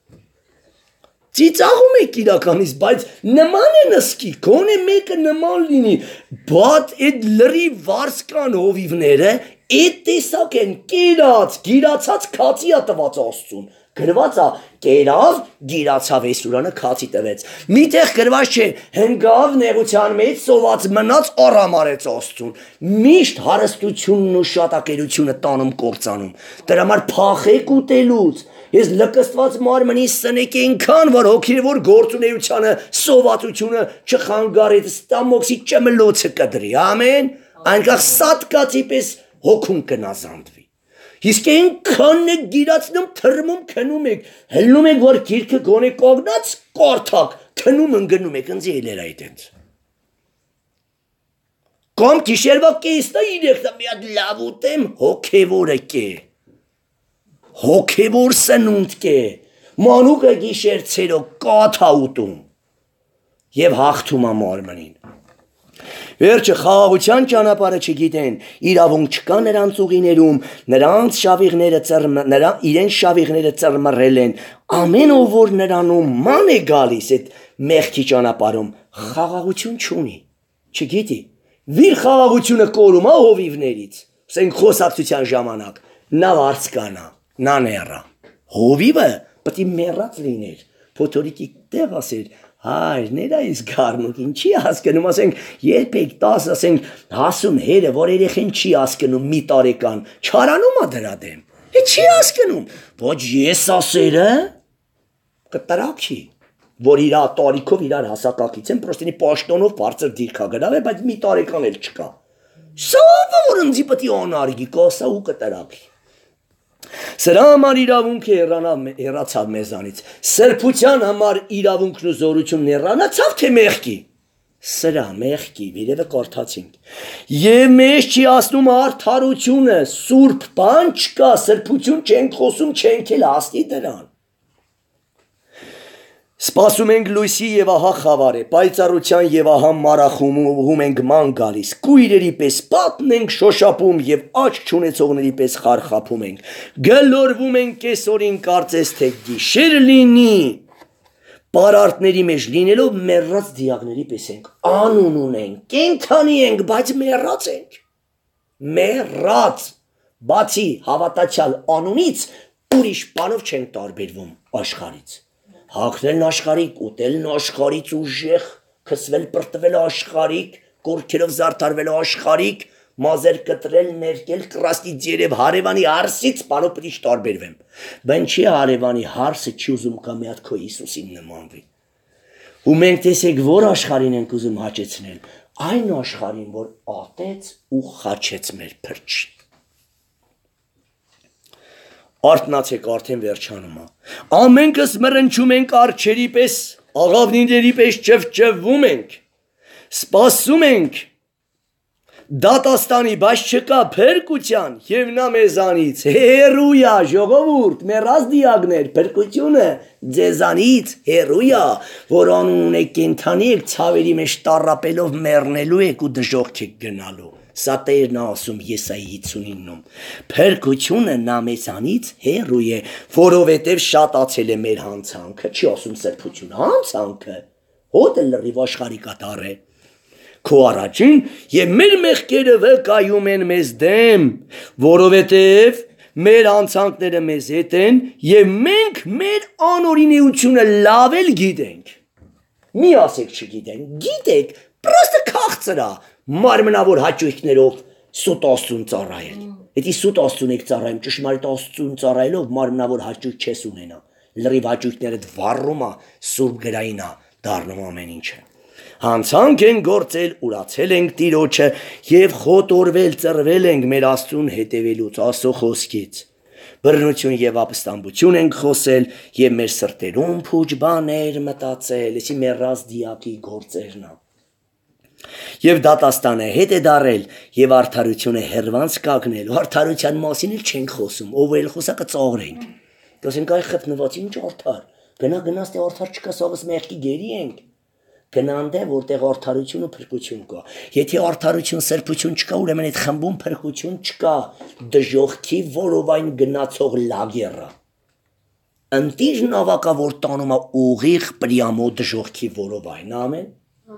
Ծիծաղում եք իրականից, բայց նման են ըսկի, գոնե մեկը նման լինի, բադ այդ լրի վարսկան հովիվները այդ տեսակ են կերած, գիրացած քացի է տված Աստծուն։ Գրված է կերավ, գիրացավ Էսուրանը քացի տվեց։ Միտեղ գրված չէ հնգավ նեղության մեջ սոված մնաց առամարեց Աստծուն։ Միշտ հարստությունն ու շատակերությունը տանում կործանում։ Դրա համար փախեք ուտելուց։ Ես լկստված մարմնի սնեք այնքան, որ հոգևոր գործունեությանը սովածությունը չխանգարի, ստամոքսի ճմլոցը կդրի։ Ամեն, այնքան սատկացի պես հոգում կնազանդվի։ Իսկ այնքան եք գիրացնում, թրմում, քնում եք, հելնում եք, որ գիրքը գոնե կողնած, կարդակ, քնում ընգնում եք, ընձի էլ էր այդենց։ Կամ գիշերվա կեսնա իրեքտա մի հատ լավ ուտեմ, հոգևորը կե, հոգևոր սնունդ կե, մանուկը գիշերցերո կաթա ուտում և հաղթում ամարմնին։ Վերջը խաղաղության ճանապարհը չգիտեն, իրավունք չկա նրանց ուղիներում, նրանց շավիղները նրա իրեն շավիղները ծռմռել են, ամեն ով որ նրանում ման է գալիս այդ մեղքի ճանապարհում, խաղաղություն չունի, չգիտի, վիր խաղաղությունը կորում է հովիվներից, ասենք խոսակցության ժամանակ, նա վարձկանա, նա ներա, հովիվը պետք է մեռած լիներ, փոթորիկի տեղ ասեր, հայր, ներա իս գարնուկ, ինչի հասկնում, ասենք, երբ եք տաս, ասենք, հասուն հերը, որ երեխեն չի հասկնում մի տարեկան, չարանում է դրա դեմ, է չի հասկնում, ոչ ես ասերը, կտրակի, որ իրա տարիքով իրար հասակակից են, պրոստինի պաշտոնով բարձր դիրքա գրավ է, բայց մի տարեկան էլ չկա, սովը, որ ընձի պտի անարգի, կոսա ու կտրակի, սրա համար իրավունքը հեռացավ մեզանից, սրբության համար իրավունքն ու զորությունն հեռանացավ թե մեղքի, սրա մեղքի վիրևը կարդացինք, և մեզ չի ասնում արդարությունը, սուրբ բան չկա, սրբություն չենք խոսում, չենք էլ հասնի դրան, սպասում ենք լույսի և ահա խավար է, պայծառության և ահա մարախումում ենք ման գալիս, կույրերի պես պատն ենք շոշապում և աչք չունեցողների պես խարխափում ենք, գլորվում ենք կեսօրին կարծես թե գիշեր լինի, պարարտների մեջ լինելով մեռած դիակների պես ենք, անուն ունենք, կենդանի ենք, բայց մեռած ենք, մեռած, բացի հավատացյալ անունից, ուրիշ բանով չենք տարբերվում աշխարհից, հագնելն աշխարհիկ, ուտելն աշխարհից ուժեղ, քսվել պրտվել աշխարհիկ, կորքերով զարդարվել աշխարհիկ, մազեր կտրել, ներկել, կրաստից երև հարևանի հարսից բանով պետք է տարբերվեմ, բան չի հարևանի հարսը չի ուզում կա մի հատ քո Հիսուսին նմանվի, ու մենք տեսեք որ աշխարհին ենք ուզում հաճեցնել, այն աշխարհին, որ ատեց ու խաչեց մեր փրջին, Արթնացեք, արդեն վերջանում է։ Ամենքս մռնչում ենք արջերի պես, աղավնիների պես ճվճվում ենք, սպասում ենք դատաստանի, բայց չկա փրկության, եւ նա մեզանից հերույա, ժողովուրդ, մեռած դիակներ, փրկությունը ձեզանից հերույա, որ անուն ունեք կենթանի եք, ցավերի մեջ տառապելով մեռնելու եք ու դժոխք եք գնալու։ Սա Տերն ասում Եսայի հիսունինում։ Փրկությունը նա մեզանից հերույ է, որովհետև շատացել է մեր հանցանքը, չի ասում սրբությունը, հանցանքը, հոտը լրիվ աշխարհի կատար է։ Քո առաջին եւ մեր մեղքերը վկայում են մեզ դեմ, որովհետեւ մեր անցանքները մեզ հետ են եւ մենք մեր անօրինեությունը լավ էլ գիտենք։ Մի ասեք չգիտենք, գիտեք, պրոստը քաղցր է, մարմնավոր հաճույքներով սուտ Աստծուն ծառայել։ Եթե սուտ Աստծուն եք ծառայում, ճշմարիտ Աստծուն ծառայելով մարմնավոր հաճույք չես ունենա։ Լրիվ հաճույքներդ վառում է, սուրբ գրային է, դառնում ամեն ինչը։ Հանցանք են գործել, ուրացել ենք Տիրոջը եւ խոտորվել, ծռվել ենք մեր Աստծուն հետևելուց, Աստծո խոսքից։ Բռնություն եւ ապստամբություն ենք խոսել եւ մեր սրտերում փուջ բաներ մտածել, էսի մեռած դիակի գործերն է։ Եվ դատաստանը հետ է դարել եւ արդարությունը հերվանց կանգնել, արդարության մասին էլ չենք խոսում, ով էլ խոսակը ծաղրենք։ Դասենք այ խփնված ինչ արդար։ Գնա գնաս թե արդար չկա, սովս մեղքի գերի ենք։ Գնանդ է որտեղ արդարություն ու փրկություն կա։ Եթե արդարություն, սրբություն չկա, ուրեմն այդ խմբում փրկություն չկա, դժոխքի որովայն գնացող լագերը։ Ընտիր նավակա որ տանում է ուղիղ պրիամո դժոխքի որովայն, ամեն։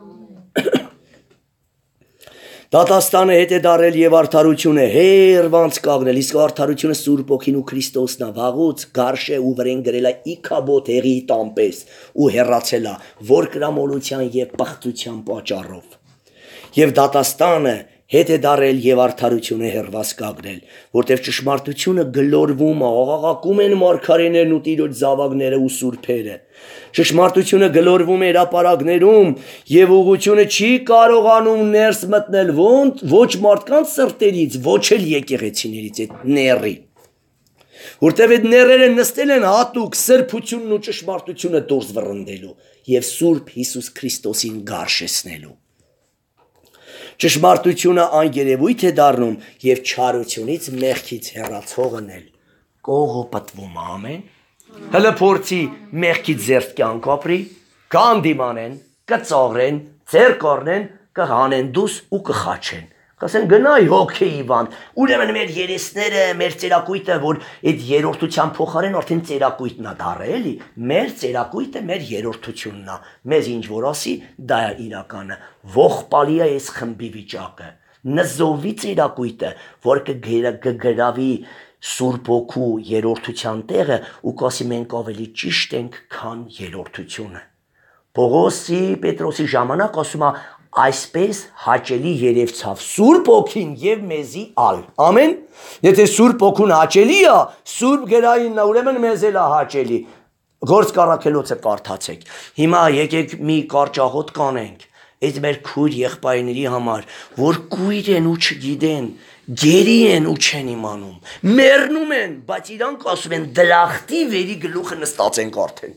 Դատաստանը հետ է դարել եւ արդարությունը հերվանց կանգնել, իսկ արդարությունը Սուրբ Օքին ու Քրիստոսն է, վաղուց գարշե ու վրեն գրել է իքաբոտ հեղի տամպես ու հեռացել է, որ կրամոլության եւ պղծության պատճառով։ Եվ դատաստանը հետ է դարել եւ արդարությունը հերված կանգնել, որտեղ ճշմարտությունը գլորվում է, աղաղակում են մարգարեներն ու Տիրոջ զավակները ու սուրբերը։ Ճշմարտությունը գլորվում է հրապարակներում եւ ուղղությունը չի կարողանում ներս մտնել ոչ մարդկանց սրտերից, ոչ էլ եկեղեցիներից այդ ների։ Որտեղ այդ ներերը նստել են հատուկ սրբությունն ու ճշմարտությունը դուրս վռնդելու եւ Սուրբ Հիսուս Քրիստոսին գարշեցնելու։ Ճշմարտությունը այն երևույթ է դառնում եւ չարությունից մեղքից հեռացողն էլ կողը պատվում, ամեն։ Հələ փորձի մեղքից զերծ կյանք ապրի, կանդիմանեն, կծաղրեն, ձեր կառնեն, կհանեն դուս ու կխաչեն։ Կասեն գնայ հոգեի բան, ուրեմն մեր երեսները, մեր ծերակույտը, որ այդ երրորդության փոխարեն արդեն ծերակույտն է դառել, էլի, մեր ծերակույտը մեր երրորդությունն է։ Մեզ ինչ որ ասի, դա է իրականը։ Ողբալի է այս խմբի վիճակը։ Նզովի ծերակույտը, որ կգրավի Սուրբ Օքու երրորդության տեղը ու կասի մենք ավելի ճիշտ ենք, քան երրորդությունը։ Պողոսի, Պետրոսի ժամանակ ասում է այսպես հաճելի երևցավ Սուրբ Օքին եւ մեզի ալ։ Ամեն։ Եթե Սուրբ Օքուն հաճելի է, Սուրբ գրայինն է, ուրեմն մեզ էլ է հաճելի։ Գործ կառաքելոցը կարդացեք։ Հիմա եկեք մի կարճաղոտ կանենք։ Այդ մեր քույր եղբայրների համար, որ կույր են ու չգիտեն, գերի են ու չեն իմանում, մեռնում են, բայց իրանք ասում են դրախտի վերի գլուխը նստած ենք արդեն։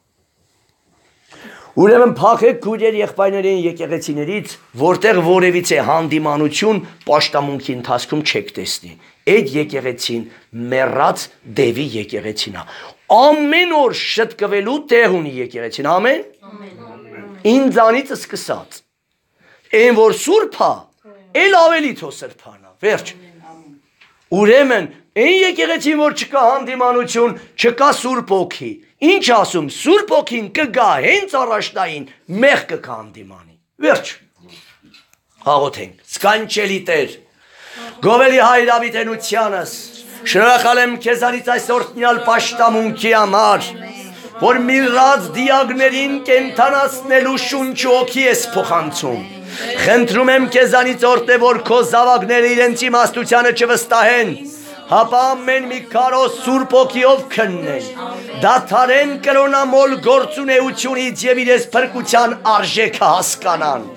Ուրեմն փախեք քույրեր եղբայրներին եկեղեցիներից, որտեղ որևիցե հանդիմանություն պաշտամունքի ընթացքում չեք տեսնի։ Այդ եկեղեցին մեռած դևի եկեղեցին է։ Ամեն օր շտկվելու տեղ ունի եկեղեցին, ամեն։ Ինձանից սկսած։ Այն որ սուրբ է, էլ ավելի թո սրբանա, վերջ։ Ուրեմն, այն եկեղեցին, որ չկա հանդիմանություն, չկա Սուրբ Օքի։ Ինչ ասում, Սուրբ Օքին կգա հենց առաջնային, մեղքը կհանդիմանի։ Վերջ։ Հաղոթենք, սքանչելի Տեր, գովելի Հայր ավիտենությանս, շնորհակալ եմ քեզանից այս օրհնյալ պաշտամունքի համար, որ միրած դիակներին կենթանացնելու շունչ օքի ես փոխանցում։ Խնդրում եմ քեզանից օրհնե, որ քո զավակները իրենց իմաստությանը չվստահեն, հապա ամեն մի քարոզ Սուրբ Օքիով քննեն, դադարեն կրոնամոլ գործունեությունից եւ իրենց փրկության արժեքը հասկանան։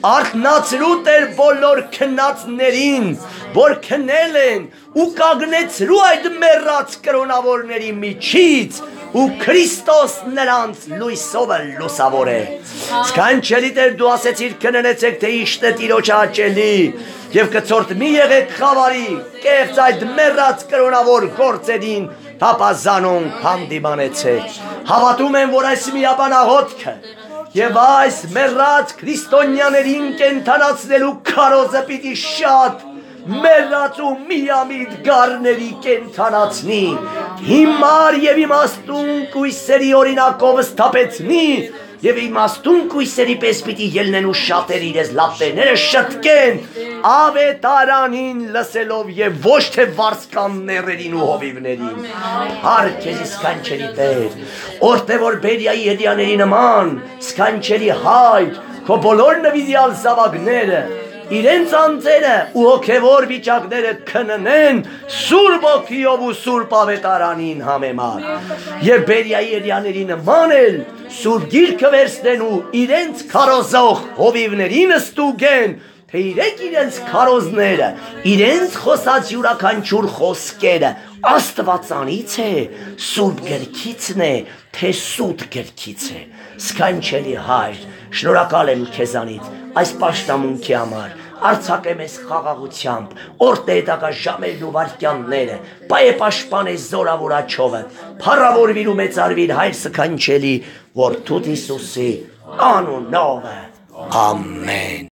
արթնացրու Տեր բոլոր քնածներին, որ քնել են ու կագնեցրու այդ մեռած կրոնավորների միջից ու Քրիստոս նրանց լույսովը լուսավոր է։ Սքանչելի Տեր դու ասեցիր կննեցեք թե իշտ է Տիրոջը հաճելի եւ կցորդ մի եղեք խավարի կեղծ այդ մեռած կրոնավոր գործերին հապազանուն հանդիմանեցեք։ Հավատում եմ որ այս միաբանահոտքը եւ այս մեռած քրիստոնյաներին կենթանացնելու քարոզը պիտի շատ մեռած ու միամիտ գառների կենթանացնի հիմար եւ իմաստուն կույսերի օրինակով սթափեցնի եւ իմաստուն կույսերի պես պիտի ելնեն ու շատերը իրենց լապտերները շտկեն ավետարանին լսելով եւ ոչ թե վարսկաններերին ու հովիվներին Փառքեզի սքանչելի Տեր որտեղ որ Բերիայի հետյաների նման սքանչելի Հայր քո բոլոր նվիզյալ զավակները իրենց անձերը ու հոգևոր վիճակները քննեն Սուրբ ոգիով ու Սուրբ ավետարանին համեմատ եւ Բերիայի երյաների նման էլ Սուրբ գիրքը վերցնեն ու իրենց քարոզող հովիվներին ստուգեն թե իրենք իրենց քարոզները իրենց խոսած յուրաքանչյուր խոսքերը Աստվածանից է Սուրբ գրքիցն է թե սուտ գրքից է Սքանչելի Հայր շնորհակալ եմ քեզանից այս պաշտամունքի համար արձակեմ ես խաղաղությամբ օրտեդակա ժամերն ու վարքյանները բայե պաշտպանես զորավոր աչովը փառավորվիր ու մեծարվիր Հայր սքանչելի որդուդ Հիսուսի անունով ամեն